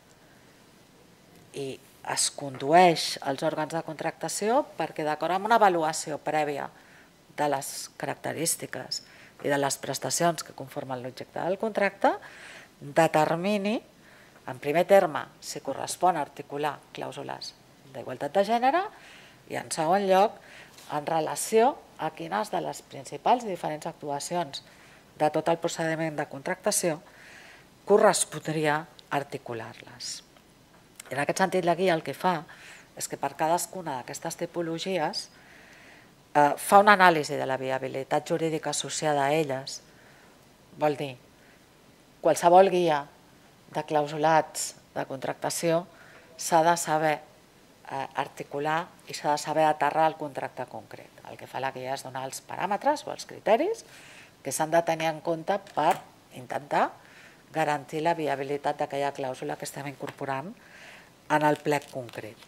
i es condueix als òrgans de contractació perquè, d'acord amb una avaluació prèvia de les característiques i de les prestacions que conformen l'objecte del contracte, determini, en primer terme, si correspon a articular clàusules d'igualtat de gènere i, en segon lloc, en relació a quines de les principals i diferents actuacions de tot el procediment de contractació correspondria articular-les. En aquest sentit, la guia el que fa és que per cadascuna d'aquestes tipologies fa una anàlisi de la viabilitat jurídica associada a elles. Vol dir, qualsevol guia de clausulats de contractació s'ha de saber articular i s'ha de saber aterrar al contracte concret. El que fa la guia és donar els paràmetres o els criteris que s'han de tenir en compte per intentar garantir la viabilitat d'aquella clàusula que estem incorporant en el plec concret.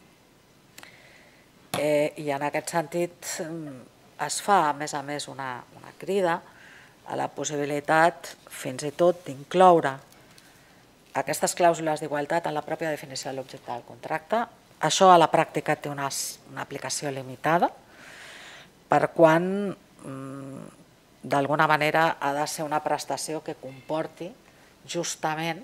I en aquest sentit es fa, a més, una crida a la possibilitat fins i tot d'incloure aquestes clàusules d'igualtat en la pròpia definició de l'objecte del contracte. Això a la pràctica té una aplicació limitada per quan d'alguna manera ha de ser una prestació que comporti justament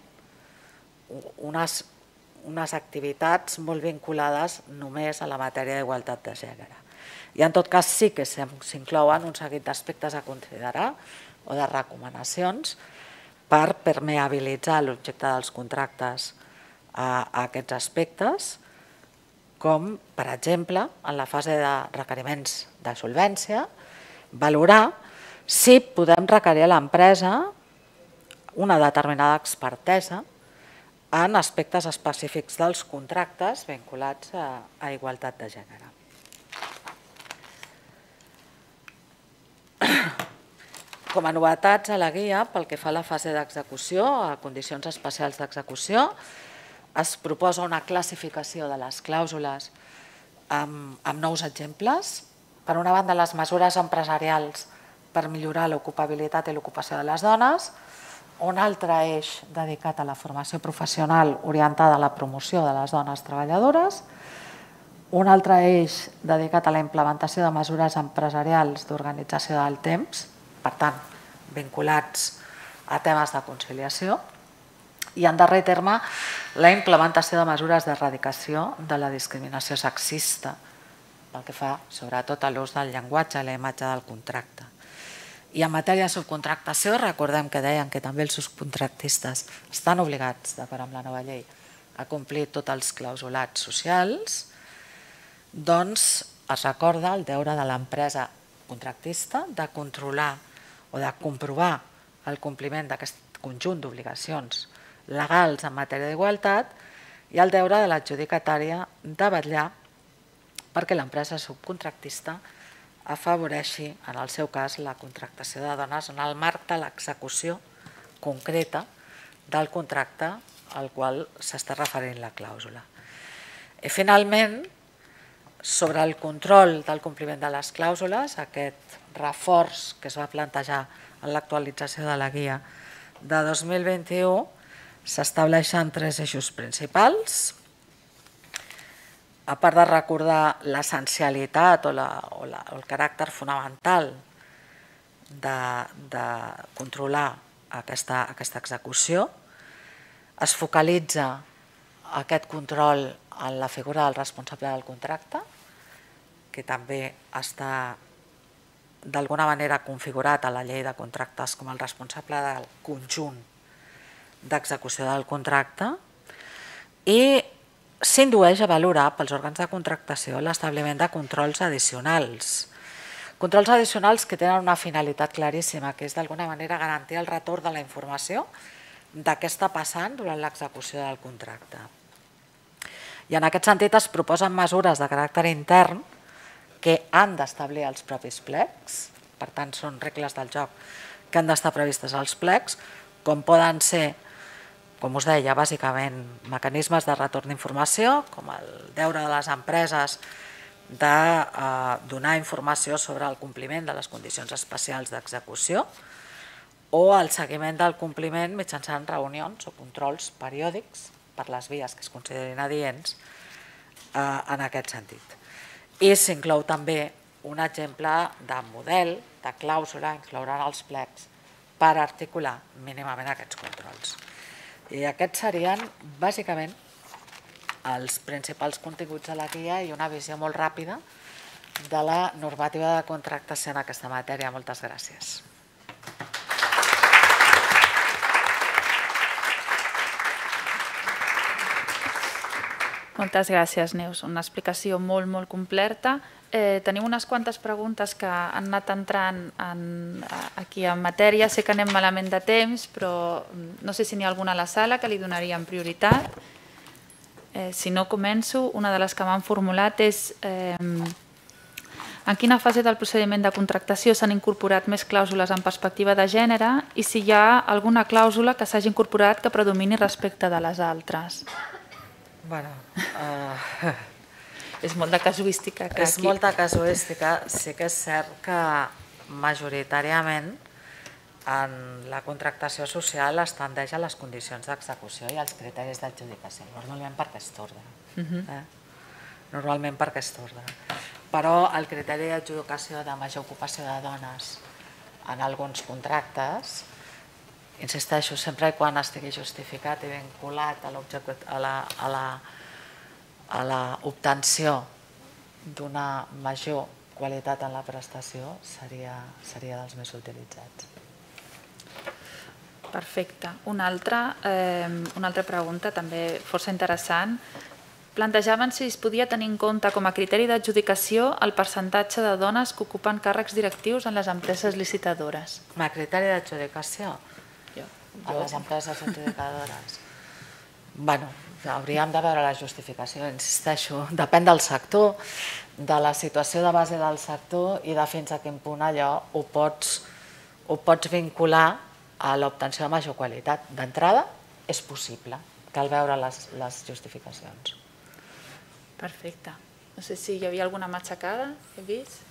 unes activitats molt vinculades només a la matèria d'igualtat de gènere. I en tot cas sí que s'inclouen un seguit d'aspectes a considerar o de recomanacions per permeabilitzar l'objecte dels contractes a aquests aspectes, com, per exemple, en la fase de requeriments de solvència, valorar si podem requerir a l'empresa una determinada expertesa en aspectes específics dels contractes vinculats a igualtat de gènere. Com a novetats a la guia, pel que fa a la fase d'execució, a condicions especials d'execució, es proposa una classificació de les clàusules amb nous exemples. Per una banda, les mesures empresarials per millorar l'ocupabilitat i l'ocupació de les dones, un altre eix dedicat a la formació professional orientada a la promoció de les dones treballadores, un altre eix dedicat a la implementació de mesures empresarials d'organització del temps, per tant, vinculats a temes de conciliació, i en darrer terme, la implementació de mesures d'erradicació de la discriminació sexista, pel que fa sobretot a l'ús del llenguatge i la imatge del contracte. I en matèria de subcontractació, recordem que deien que també els subcontractistes estan obligats, d'acord amb la nova llei, a complir tots els clausulats socials, doncs es recorda el deure de l'empresa contractista de controlar o de comprovar el compliment d'aquest conjunt d'obligacions legals en matèria d'igualtat i el deure de l'adjudicatària de vetllar perquè l'empresa subcontractista afavoreixi, en el seu cas, la contractació de dones en el marc de l'execució concreta del contracte al qual s'està referint la clàusula. I finalment, sobre el control del compliment de les clàusules, aquest reforç que es va plantejar en l'actualització de la guia de 2021, s'estableixen 3 eixos principals. a part de recordar l'essencialitat o el caràcter fonamental de controlar aquesta execució, es focalitza aquest control en la figura del responsable del contracte, que també està d'alguna manera configurat a la llei de contractes com el responsable del conjunt d'execució del contracte, i s'indueix a valorar pels òrgans de contractació l'establiment de controls addicionals. Controls addicionals que tenen una finalitat claríssima, que és d'alguna manera garantir el retorn de la informació de què està passant durant l'execució del contracte. I en aquest sentit es proposen mesures de caràcter intern que han d'establir els propis plecs, per tant són regles del joc que han d'estar previstes als plecs, com poden ser, com us deia, bàsicament mecanismes de retorn d'informació, com el deure de les empreses de donar informació sobre el compliment de les condicions especials d'execució o el seguiment del compliment mitjançant reunions o controls periòdics per les vies que es considerin adients en aquest sentit. I s'inclou també un exemple de model, de clàusula, inclouran els plecs per articular mínimament aquests controls. I aquests serien, bàsicament, els principals continguts de la guia i una visió molt ràpida de la normativa de contractació en aquesta matèria. Moltes gràcies. Moltes gràcies, Neus. Una explicació molt, molt completa. Tenim unes quantes preguntes que han anat entrant aquí en matèria. Sé que anem malament de temps, però no sé si n'hi ha alguna a la sala que li donaríem prioritat. Si no, començo. Una de les que m'han formulat és en quina fase del procediment de contractació s'han incorporat més clàusules en perspectiva de gènere i si hi ha alguna clàusula que s'hagi incorporat que predomini respecte de les altres. Bueno, és molt de casuística. És molta casuística. Sí que és cert que majoritàriament en la contractació social es tendeix a les condicions d'execució i als criteris d'adjudicació, normalment per aquest ordre. Normalment per aquest ordre. Però el criteri d'adjudicació de major ocupació de dones en alguns contractes, insisteixo, sempre quan estigui justificat i vinculat a l'obtenció d'una major qualitat en la prestació, seria dels més utilitzats. Perfecte. Una altra pregunta, també força interessant. Plantejaven si es podia tenir en compte com a criteri d'adjudicació el percentatge de dones que ocupen càrrecs directius en les empreses licitadores. Com a criteri d'adjudicació? A les empreses adjudicadores. Bé, hauríem de veure la justificació, insisteixo. Depèn del sector, de la situació de base del sector i de fins a quin punt allò ho pots vincular a l'obtenció de major qualitat. D'entrada, és possible. Cal veure les justificacions. Perfecte. No sé si hi havia alguna matxacada que he vist.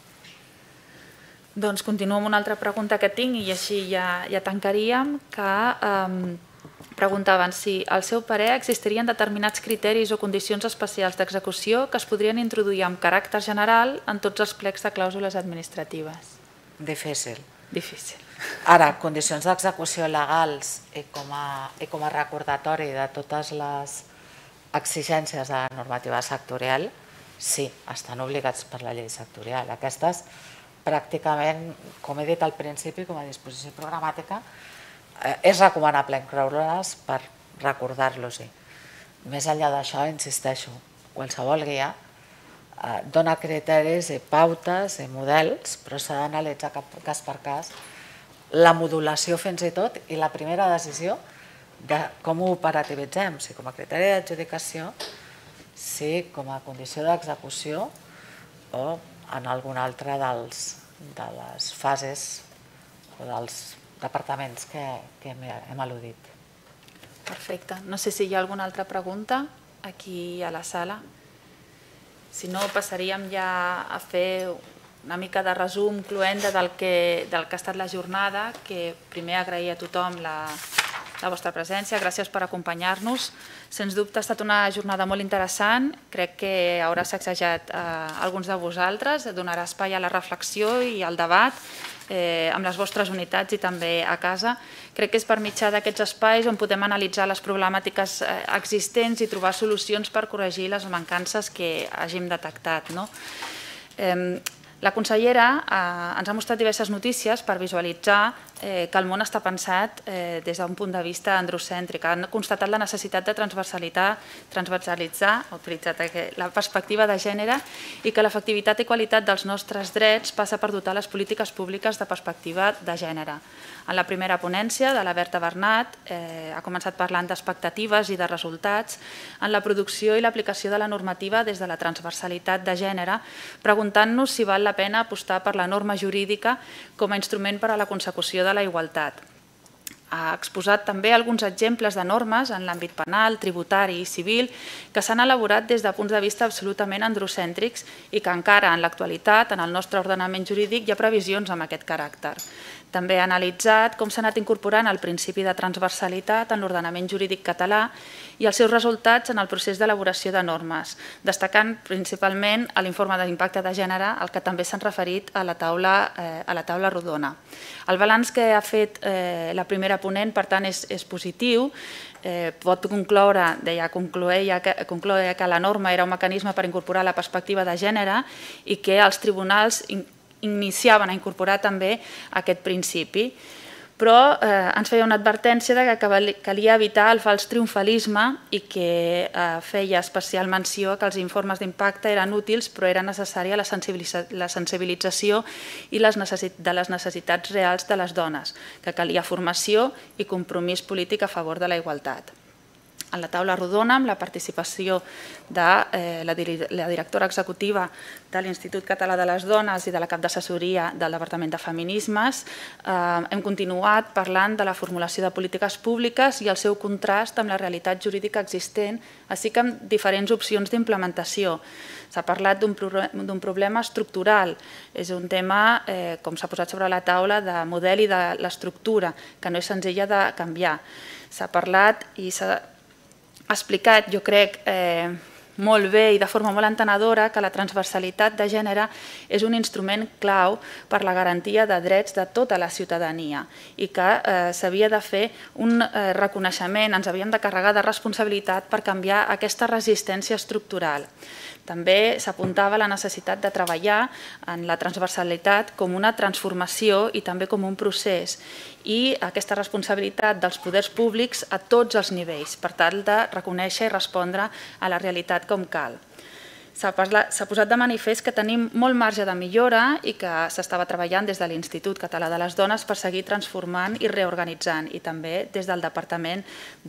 Doncs continuo amb una altra pregunta que tinc i així ja tancaríem, que preguntaven si al seu parer existirien determinats criteris o condicions especials d'execució que es podrien introduir amb caràcter general en tots els plecs de clàusules administratives. Difícil. Difícil. Ara, condicions d'execució legals i com a recordatori de totes les exigències de la normativa sectorial, sí, estan obligats per la llei sectorial. Aquestes, pràcticament, com he dit al principi, com a disposició programàtica, és recomanable incloure-les per recordar-los-hi. Més enllà d'això, insisteixo, qualsevol guia dona criteris i pautes i models, però s'ha d'analitzar cas per cas la modulació fins i tot i la primera decisió de com ho operativitzem, si com a criteri d'adjudicació, si com a condició d'execució o en alguna altra de les fases o dels departaments que hem al·ludit. Perfecte. No sé si hi ha alguna altra pregunta aquí a la sala. Si no, passaríem ja a fer una mica de resum cluent del que ha estat la jornada, que primer agrair a tothom la vostra presència, gràcies per acompanyar-nos. Sens dubte ha estat una jornada molt interessant, crec que haurà sacsejat alguns de vosaltres, donarà espai a la reflexió i al debat amb les vostres unitats i també a casa. Crec que és per mitjà d'aquests espais on podem analitzar les problemàtiques existents i trobar solucions per corregir les mancances que hàgim detectat. La consellera ens ha mostrat diverses notícies per visualitzar que el món està pensat des d'un punt de vista androcèntric. Han constatat la necessitat de transversalitzar, utilitzat la perspectiva de gènere i que l'efectivitat i qualitat dels nostres drets passa per dotar les polítiques públiques de perspectiva de gènere. En la primera ponència de la Berta Bernat ha començat parlant d'expectatives i de resultats en la producció i l'aplicació de la normativa des de la transversalitat de gènere, preguntant-nos si val la pena apostar per la norma jurídica com a instrument per a la consecució de la igualtat. Ha exposat també alguns exemples de normes en l'àmbit penal, tributari i civil que s'han elaborat des de punts de vista absolutament androcèntrics i que encara en l'actualitat, en el nostre ordenament jurídic, hi ha previsions amb aquest caràcter. També ha analitzat com s'ha anat incorporant el principi de transversalitat en l'ordenament jurídic català i els seus resultats en el procés d'elaboració de normes, destacant principalment l'informe d'impacte de gènere, al que també s'han referit a la taula rodona. El balanç que ha fet la primera ponent, per tant, és positiu. Pot concloure que la norma era un mecanisme per incorporar la perspectiva de gènere i que els tribunals iniciaven a incorporar també aquest principi, però ens feia una advertència que calia evitar el fals triomfalisme i que feia especial menció que els informes d'impacte eren útils però era necessària la sensibilització de les necessitats reals de les dones, que calia formació i compromís polític a favor de la igualtat. En la taula rodona, amb la participació de la directora executiva de l'Institut Català de les Dones i de la cap d'assessoria del Departament de Feminismes, hem continuat parlant de la formulació de polítiques públiques i el seu contrast amb la realitat jurídica existent, així que amb diferents opcions d'implementació. S'ha parlat d'un problema estructural, és un tema, com s'ha posat sobre la taula, de model i de l'estructura, que no és senzilla de canviar. S'ha parlat i s'ha explicat, jo crec, molt bé i de forma molt entenedora que la transversalitat de gènere és un instrument clau per la garantia de drets de tota la ciutadania i que s'havia de fer un reconeixement, ens havíem de carregar de responsabilitat per canviar aquesta resistència estructural. També s'apuntava la necessitat de treballar en la transversalitat com una transformació i també com un procés i aquesta responsabilitat dels poders públics a tots els nivells per tal de reconèixer i respondre a la realitat com cal. S'ha posat de manifest que tenim molt marge de millora i que s'estava treballant des de l'Institut Català de les Dones per seguir transformant i reorganitzant i també des del Departament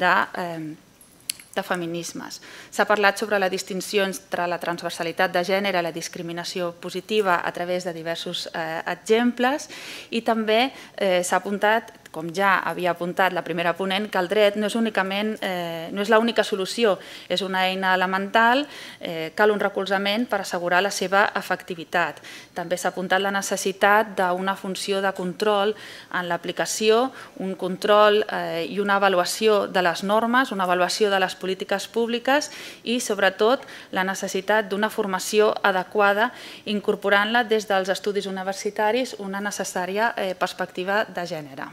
de Feminismes. S'ha parlat sobre la distinció entre la transversalitat de gènere i la discriminació positiva a través de diversos exemples i també s'ha apuntat, com ja havia apuntat la primera ponent, que el dret no és l'única solució, és una eina elemental, cal un recolzament per assegurar la seva efectivitat. També s'ha apuntat la necessitat d'una funció de control en l'aplicació, un control i una avaluació de les normes, una avaluació de les polítiques públiques i, sobretot, la necessitat d'una formació adequada, incorporant-la des dels estudis universitaris una necessària perspectiva de gènere.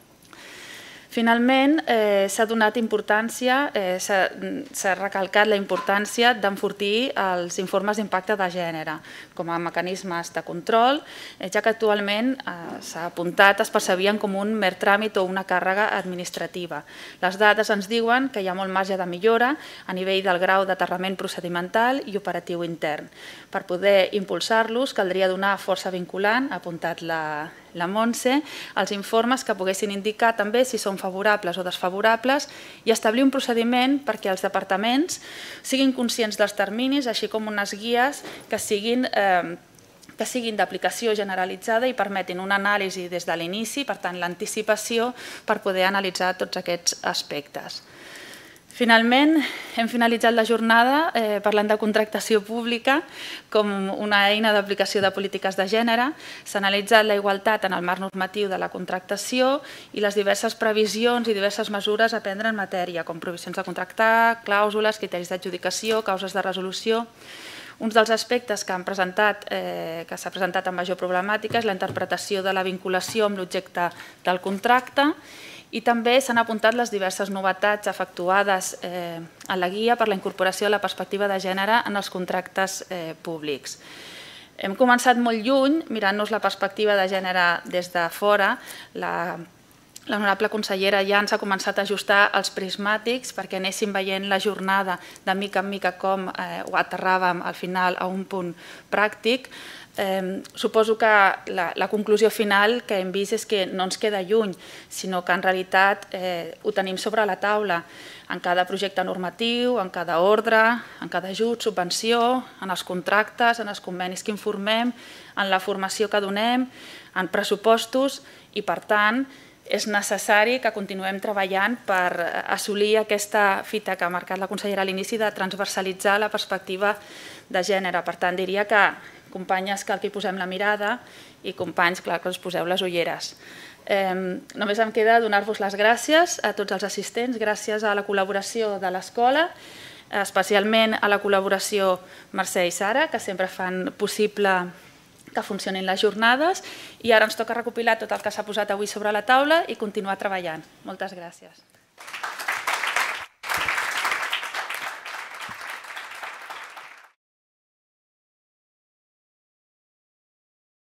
Finalment, s'ha donat importància, s'ha recalcat la importància d'enfortir els informes d'impacte de gènere com a mecanismes de control, ja que actualment s'ha apuntat, es percebien com un mer tràmit o una càrrega administrativa. Les dades ens diuen que hi ha molt marge de millora a nivell del grau d'aterrament procedimental i operatiu intern. Per poder impulsar-los caldria donar força vinculant, ha apuntat la Montse, els informes que poguessin indicar també si són favorables o desfavorables i establir un procediment perquè els departaments siguin conscients dels terminis, així com unes guies que siguin d'aplicació generalitzada i permetin una anàlisi des de l'inici, per tant l'anticipació, per poder analitzar tots aquests aspectes. Finalment, hem finalitzat la jornada parlant de contractació pública com una eina d'aplicació de polítiques de gènere. S'ha analitzat la igualtat en el marc normatiu de la contractació i les diverses previsions i diverses mesures a prendre en matèria, com prohibicions de contractar, clàusules, criteris d'adjudicació, causes de resolució. Un dels aspectes que s'ha presentat amb major problemàtica és la interpretació de la vinculació amb l'objecte del contracte i també s'han apuntat les diverses novetats efectuades en la guia per la incorporació de la perspectiva de gènere en els contractes públics. Hem començat molt lluny, mirant-nos la perspectiva de gènere des de fora. L'honorable consellera ja ens ha començat a ajustar els prismàtics perquè anéssim veient la jornada de mica en mica com ho aterràvem al final a un punt pràctic. Suposo que la conclusió final que hem vist és que no ens queda lluny, sinó que en realitat ho tenim sobre la taula en cada projecte normatiu, en cada ordre, en cada ajut, subvenció, en els contractes, en els convenis que informem, en la formació que donem, en pressupostos i, per tant, és necessari que continuem treballant per assolir aquesta fita que ha marcat la consellera a l'inici de transversalitzar la perspectiva de gènere. Per tant, diria que companyes, cal que hi posem la mirada i companys, clar que us poseu les ulleres. Només em queda donar-vos les gràcies a tots els assistents, gràcies a la col·laboració de l'escola, especialment a la col·laboració Mercè i Sara, que sempre fan possible que funcionin les jornades, i ara ens toca recopilar tot el que s'ha posat avui sobre la taula i continuar treballant. Moltes gràcies.